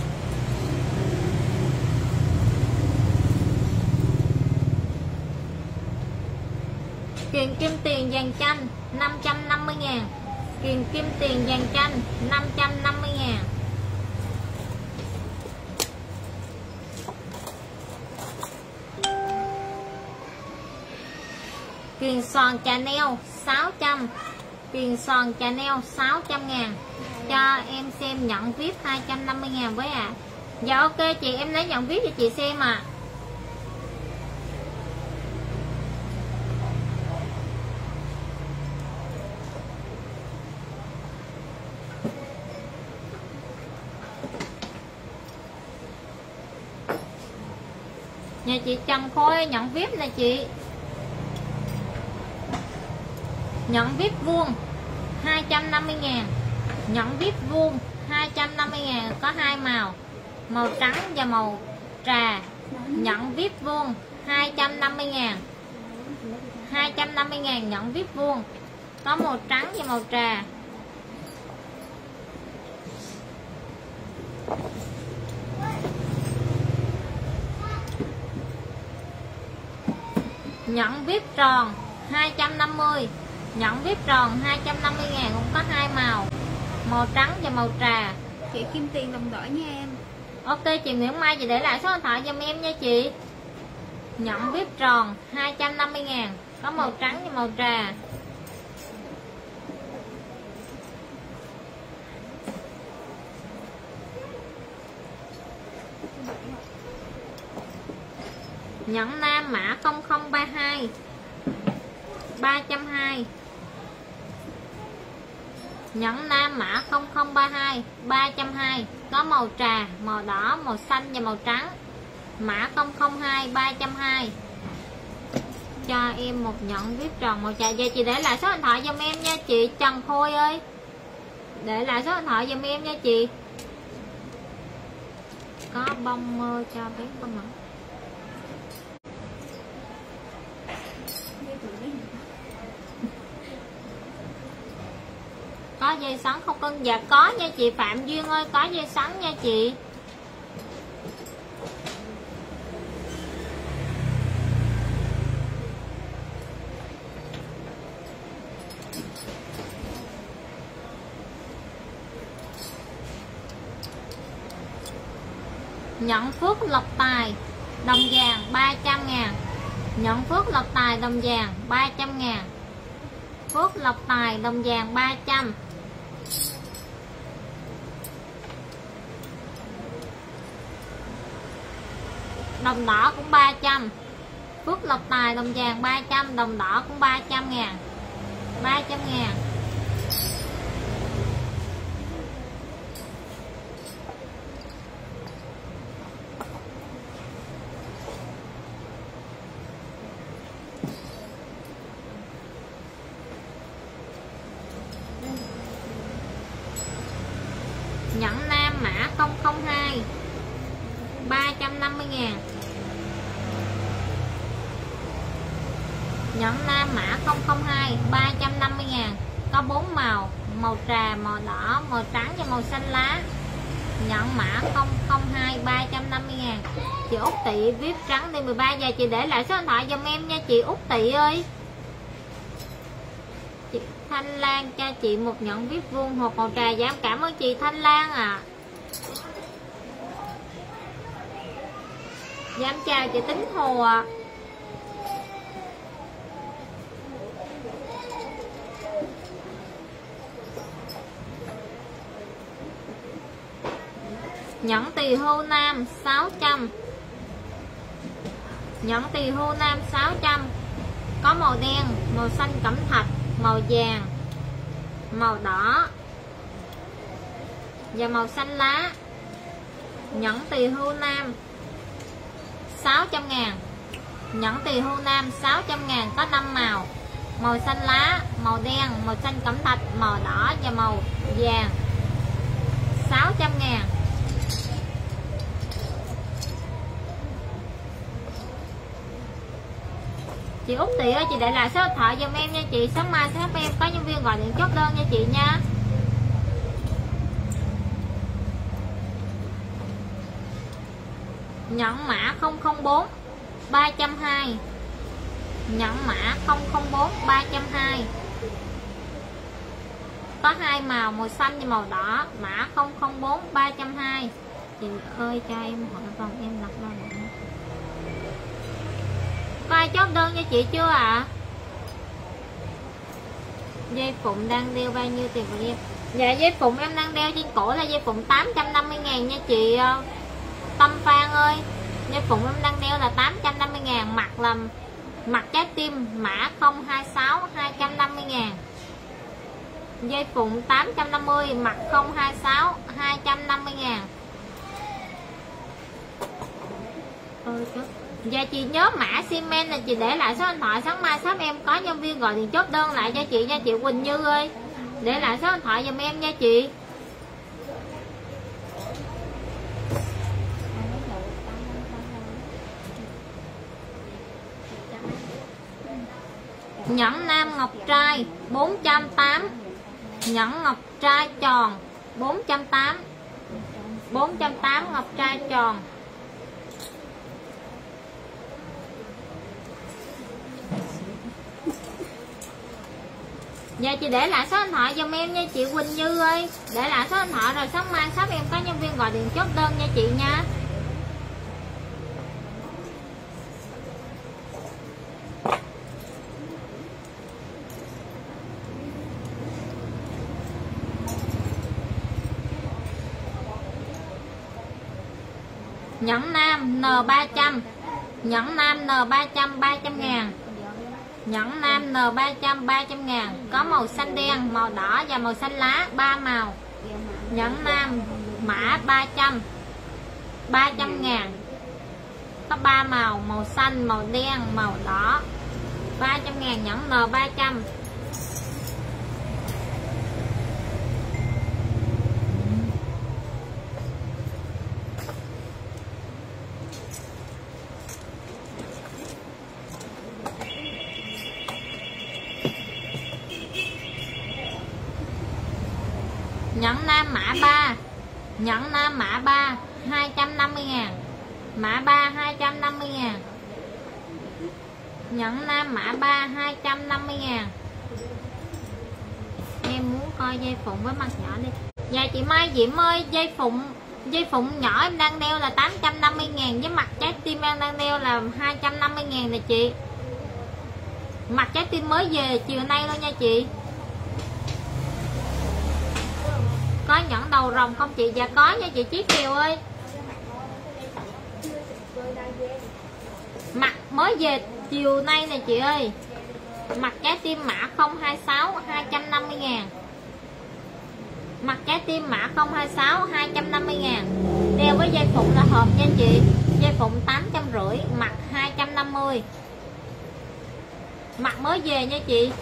Kiền kim tiền vàng chanh năm trăm năm mươi ngàn. Kiền kim tiền vàng chanh năm trăm năm mươi ngàn. Kiền xoàn Chanel sáu trăm. Kiền xoàn Chanel sáu trăm ngàn. Cho em xem nhận vê i pê hai trăm năm mươi ngàn với ạ. À. Dạ ok chị, em lấy nhận vê i pê cho chị xem ạ. À. Nhà chị Trần Khôi nhận vê i pê nè chị. Nhận vê i pê vuông hai trăm năm mươi ngàn. Nhận vê i pê vuông hai trăm năm mươi ngàn. Có hai màu, màu trắng và màu trà. Nhận vê i pê vuông hai trăm năm mươi ngàn. hai trăm năm mươi ngàn nhận vê i pê vuông. Có màu trắng và màu trà. Nhận vê i pê tròn hai trăm năm mươi. Nhận vê i pê tròn hai trăm năm mươi ngàn cũng có hai màu, màu trắng và màu trà. Chị kim tiền đồng đỏ nha em. Ok chị Nguyễn Mai, chị để lại số điện thoại giùm em nha chị. Nhận vê i pê tròn hai trăm năm mươi ngàn, có màu trắng và màu trà. Nhẫn nam mã không không ba hai ba trăm hai mươi. Nhẫn nam mã không không ba hai ba trăm hai mươi. Có màu trà, màu đỏ, màu xanh và màu trắng. Mã không không hai ba trăm hai mươi. Cho em một nhẫn vê i pê tròn màu trà. Giờ chị để lại số điện thoại giùm em nha chị Trần Khôi ơi. Để lại số điện thoại giùm em nha chị. Có bông mơ cho bé không ạ? Có dây xoắn không cân? Dạ có nha chị Phạm Duyên ơi, có dây xoắn nha chị. Nhận Phước Lộc Tài đồng vàng ba trăm ngàn. Nhận Phước Lộc Tài đồng vàng ba trăm ngàn. Phước Lộc Tài đồng vàng ba trăm. Đồng đỏ cũng ba trăm. Phước Lộc Tài đồng vàng ba trăm. Đồng đỏ cũng ba trăm ngàn. ba trăm ngàn. Nhẫn nam mã không không hai ba trăm năm mươi ngàn. Nhẫn nam mã không không hai ba trăm năm mươi ngàn. Có bốn màu, màu trà, màu đỏ, màu trắng và màu xanh lá. Nhẫn mã không không hai ba trăm năm mươi ngàn. Chị Út Tị vê i pê trắng đi mười ba giờ. Chị để lại số điện thoại giùm em nha chị Út Tị ơi. Chị Thanh Lan cho chị một nhẫn vê i pê vuông hộp màu trà. Dạ em cảm ơn chị Thanh Lan ạ. À. Dạ em chào chị Tính Hồ ạ. À. Nhẫn tỳ hưu nam sáu trăm. Nhẫn tỳ hưu nam sáu trăm. Có màu đen, màu xanh cẩm thạch, màu vàng, màu đỏ, và màu xanh lá. Nhẫn tỳ hưu nam sáu trăm ngàn. Nhẫn tỳ hưu nam sáu trăm ngàn, có năm màu: màu xanh lá, màu đen, màu xanh cẩm thạch, màu đỏ và màu vàng. Sáu trăm ngàn. Chị Út Tị ơi, chị để lại số điện thoại giùm em nha chị. Sáng mai sáng em có nhân viên gọi điện chốt đơn nha chị nha. Nhẫn mã không không bốn ba trăm hai mươi. Nhẫn mã không không bốn ba trăm hai mươi. Có hai màu, màu xanh và màu đỏ. Mã không không bốn ba trăm hai mươi. Chị ơi cho em hỏi vòng em đặt ra nữa. Có ai chốt đơn cho chị chưa ạ? À? Dây phụng đang đeo bao nhiêu tiền của em? Dạ dây phụng em đang đeo trên cổ là dây phụng tám trăm năm mươi ngàn nha chị Tâm Phan ơi. Dây phụng em đang đeo là tám trăm năm mươi ngàn. Mặt là mặt trái tim, mã không hai sáu hai trăm năm mươi ngàn. Dây phụng tám trăm năm mươi, mặt không hai sáu hai trăm năm mươi ngàn. Ôi chết. Dạ chị nhớ mã Siemens là chị để lại số điện thoại. Sáng mai sắp em có nhân viên gọi điện chốt đơn lại cho chị nha chị Quỳnh Như ơi. Để lại số điện thoại giùm em nha chị. Nhẫn nam ngọc trai bốn trăm tám mươi. Nhẫn ngọc trai tròn bốn trăm tám mươi. bốn trăm tám mươi ngọc trai tròn. Dạ chị để lại số điện thoại giùm em nha chị Quỳnh Như ơi. Để lại số điện thoại rồi sáng mai sắp em có nhân viên gọi điện chốt đơn nha chị nha. Nhẫn nam N ba trăm. Nhẫn nam N ba trăm ba trăm ngàn. Nhẫn nam N ba trăm ba trăm ngàn. Có màu xanh đen, màu đỏ và màu xanh lá, ba màu. Nhẫn nam mã ba trăm ba trăm ngàn. Có ba màu, màu xanh, màu đen, màu đỏ, ba trăm ngàn. Nhẫn N ba trăm. Nhẫn nam mã ba. Nhẫn nam mã ba hai trăm năm mươi ngàn. Mã ba hai trăm năm mươi ngàn. Nhẫn nam mã ba hai trăm năm mươi ngàn. Em muốn coi dây phụng với mặt nhỏ đi. Dạ chị Mai Diễm ơi, dây phụng dây phụng nhỏ em đang đeo là tám trăm năm mươi ngàn. Với mặt trái tim em đang đeo là hai trăm năm mươi ngàn nè chị. Mặt trái tim mới về chiều nay luôn nha chị. Có nhẫn đầu rồng không chị? Dạ có nha chị Chí Kiều ơi. Mặt mới về chiều nay nè chị ơi. Mặt trái tim mã không hai sáu hai trăm năm mươi ngàn. Mặt trái tim mã không hai sáu hai trăm năm mươi ngàn. Đeo với dây phụng là hợp nha chị. Dây phụng tám trăm rưỡi, mặt hai trăm năm mươi. Mặt mới về nha chị.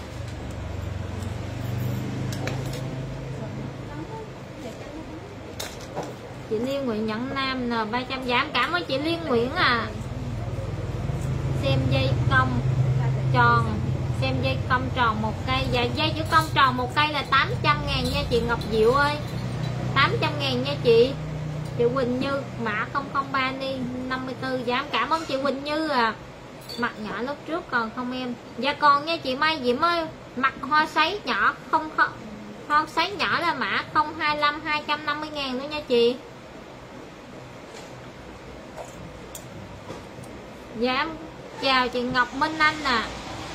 Chị Liên Nguyễn nhẫn nam N ba trăm. Giảm cảm ơn chị Liên Nguyễn à. Xem dây cong tròn. Xem dây cong tròn một cây. Dạ dây chữ cong tròn một cây là tám trăm ngàn nha chị Ngọc Diệu ơi. Tám trăm ngàn nha chị. Chị Quỳnh Như mã không không ba đi năm mươi tư. Giảm cảm ơn chị Quỳnh Như à. Mặt nhỏ lúc trước còn không em? Dạ còn nha chị Mai Diễm ơi. Mặt hoa sấy nhỏ không không hoa sấy nhỏ là mã không hai lăm hai trăm năm mươi ngàn nữa nha chị. Dạ em chào chị Ngọc Minh Anh nè. À.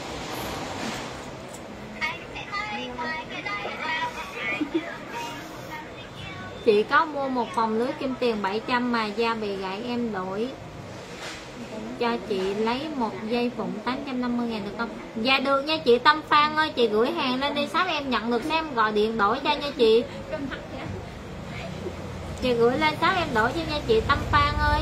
Chị có mua một vòng lưới kim tiền bảy trăm mà da bị gãy, em đổi cho chị lấy một dây phụng tám trăm năm mươi ngàn được không? Dạ được nha chị Tâm Phan ơi. Chị gửi hàng lên đi, sắp em nhận được xem em gọi điện đổi cho nha chị. Chị gửi lên shop em đổi cho nha chị Tâm Phan ơi.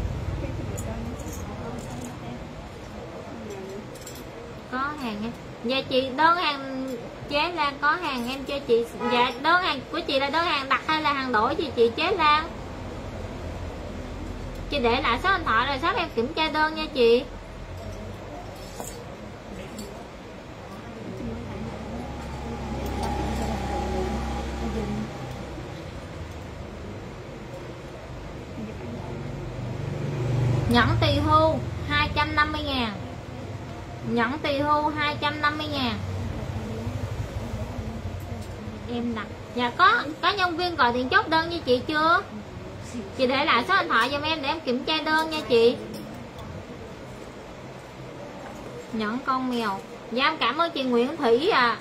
Có hàng nha. Dạ chị đơn hàng chế lan có hàng em cho chị. Dạ đơn hàng của chị là đơn hàng đặt hay là hàng đổi thì chị chế lan. Chị để lại số điện thoại rồi shop em kiểm tra đơn nha chị. Nhẫn tỳ hưu hai trăm năm mươi ngàn. Nhẫn tỳ hưu hai trăm năm mươi ngàn. Em đặt. Dạ có có nhân viên gọi điện chốt đơn như chị chưa? Chị để lại số điện thoại giùm em để em kiểm tra đơn nha chị. Nhẫn con mèo. Dạ em cảm ơn chị Nguyễn Thủy à.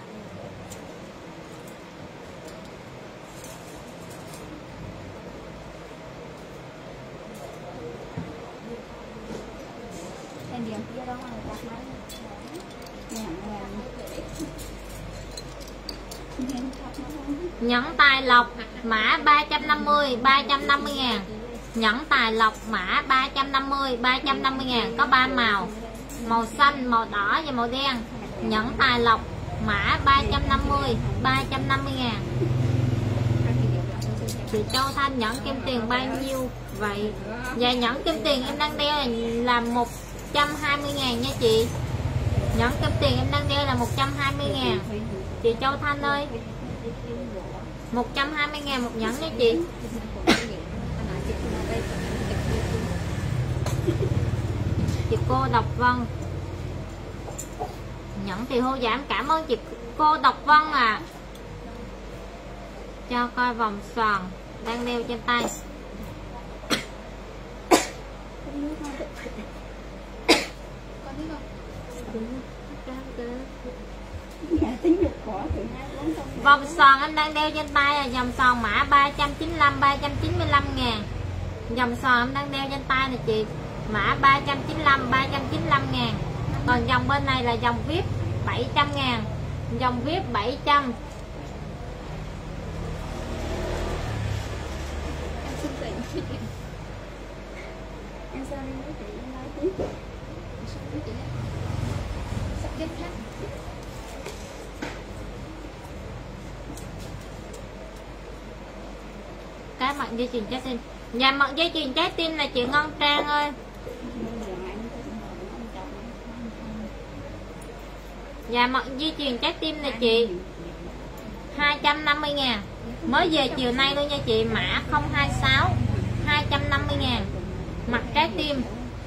Nhẫn tài lộc mã ba trăm năm mươi, ba trăm năm mươi ngàn. Nhẫn tài lộc mã ba trăm năm mươi, ba trăm năm mươi ngàn. Có ba màu, màu xanh, màu đỏ và màu đen. Nhẫn tài lộc mã ba trăm năm mươi, ba trăm năm mươi ngàn. Chị Châu Thanh nhẫn kim tiền bao nhiêu vậy? Dạ nhẫn kim tiền em đang đeo là một trăm hai mươi ngàn nha chị. Nhẫn kim tiền em đang đeo là một trăm hai mươi ngàn. Chị Châu Thanh ơi, một trăm hai mươi ngàn một nhẫn nha chị. Chị cô Độc Vân nhẫn thì hô giảm. Cảm ơn chị cô Độc Vân à. Cho coi vòng xoàn đang đeo trên tay. Vòng xoàn em đang đeo trên tay là dòng xoàn mã ba trăm chín mươi lăm, ba trăm chín mươi lăm ngàn. Dòng xoàn em đang đeo trên tay này chị, mã ba trăm chín mươi lăm, ba trăm chín mươi lăm ngàn. Còn dòng bên này là dòng vê i pê bảy trăm ngàn. Dòng vê i pê bảy trăm. Cái mặt dây chuyền trái tim. Dạ mặt dây chuyền trái tim là chị Ngân Trang ơi. Dạ mặt dây chuyền trái tim này chị hai trăm năm mươi ngàn. Mới về chiều nay luôn nha chị. Mã không hai sáu, hai trăm năm mươi ngàn. Mặt trái tim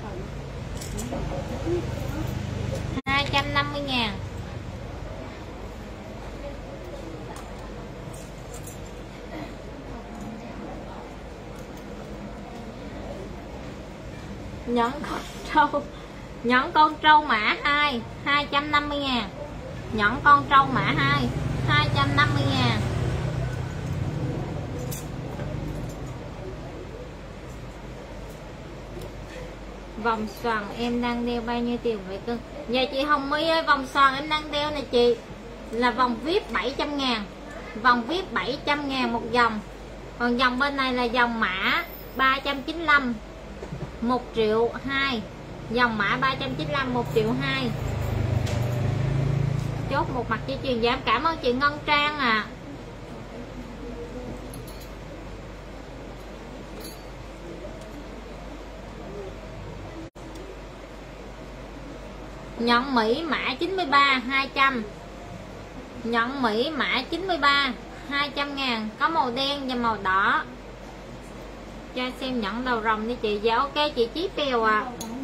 hai trăm năm mươi ngàn. Nhẫn con trâu. Nhẫn con trâu mã hai, hai trăm năm mươi ngàn. Nhẫn con trâu mã hai, hai trăm năm mươi ngàn. Vòng xoàn em đang đeo bao nhiêu tiền vậy cưng? Dạ chị Hồng My ơi, vòng xoàn em đang đeo này chị là vòng vê i pê bảy trăm ngàn. Vòng vê i pê bảy trăm ngàn một dòng. Còn dòng bên này là dòng mã ba trăm chín mươi lăm, một triệu hai. Dòng mã ba trăm chín mươi lăm, một triệu hai. Chốt một mặt dây chuyền. Dạ em cảm ơn chị Ngân Trang à. Nhẫn Mỹ mã chín mươi ba, hai trăm. Nhẫn Mỹ mã chín mươi ba, hai trăm ngàn. Có màu đen và màu đỏ. Cho xem nhẫn đầu rồng đi chị. Dạ ok chị Chí Pèo à.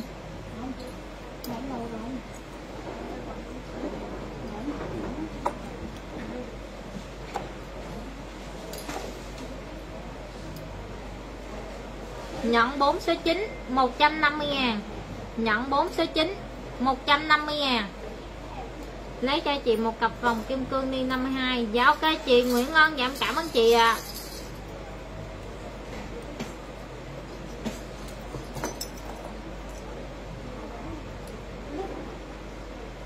Nhẫn bốn số chín, một trăm năm mươi ngàn. Nhẫn bốn số chín, một trăm năm mươi ngàn. Lấy cho chị một cặp vòng kim cương đi năm mươi hai. Dạ ok chị Nguyễn Ngân. Dạ em cảm ơn chị ạ. À.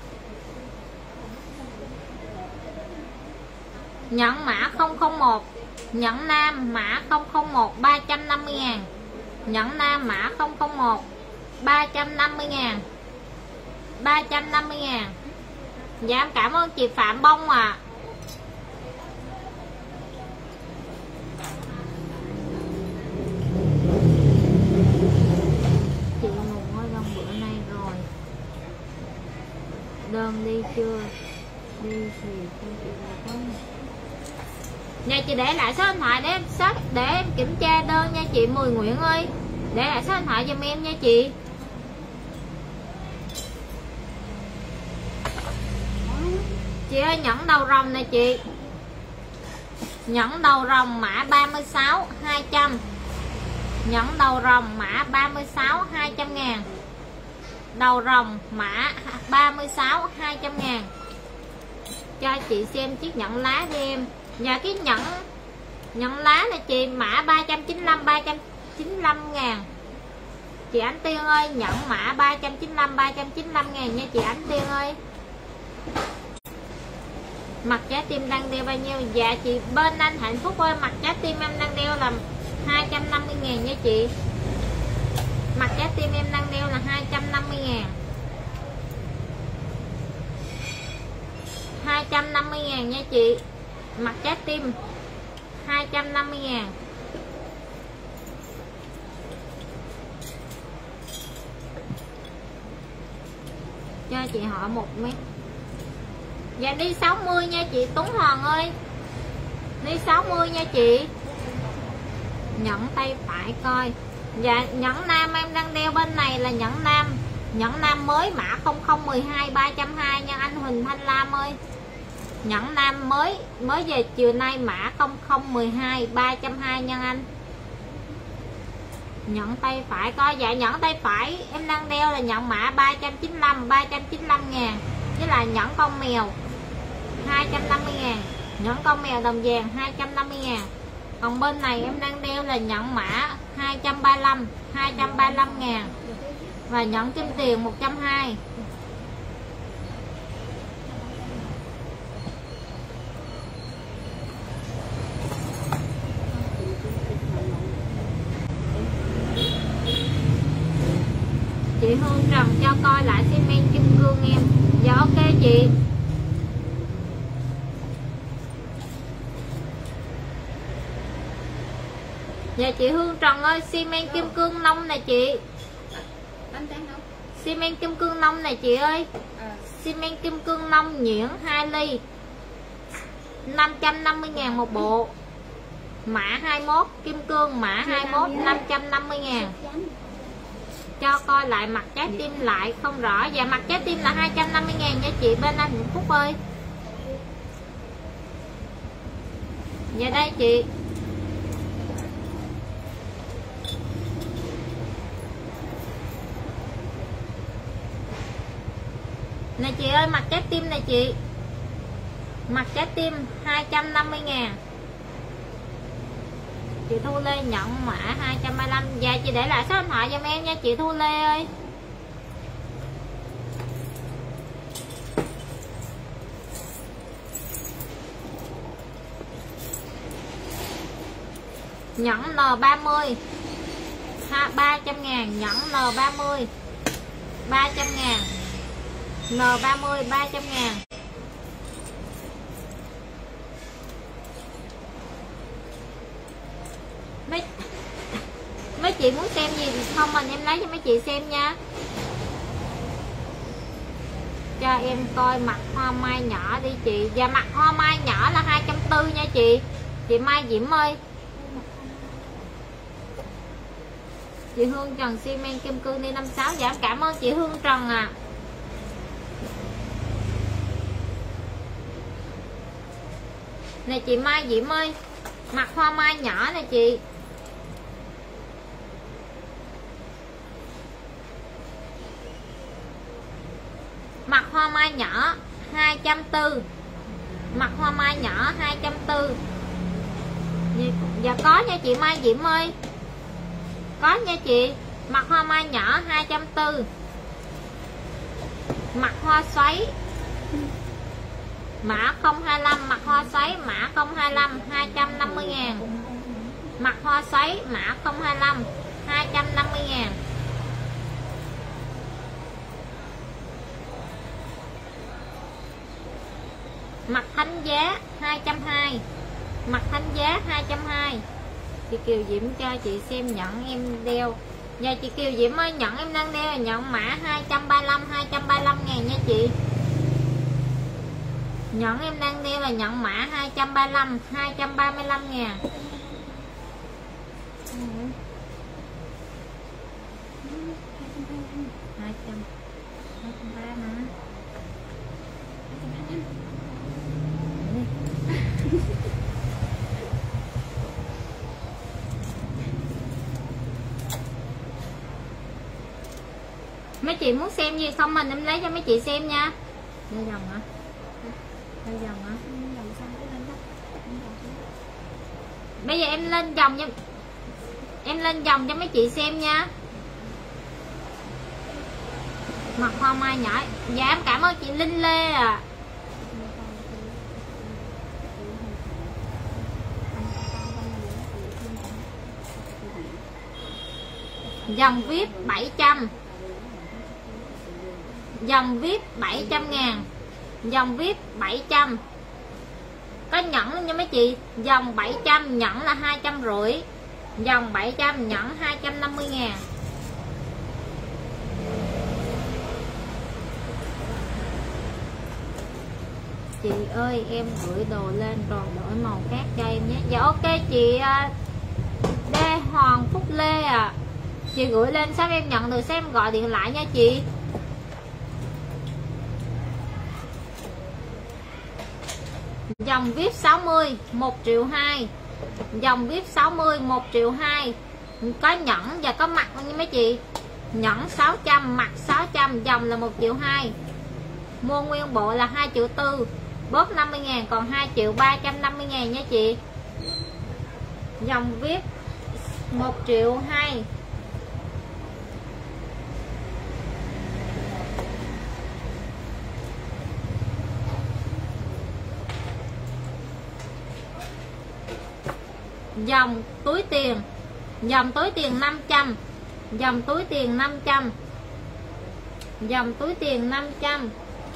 Nhẫn mã không không một, Nhẫn nam mã không không một ba trăm năm mươi ngàn. Nhẫn nam mã không không một ba trăm năm mươi ngàn. ba trăm năm mươi ngàn. Dạ em cảm ơn chị Phạm Bông ạ. À. Chị ngủ ở trong bữa nay rồi. Đơn đi chưa? Đi thì không chị có. Nha chị để lại số điện thoại để em sách để em kiểm tra đơn nha chị Mười Nguyễn ơi. Để lại số điện thoại giùm em nha chị. Chị ơi nhẫn đầu rồng nè chị. Nhẫn đầu rồng mã ba mươi sáu hai trăm. Nhẫn đầu rồng mã ba mươi sáu hai trăm ngàn. Đầu rồng mã ba mươi sáu hai trăm ngàn. Cho chị xem chiếc nhẫn lá đi em. Và cái nhẫn nhẫn lá này chị mã ba trăm chín mươi lăm ba trăm chín mươi lăm ngàn. Chị Ánh Tiên ơi nhẫn mã ba trăm chín mươi lăm ba trăm chín mươi lăm ngàn nha chị Ánh Tiên ơi. Mặt trái tim đang đeo bao nhiêu? Dạ chị bên anh Hạnh Phúc ơi, mặt trái tim em đang đeo là hai trăm năm mươi ngàn nha chị. Mặt trái tim em đang đeo là hai trăm năm mươi ngàn. hai trăm năm mươi ngàn nha chị. Mặt trái tim hai trăm năm mươi ngàn. Cho chị hỏi một mét. Dạ đi sáu mươi nha chị Tuấn Hoàng ơi. Đi sáu mươi nha chị. Nhẫn tay phải coi. Dạ nhẫn nam em đang đeo bên này là nhẫn nam. Nhẫn nam mới mã không không một hai ba trăm hai nha anh Huỳnh Thanh Lam ơi. Nhẫn nam mới mới về chiều nay mã không không một hai ba trăm hai nha anh. Nhẫn tay phải coi. Dạ nhẫn tay phải em đang đeo là nhẫn mã ba trăm chín mươi lăm ba trăm chín mươi lăm ngàn. Với là nhẫn con mèo hai trăm năm mươi ngàn. Nhẫn con mèo đồng vàng hai trăm năm mươi ngàn. Còn bên này em đang đeo là nhẫn mã hai trăm ba mươi lăm hai trăm ba mươi lăm ngàn. Và nhẫn kim tiền một trăm hai mươi. Chị Hương Trần cho coi lại xi men kim cương em. Dạ ok chị. Dạ chị Hương Trần ơi, xi men kim cương nông nè chị. Xi men kim cương nông nè chị ơi. Xi men kim cương nông nhuyễn hai ly năm trăm năm mươi ngàn một bộ. Mã hai mốt kim cương mã hai mốt năm trăm năm mươi ngàn. Cho coi lại mặt trái tim lại không rõ. Và mặt trái tim là hai trăm năm mươi ngàn nha chị bên anh Hạnh Phúc ơi. Dạ đây chị. Nè chị ơi mặt trái tim nè chị. Mặt trái tim hai trăm năm mươi ngàn. Chị Thu Lê nhận mã hai trăm ba mươi lăm. Dạ chị để lại số điện thoại giùm em nha chị Thu Lê ơi. Nhẫn N ba mươi ha, ba trăm ngàn. Nhẫn N ba mươi ba trăm ngàn. N ba mươi ba trăm ngàn. Mấy mấy chị muốn xem gì thì không mình em lấy cho mấy chị xem nha. Cho em coi mặt hoa mai nhỏ đi chị. Và mặt hoa mai nhỏ là hai trăm bốn mươi nha chị. Chị Mai Diễm ơi. Chị Hương Trần xi men kim cương đi năm sáu. Dạ em cảm ơn chị Hương Trần à. Nè chị Mai Diễm ơi, mặt hoa mai nhỏ nè chị. Mặt hoa mai nhỏ hai trăm bốn mươi. Mặt hoa mai nhỏ hai trăm bốn mươi. Dạ có nha chị Mai Diễm ơi. Có nha chị. Mặt hoa mai nhỏ hai trăm bốn mươi. Mặt hoa xoáy Mã không hai lăm mặt hoa xoáy, mã không hai lăm hai trăm năm mươi ngàn. Mặt hoa xoáy mã không hai lăm hai trăm năm mươi ngàn. Mặt thánh giá hai trăm hai mươi. Mặt thánh giá hai trăm hai mươi. Chị Kiều Diễm cho chị xem nhẫn em đeo. Giờ chị Kiều Diễm ơi, nhẫn em đang đeo là nhẫn mã hai trăm ba mươi lăm hai trăm ba mươi lăm ngàn nha chị. Nhẫn em đang đeo là nhẫn mã hai trăm ba mươi lăm hai trăm ba mươi lăm ngàn. hai trăm hai trăm ba mươi hả? Mấy chị muốn xem gì không mình em lấy cho mấy chị xem nha. Đây dòng hả? Đây dòng hả? Bây giờ em lên dòng cho em lên dòng cho mấy chị xem nha. Mặt hoa mai nhỏ. Dạ em cảm ơn chị Linh Lê à. Dòng vê i pê bảy trăm. Dòng vê i pê bảy trăm ngàn. Dòng vê i pê bảy trăm. Có nhẫn luôn nha mấy chị. Dòng bảy trăm nhẫn là hai trăm rưỡi. Dòng bảy trăm nhẫn hai trăm năm mươi ngàn. Chị ơi em gửi đồ lên rồi đổi màu khác cho em nhé. Dạ ok chị Đê Hoàng Phúc Lê à. Chị gửi lên sao em nhận được, sao em gọi điện lại nha chị. Dòng vê i pê sáu mươi một triệu hai. Dòng vê i pê sáu mươi một triệu hai. Có nhẫn và có mặt nha mấy chị. Nhẫn sáu trăm, mặt sáu trăm, dòng là một triệu hai. Mua nguyên bộ là hai triệu tư, bớt năm mươi ngàn còn hai triệu ba trăm năm mươi ngàn nha chị. Dòng vê i pê một triệu hai. Dòng túi tiền. Dòng túi tiền năm trăm. Dòng túi tiền năm trăm. Dòng túi tiền năm trăm.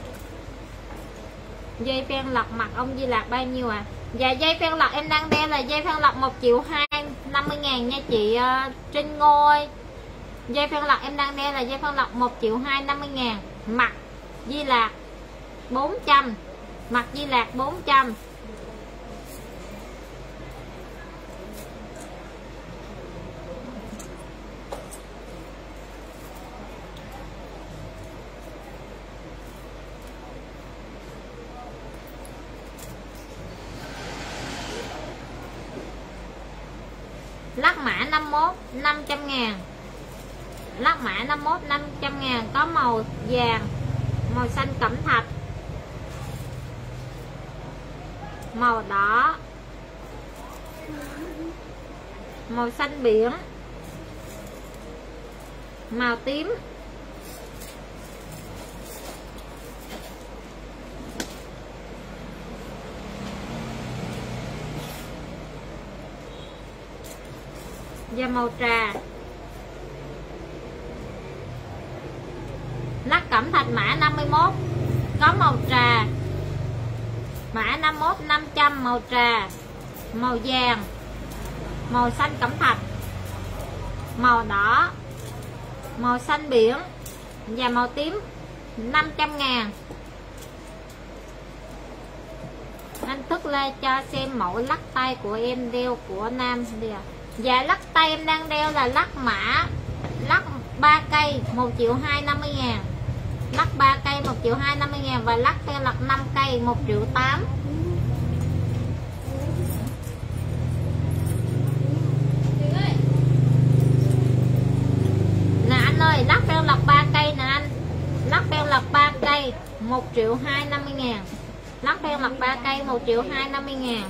Dây phen lọc mặt ông Di Lạc bao nhiêu à? Dạ dây phen lọc em đang đeo là dây phen lọc một triệu hai năm mươi ngàn nha chị uh, Trinh Ngô ơi. Dây phen lọc em đang đeo là dây phen lọc một triệu hai năm mươi ngàn. Mặt Di Lạc bốn trăm. Mặt Di Lạc bốn trăm. Lắc mã năm mốt năm trăm ngàn. Lắc mã năm mốt năm trăm ngàn. Có màu vàng, màu xanh cẩm thạch, màu đỏ, màu xanh biển, màu tím, và màu trà. Lắc cẩm thạch mã năm mươi mốt có màu trà. Mã năm mốt năm trăm màu trà, màu vàng, màu xanh cẩm thạch, màu đỏ, màu xanh biển và màu tím. Năm trăm ngàn. Anh Thức Lê cho xem mẫu lắc tay của em đeo của nam đi à. Dạ lắc tay em đang đeo là lắc mã lắc ba cây một triệu hai năm mươi ngàn. Lắc ba cây một triệu hai năm mươi ngàn. Và lắc theo lắc năm cây một triệu tám. Nè anh ơi, lắc theo lắc ba cây nè anh. Lắc theo lắc ba cây một triệu hai năm mươi ngàn. Lắc theo lắc ba cây một triệu hai năm mươi ngàn.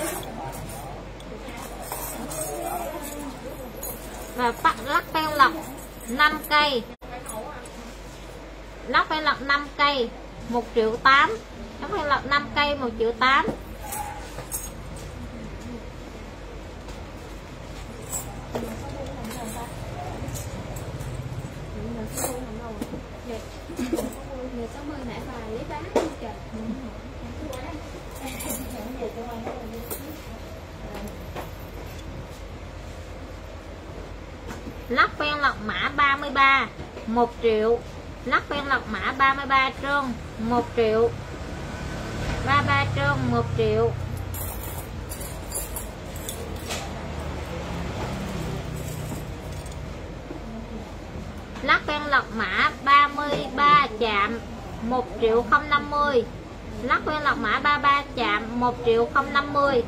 Và bắt lắc pen lọc năm cây. Lắc pen lọc năm cây một triệu tám. Tấm phèn lọc năm cây một triệu tám. Người sáu mươi nãy bà lấy bán không trời. Lắc phèn lọc mã ba mươi ba một triệu. Lắc phèn lọc mã ba mươi ba trơn một triệu. ba mươi ba trơn một triệu. Lắc phèn lọc mã ba mươi ba chạm một triệu không năm mươi. Lắc phèn lọc mã ba mươi ba chạm một triệu không năm mươi.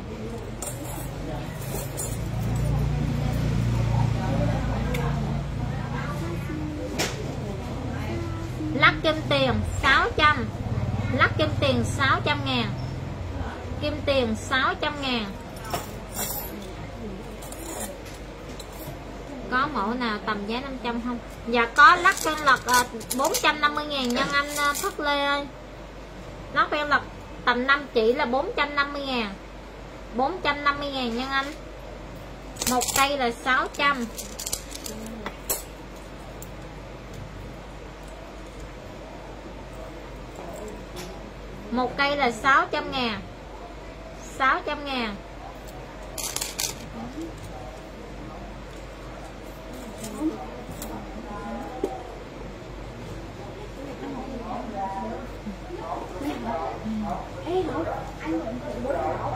Lắc kim tiền sáu trăm. Lắc kim tiền sáu trăm ngàn. Kim tiền sáu trăm ngàn. Có mẫu nào tầm giá năm trăm không? Dạ có. Lắc phèn lọc bốn trăm năm mươi ngàn nhân anh Thất Lê ơi. Lắc phèn lọc tầm năm chỉ là bốn trăm năm mươi ngàn. bốn trăm năm mươi ngàn nhân anh. Một cây là sáu trăm. Một cây là sáu trăm ngàn. sáu trăm ngàn. Ê hả? Anh nhận thử bốn hổ.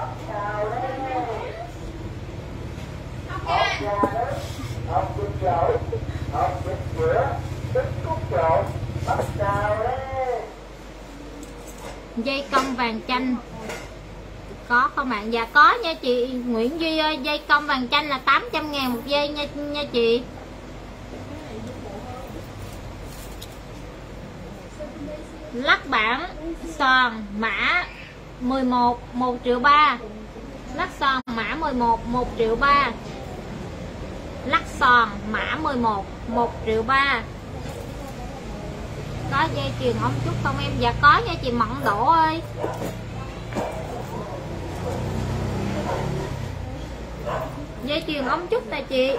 Học dịch chỗ, học dịch giữa, tích cúc chỗ, bắt chào đấy. Dây cong vàng chanh có không bạn? Dạ có nha chị Nguyễn Duy ơi. Dây cong vàng chanh là tám trăm ngàn một dây nha, nha chị. Lắc bảng sòn mã mười một một triệu ba. Lắc sòn mã mười một một triệu ba. Lắc sòn mã mười một một triệu ba. Có dây chuyền ống trúc không em? Dạ có nha chị Mận Đỗ ơi. Dây chuyền ống trúc nè chị.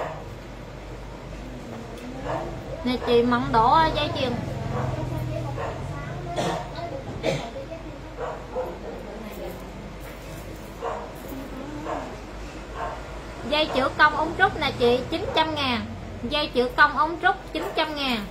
Nè chị Mận Đỗ ơi, dây chuyền. Dây chữa công ống trúc nè chị, chín trăm ngàn. Dây chữa công ống trúc chín trăm ngàn.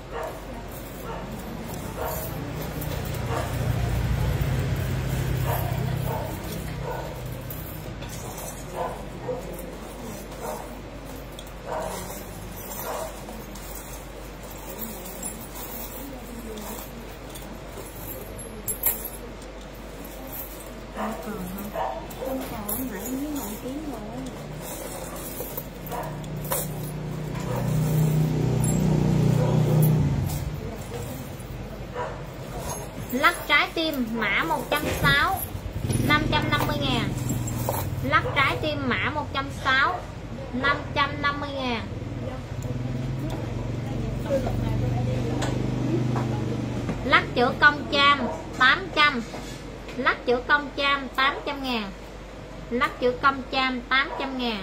Lắc trái tim mã một trăm sáu mươi năm trăm năm mươi ngàn. Lắc trái tim mã một trăm sáu mươi năm trăm năm mươi ngàn. Lắc chữa công cham tám trăm. Lắc chữa công cham tám trăm ngàn. Lắc chữa công cham tám trăm ngàn.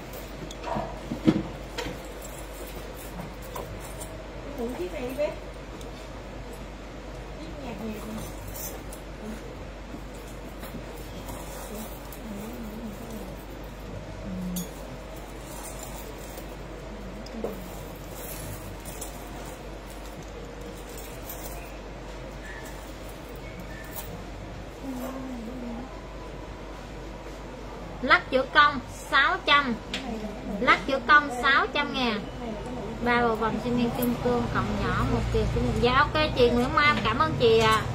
Lắc chữa công sáu trăm. Lắc chữa công sáu trăm ngàn. Ba bộ vòng xi men kim cương cộng nhỏ một tiền của một. Dạ ok chị Nguyễn Mai, cảm ơn chị ạ. À.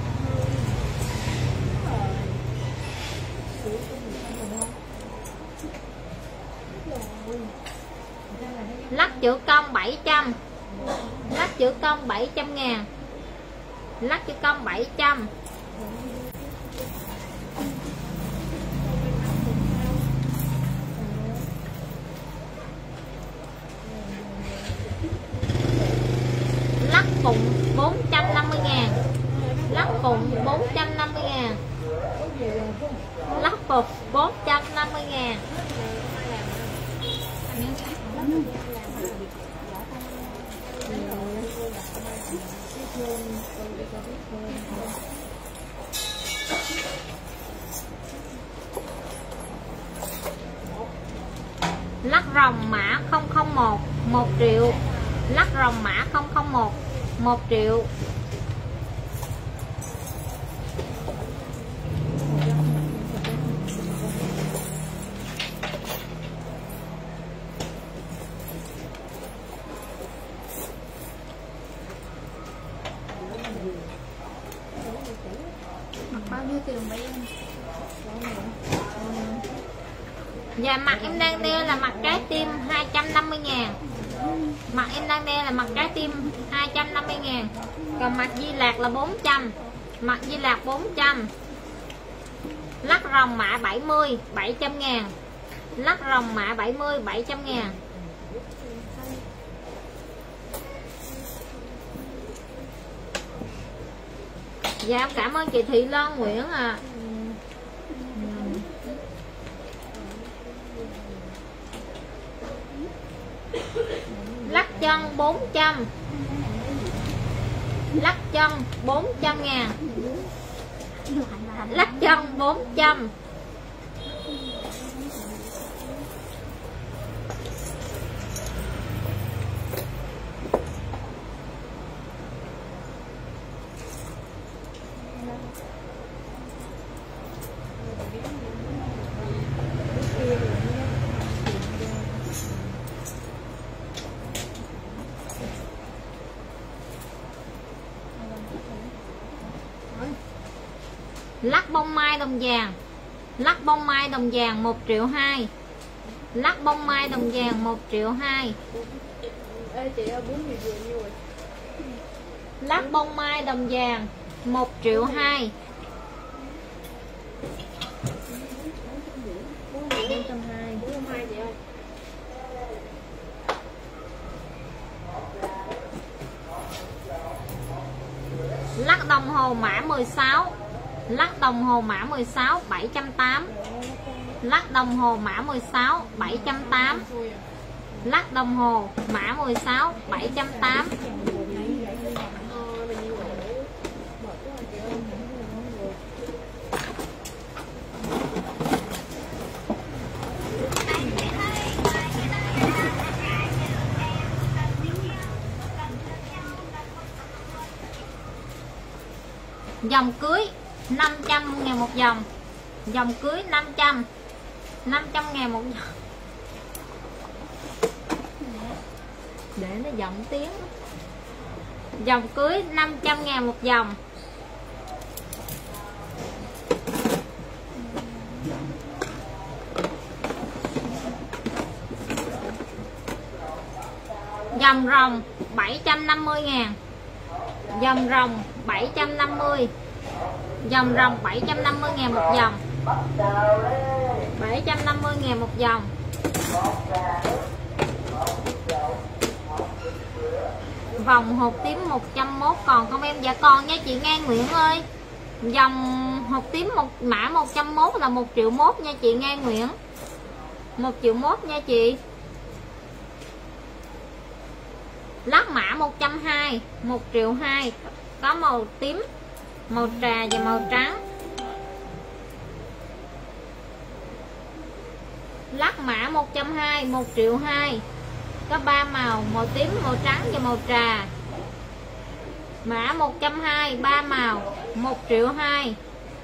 Lắc chữa công bảy trăm. Lắc chữa công bảy trăm ngàn. Lắc chữa công bảy trăm. Lắc phụng bốn trăm năm mươi ngàn. Lắc phụng bốn trăm năm mươi ngàn. Lắc phục bốn trăm năm mươi ngàn. Lắc rồng mã không không một một triệu. Lắc rồng mã không không một một triệu. Bao nhiêu tiền mấy em? Và mặt em đang đeo là mặt trái tim hai trăm năm mươi ngàn. Mặt em đang đeo là mặt trái tim hai trăm năm mươi ngàn. Còn mặt Di Lạc là bốn trăm. Mặt Di Lạc bốn trăm. Lắc rồng mã bảy mươi bảy trăm ngàn. Lắc rồng mã bảy mươi bảy trăm ngàn. Dạ em cảm ơn chị Thị Loan Nguyễn à. Lắc chân bốn trăm. Lắc chân bốn trăm ngàn. Lắc chân bốn trăm. Lắc bông mai đồng vàng. Lắc bông mai đồng vàng một triệu hai. Lắc bông mai đồng vàng một triệu hai. Ê chị ơi, bốn triệu nhiêu rồi? Lắc bông mai đồng vàng một triệu hai. bốn triệu bốn trăm hai mươi. bốn trăm hai mươi chị ơi. Lắc đồng hồ mã mười sáu. Lắc đồng hồ mã mười sáu bảy trăm tám mươi. Lắc đồng hồ mã mười sáu bảy trăm tám mươi. Lắc đồng hồ mã mười sáu bảy trăm tám mươi. Vòng cưới năm trăm ngàn một vòng. Vòng cưới năm trăm. năm trăm ngàn một vòng. Để nó giọng tiếng. Vòng cưới năm trăm ngàn một vòng. Vòng rồng bảy trăm năm mươi ngàn. Vòng rồng bảy trăm năm mươi. Vòng rồng bảy trăm năm mươi ngàn một vòng. bảy trăm năm mươi ngàn một vòng. Vòng hột tím một trăm mốt còn không em? Dạ còn nha chị Nga Nguyễn ơi. Vòng hột tím một mã một trăm mốt là một triệu mốt nha chị Nga Nguyễn. một triệu mốt nha chị. Lắc mã một trăm hai mươi, một triệu hai. Có màu tím, màu trà và màu trắng. Lắc mã một trăm hai mươi, một triệu hai. Có ba màu, màu tím, màu trắng và màu trà. Mã một trăm hai mươi, ba màu, một triệu hai.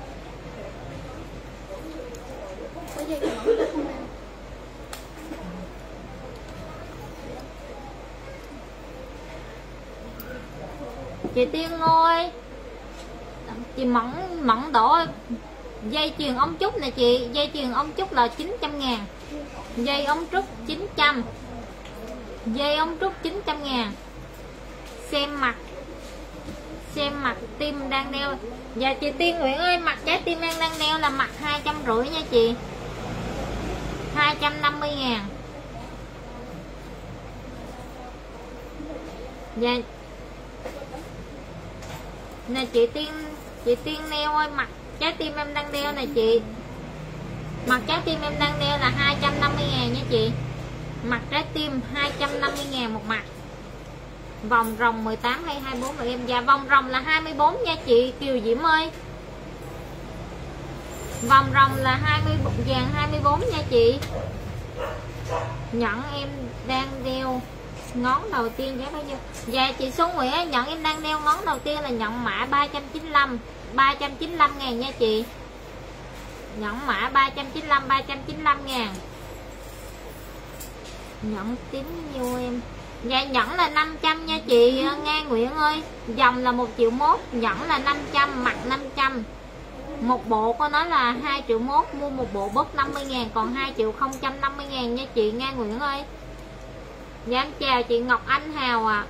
Chị Tiên ơi, chị Mẫn Mẫn đổ dây chuyền ống trúc nè chị. Dây chuyền ống trúc là chín trăm ngàn. Dây ống trúc chín trăm. Dây ống trúc chín trăm ngàn. Xem mặt. Xem mặt tim đang đeo. Dạ chị Tiên Nguyễn ơi, mặt trái tim đang đang đeo là mặt hai trăm rưỡi nha chị. Hai trăm năm mươi ngàn. Dạ nè chị Tiên Chị Tiên Neo ơi, mặt trái tim em đang đeo nè chị. Mặt trái tim em đang đeo là hai trăm năm mươi ngàn nha chị. Mặt trái tim hai trăm năm mươi ngàn một mặt. Vòng rồng mười tám hay hai mươi bốn rồi em? Dạ vòng rồng là hai mươi bốn nha chị Kiều Diễm ơi. Vòng rồng là hai mươi vàng hai mươi bốn nha chị. Nhẫn em đang đeo ngón đầu tiên giá bao nhiêu? Dạ chị Xuân Nguyễn, nhẫn em đang đeo ngón đầu tiên là nhẫn mã ba trăm chín mươi lăm, ba trăm chín mươi lăm ngàn nha chị. Nhẫn mã ba trăm chín mươi lăm, ba trăm chín mươi lăm ngàn. Nhẫn tím nhiêu em? Dạ nhẫn là năm trăm nha chị Nga Nguyễn ơi. Dòng là một triệu mốt, nhẫn là năm trăm, mặt năm trăm. Một bộ của nó là hai triệu mốt, mua một bộ bớt năm mươi ngàn, còn hai triệu không trăm năm mươi ngàn nha chị Nga Nguyễn ơi. Dạ em chào chị Ngọc Anh Hào ạ. À.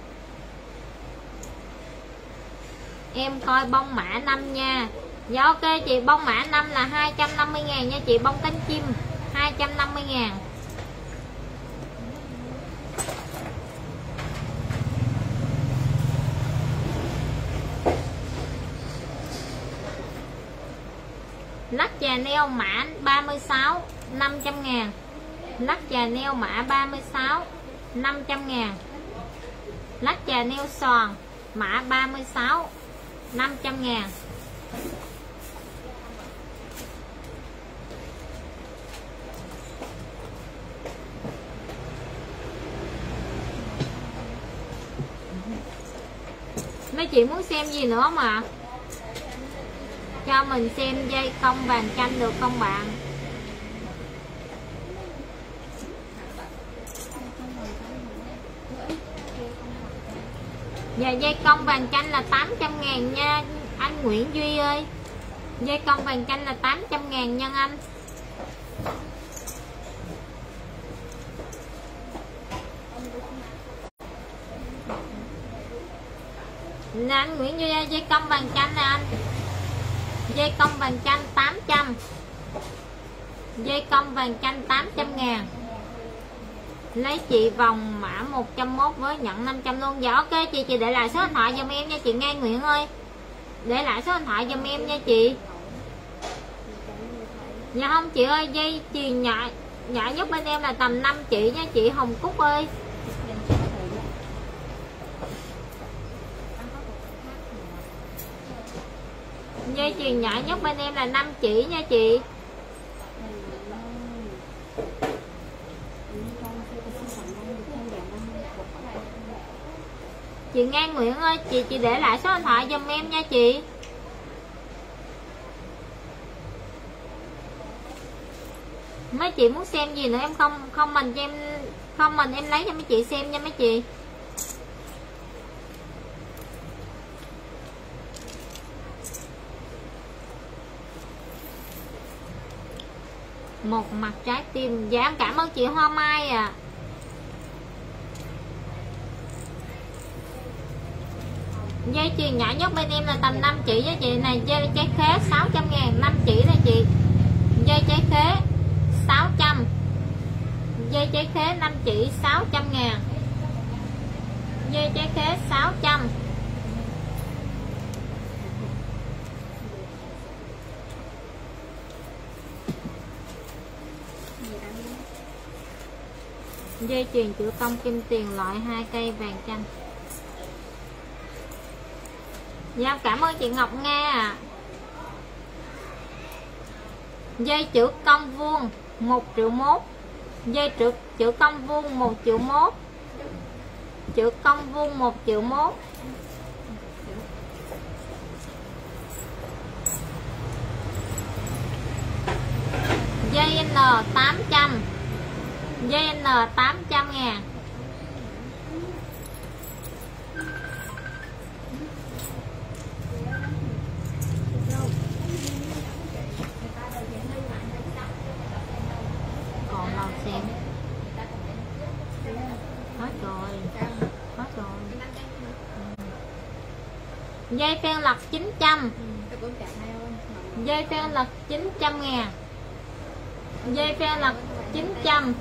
Em coi bông mã năm nha. Dạ ok chị, bông mã năm là hai trăm năm mươi ngàn nha chị. Bông cánh chim hai trăm năm mươi ngàn. Lắc chà neo mã ba mươi sáu, năm trăm ngàn. Lắc chà neo mã ba mươi sáu, năm trăm ngàn. Lắc chà neo sòn mã ba mươi sáu, năm trăm ngàn. Mấy chị muốn xem gì nữa mà cho mình xem dây cong vàng chanh được không bạn? Dạ dây cong vàng chanh là tám trăm ngàn nha anh Nguyễn Duy ơi. Dây cong vàng chanh là tám trăm ngàn nha anh. Nè anh Nguyễn Duy ơi, dây cong vàng chanh nè anh. Dây cong vàng chanh tám trăm. Dây cong vàng chanh tám trăm ngàn. Lấy chị vòng mã một trăm mốt với nhận năm trăm luôn. Dạ ok chị, chị để lại số điện thoại giùm em nha chị Nga Nguyễn ơi. Để lại số điện thoại giùm em nha chị. Dạ không chị ơi, dây chuyền nhỏ nhỏ nhất bên em là tầm năm chị nha chị Hồng Cúc ơi. Dây chuyền nhỏ nhất bên em là năm chỉ nha chị. Chị Nga Nguyễn ơi, chị chị để lại số điện thoại giùm em nha chị. Mấy chị muốn xem gì nữa em không không mình cho em không mình em lấy cho mấy chị xem nha mấy chị. Một mặt trái tim. Dạ em cảm ơn chị Hoa Mai à. Dây chuyền nhỏ nhất bên em là tầm năm chỉ với chị này. Dây trái khế sáu trăm ngàn, năm chỉ này chị. Dây trái khế sáu trăm. Dây trái khế năm chỉ sáu trăm ngàn. Dây trái khế sáu trăm. Dây chuyền chữ công kim tiền loại hai cây vàng chanh. Dạ cảm ơn chị Ngọc Nga à. Dây chữ công vuông một triệu mốt. Dây chữ, chữ công vuông một triệu mốt. Chữ công vuông một triệu mốt. Dây N tám trăm. Dây N tám trăm ngàn. Còn đâu xem. Hết rồi. Hết rồi. Dây phen lật chín trăm. Dây phen lật chín trăm ngàn. Dây phen lật chín trăm.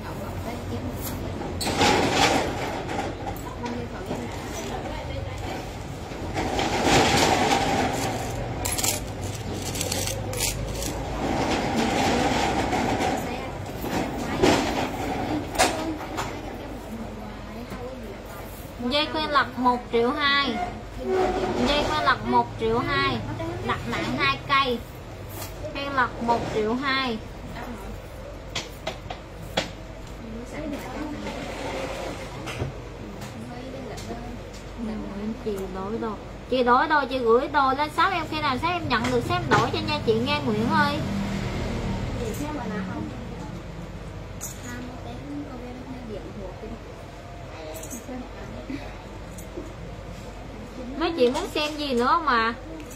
Dây khuyên lọc một triệu hai. Dây khuyên lọc một triệu hai. Đặt nặng hai cây. Khuyên lọc một triệu hai. Chị đổi đồ. Chị đổi đồ, chị gửi đồ lên shop em, khi nào shop em nhận được shop em đổi cho nha chị nghe Nguyễn ơi. Mấy chị muốn xem gì nữa không mà?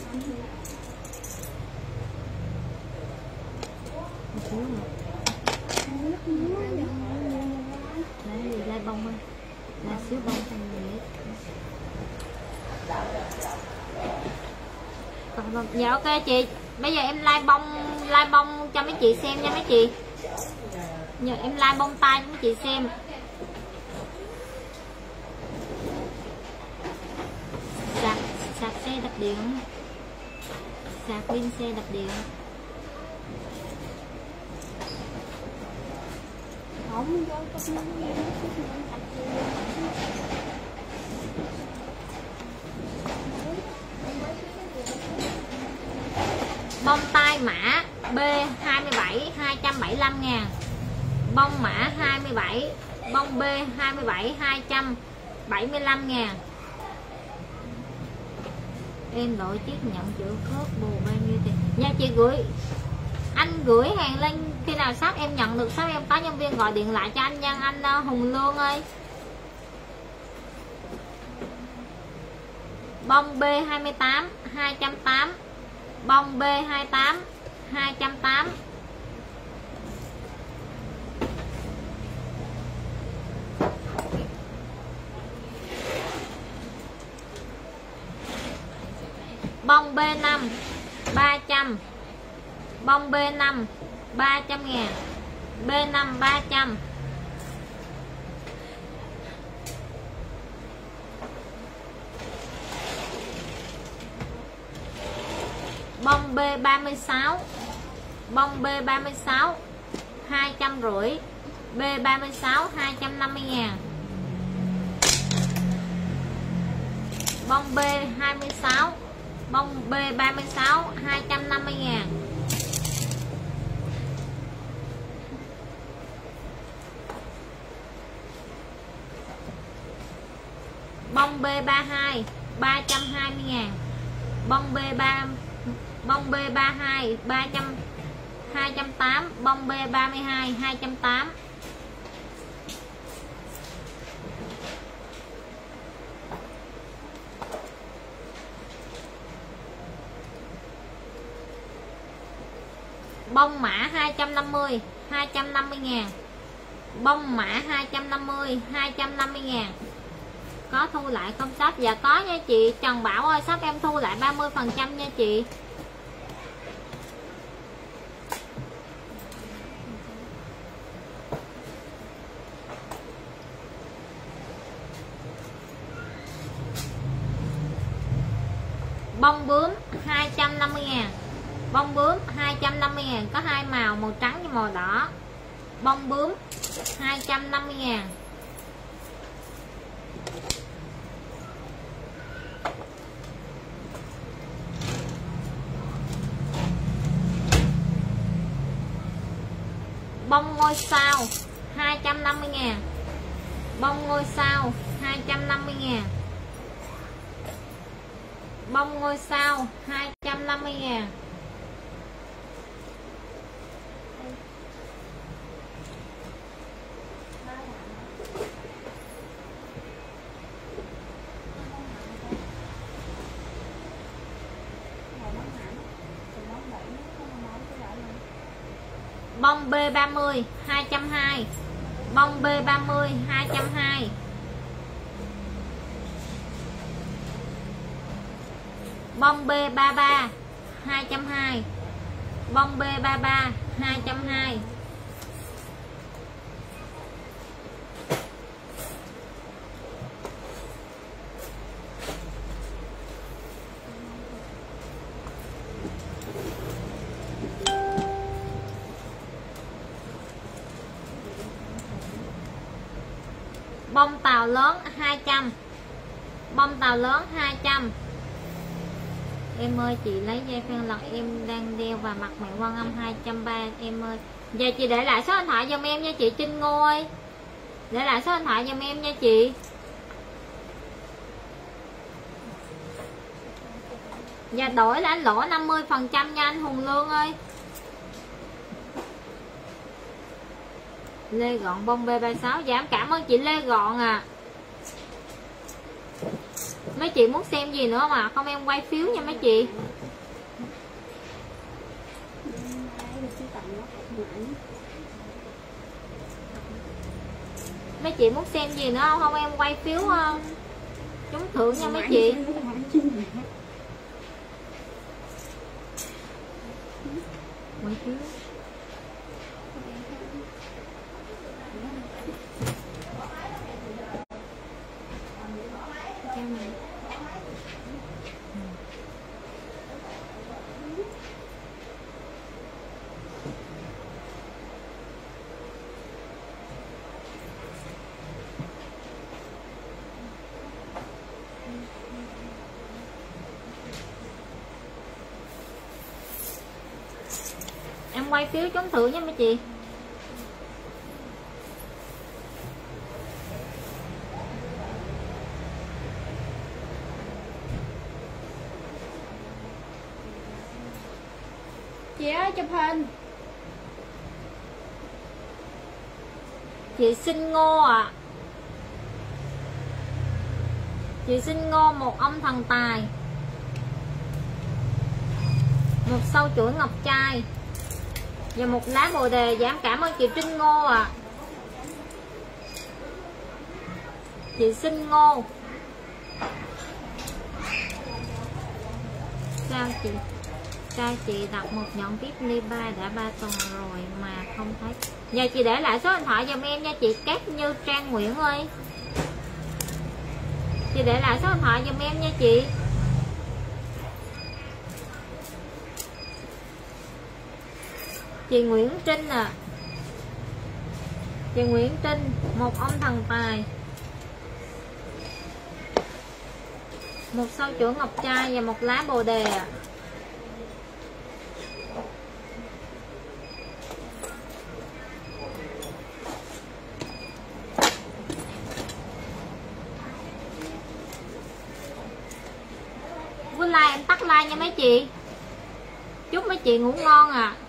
Lấy gì lai bông ơi. Là xíu bông thành gì. Dạ ok chị. Bây giờ em like bông like bông cho mấy chị xem nha mấy chị. Giờ em like bông tai cho mấy chị xem. Sạc sạc xe đập điện. Sạc pin xe đập điện. Không vô có bông tai mã B hai mươi bảy hai trăm bảy mươi lăm ngàn. Bông mã hai mươi bảy, bông B hai mươi bảy hai trăm bảy mươi lăm ngàn. Em đổi chiếc nhận chữ khớp bù bao nhiêu tiền? Nha chị gửi anh gửi hàng lên, khi nào shop em nhận được shop em có nhân viên gọi điện lại cho anh nha anh uh, Hùng Lương ơi. Bông B hai mươi tám hai trăm tám mươi. Bông B hai mươi tám hai trăm tám mươi. Bông B năm ba trăm. Bông B năm ba trăm ngàn. B năm ba trăm. Bông B ba mươi sáu. Bông B ba mươi sáu hai trăm rưỡi. B ba mươi sáu hai trăm năm mươi ngàn. Bông B hai mươi sáu. Bông B ba mươi sáu hai trăm năm mươi ngàn. Bông B ba mươi hai ba trăm hai mươi ngàn. Bông B ba bông B ba mươi hai ba trăm hai trăm tám mươi. Bông B ba mươi hai hai trăm tám mươi. Bông mã hai trăm năm mươi hai trăm năm mươi ngàn. Bông mã hai trăm năm mươi hai trăm năm mươi ngàn. Có thu lại không shop? Dạ có nha chị Trần Bảo ơi, shop em thu lại ba mươi phần trăm nha chị. Bông bướm hai trăm năm mươi ngàn. Bông bướm hai trăm năm mươi ngàn, có hai màu, màu trắng và màu đỏ. Bông bướm hai trăm năm mươi ngàn. Bông ngôi sao hai trăm năm mươi ngàn. Bông ngôi sao hai trăm năm mươi ngàn. Bông ngôi sao hai trăm năm mươi ngàn. Bông B ba mươi hai trăm hai mươi. Bông B ba mươi hai trăm hai mươi. Bông B ba mươi ba hai trăm hai mươi. Bông B ba mươi ba hai trăm hai mươi. Bông tàu lớn hai trăm. bông tàu lớn hai trăm. Em ơi chị lấy dây phen lật em đang đeo và mặt mẹ Quan Âm hai trăm ba em ơi. Giờ chị để lại số điện thoại giùm em nha chị Trinh Ngô ơi. Để lại số điện thoại giùm em nha chị. Và đổi là anh lỗ năm mươi phần trăm nha anh Hùng Lương ơi. Lê Gọn bông B ba sáu. Dạ em cảm ơn chị Lê Gọn à. Mấy chị muốn xem gì nữa mà không em quay phiếu nha mấy chị. Mấy chị muốn xem gì nữa không? Không em quay phiếu không? Trúng thưởng nha mấy chị. Quay phiếu. Em quay phiếu trúng thưởng nha mấy chị. Chị ơi chụp hình. Chị Sinh Ngô ạ. À. Chị Sinh Ngô một ông thần tài, một sâu chuỗi ngọc trai và một lá bồ đề. Dạ em cảm ơn chị Trinh Ngô ạ. À. Chị Sinh Ngô. Sao chị Sao chị đặt một nhẫn viết ly ba đã ba tuần rồi mà không thấy. Giờ chị để lại số điện thoại giùm em nha chị Cát Như Trang Nguyễn ơi. Chị để lại số điện thoại giùm em nha chị. Chị Nguyễn Trinh à. Chị Nguyễn Trinh một ông thần tài, một sâu chuỗi ngọc trai và một lá bồ đề à. Với like em tắt like nha mấy chị. Chúc mấy chị ngủ ngon à.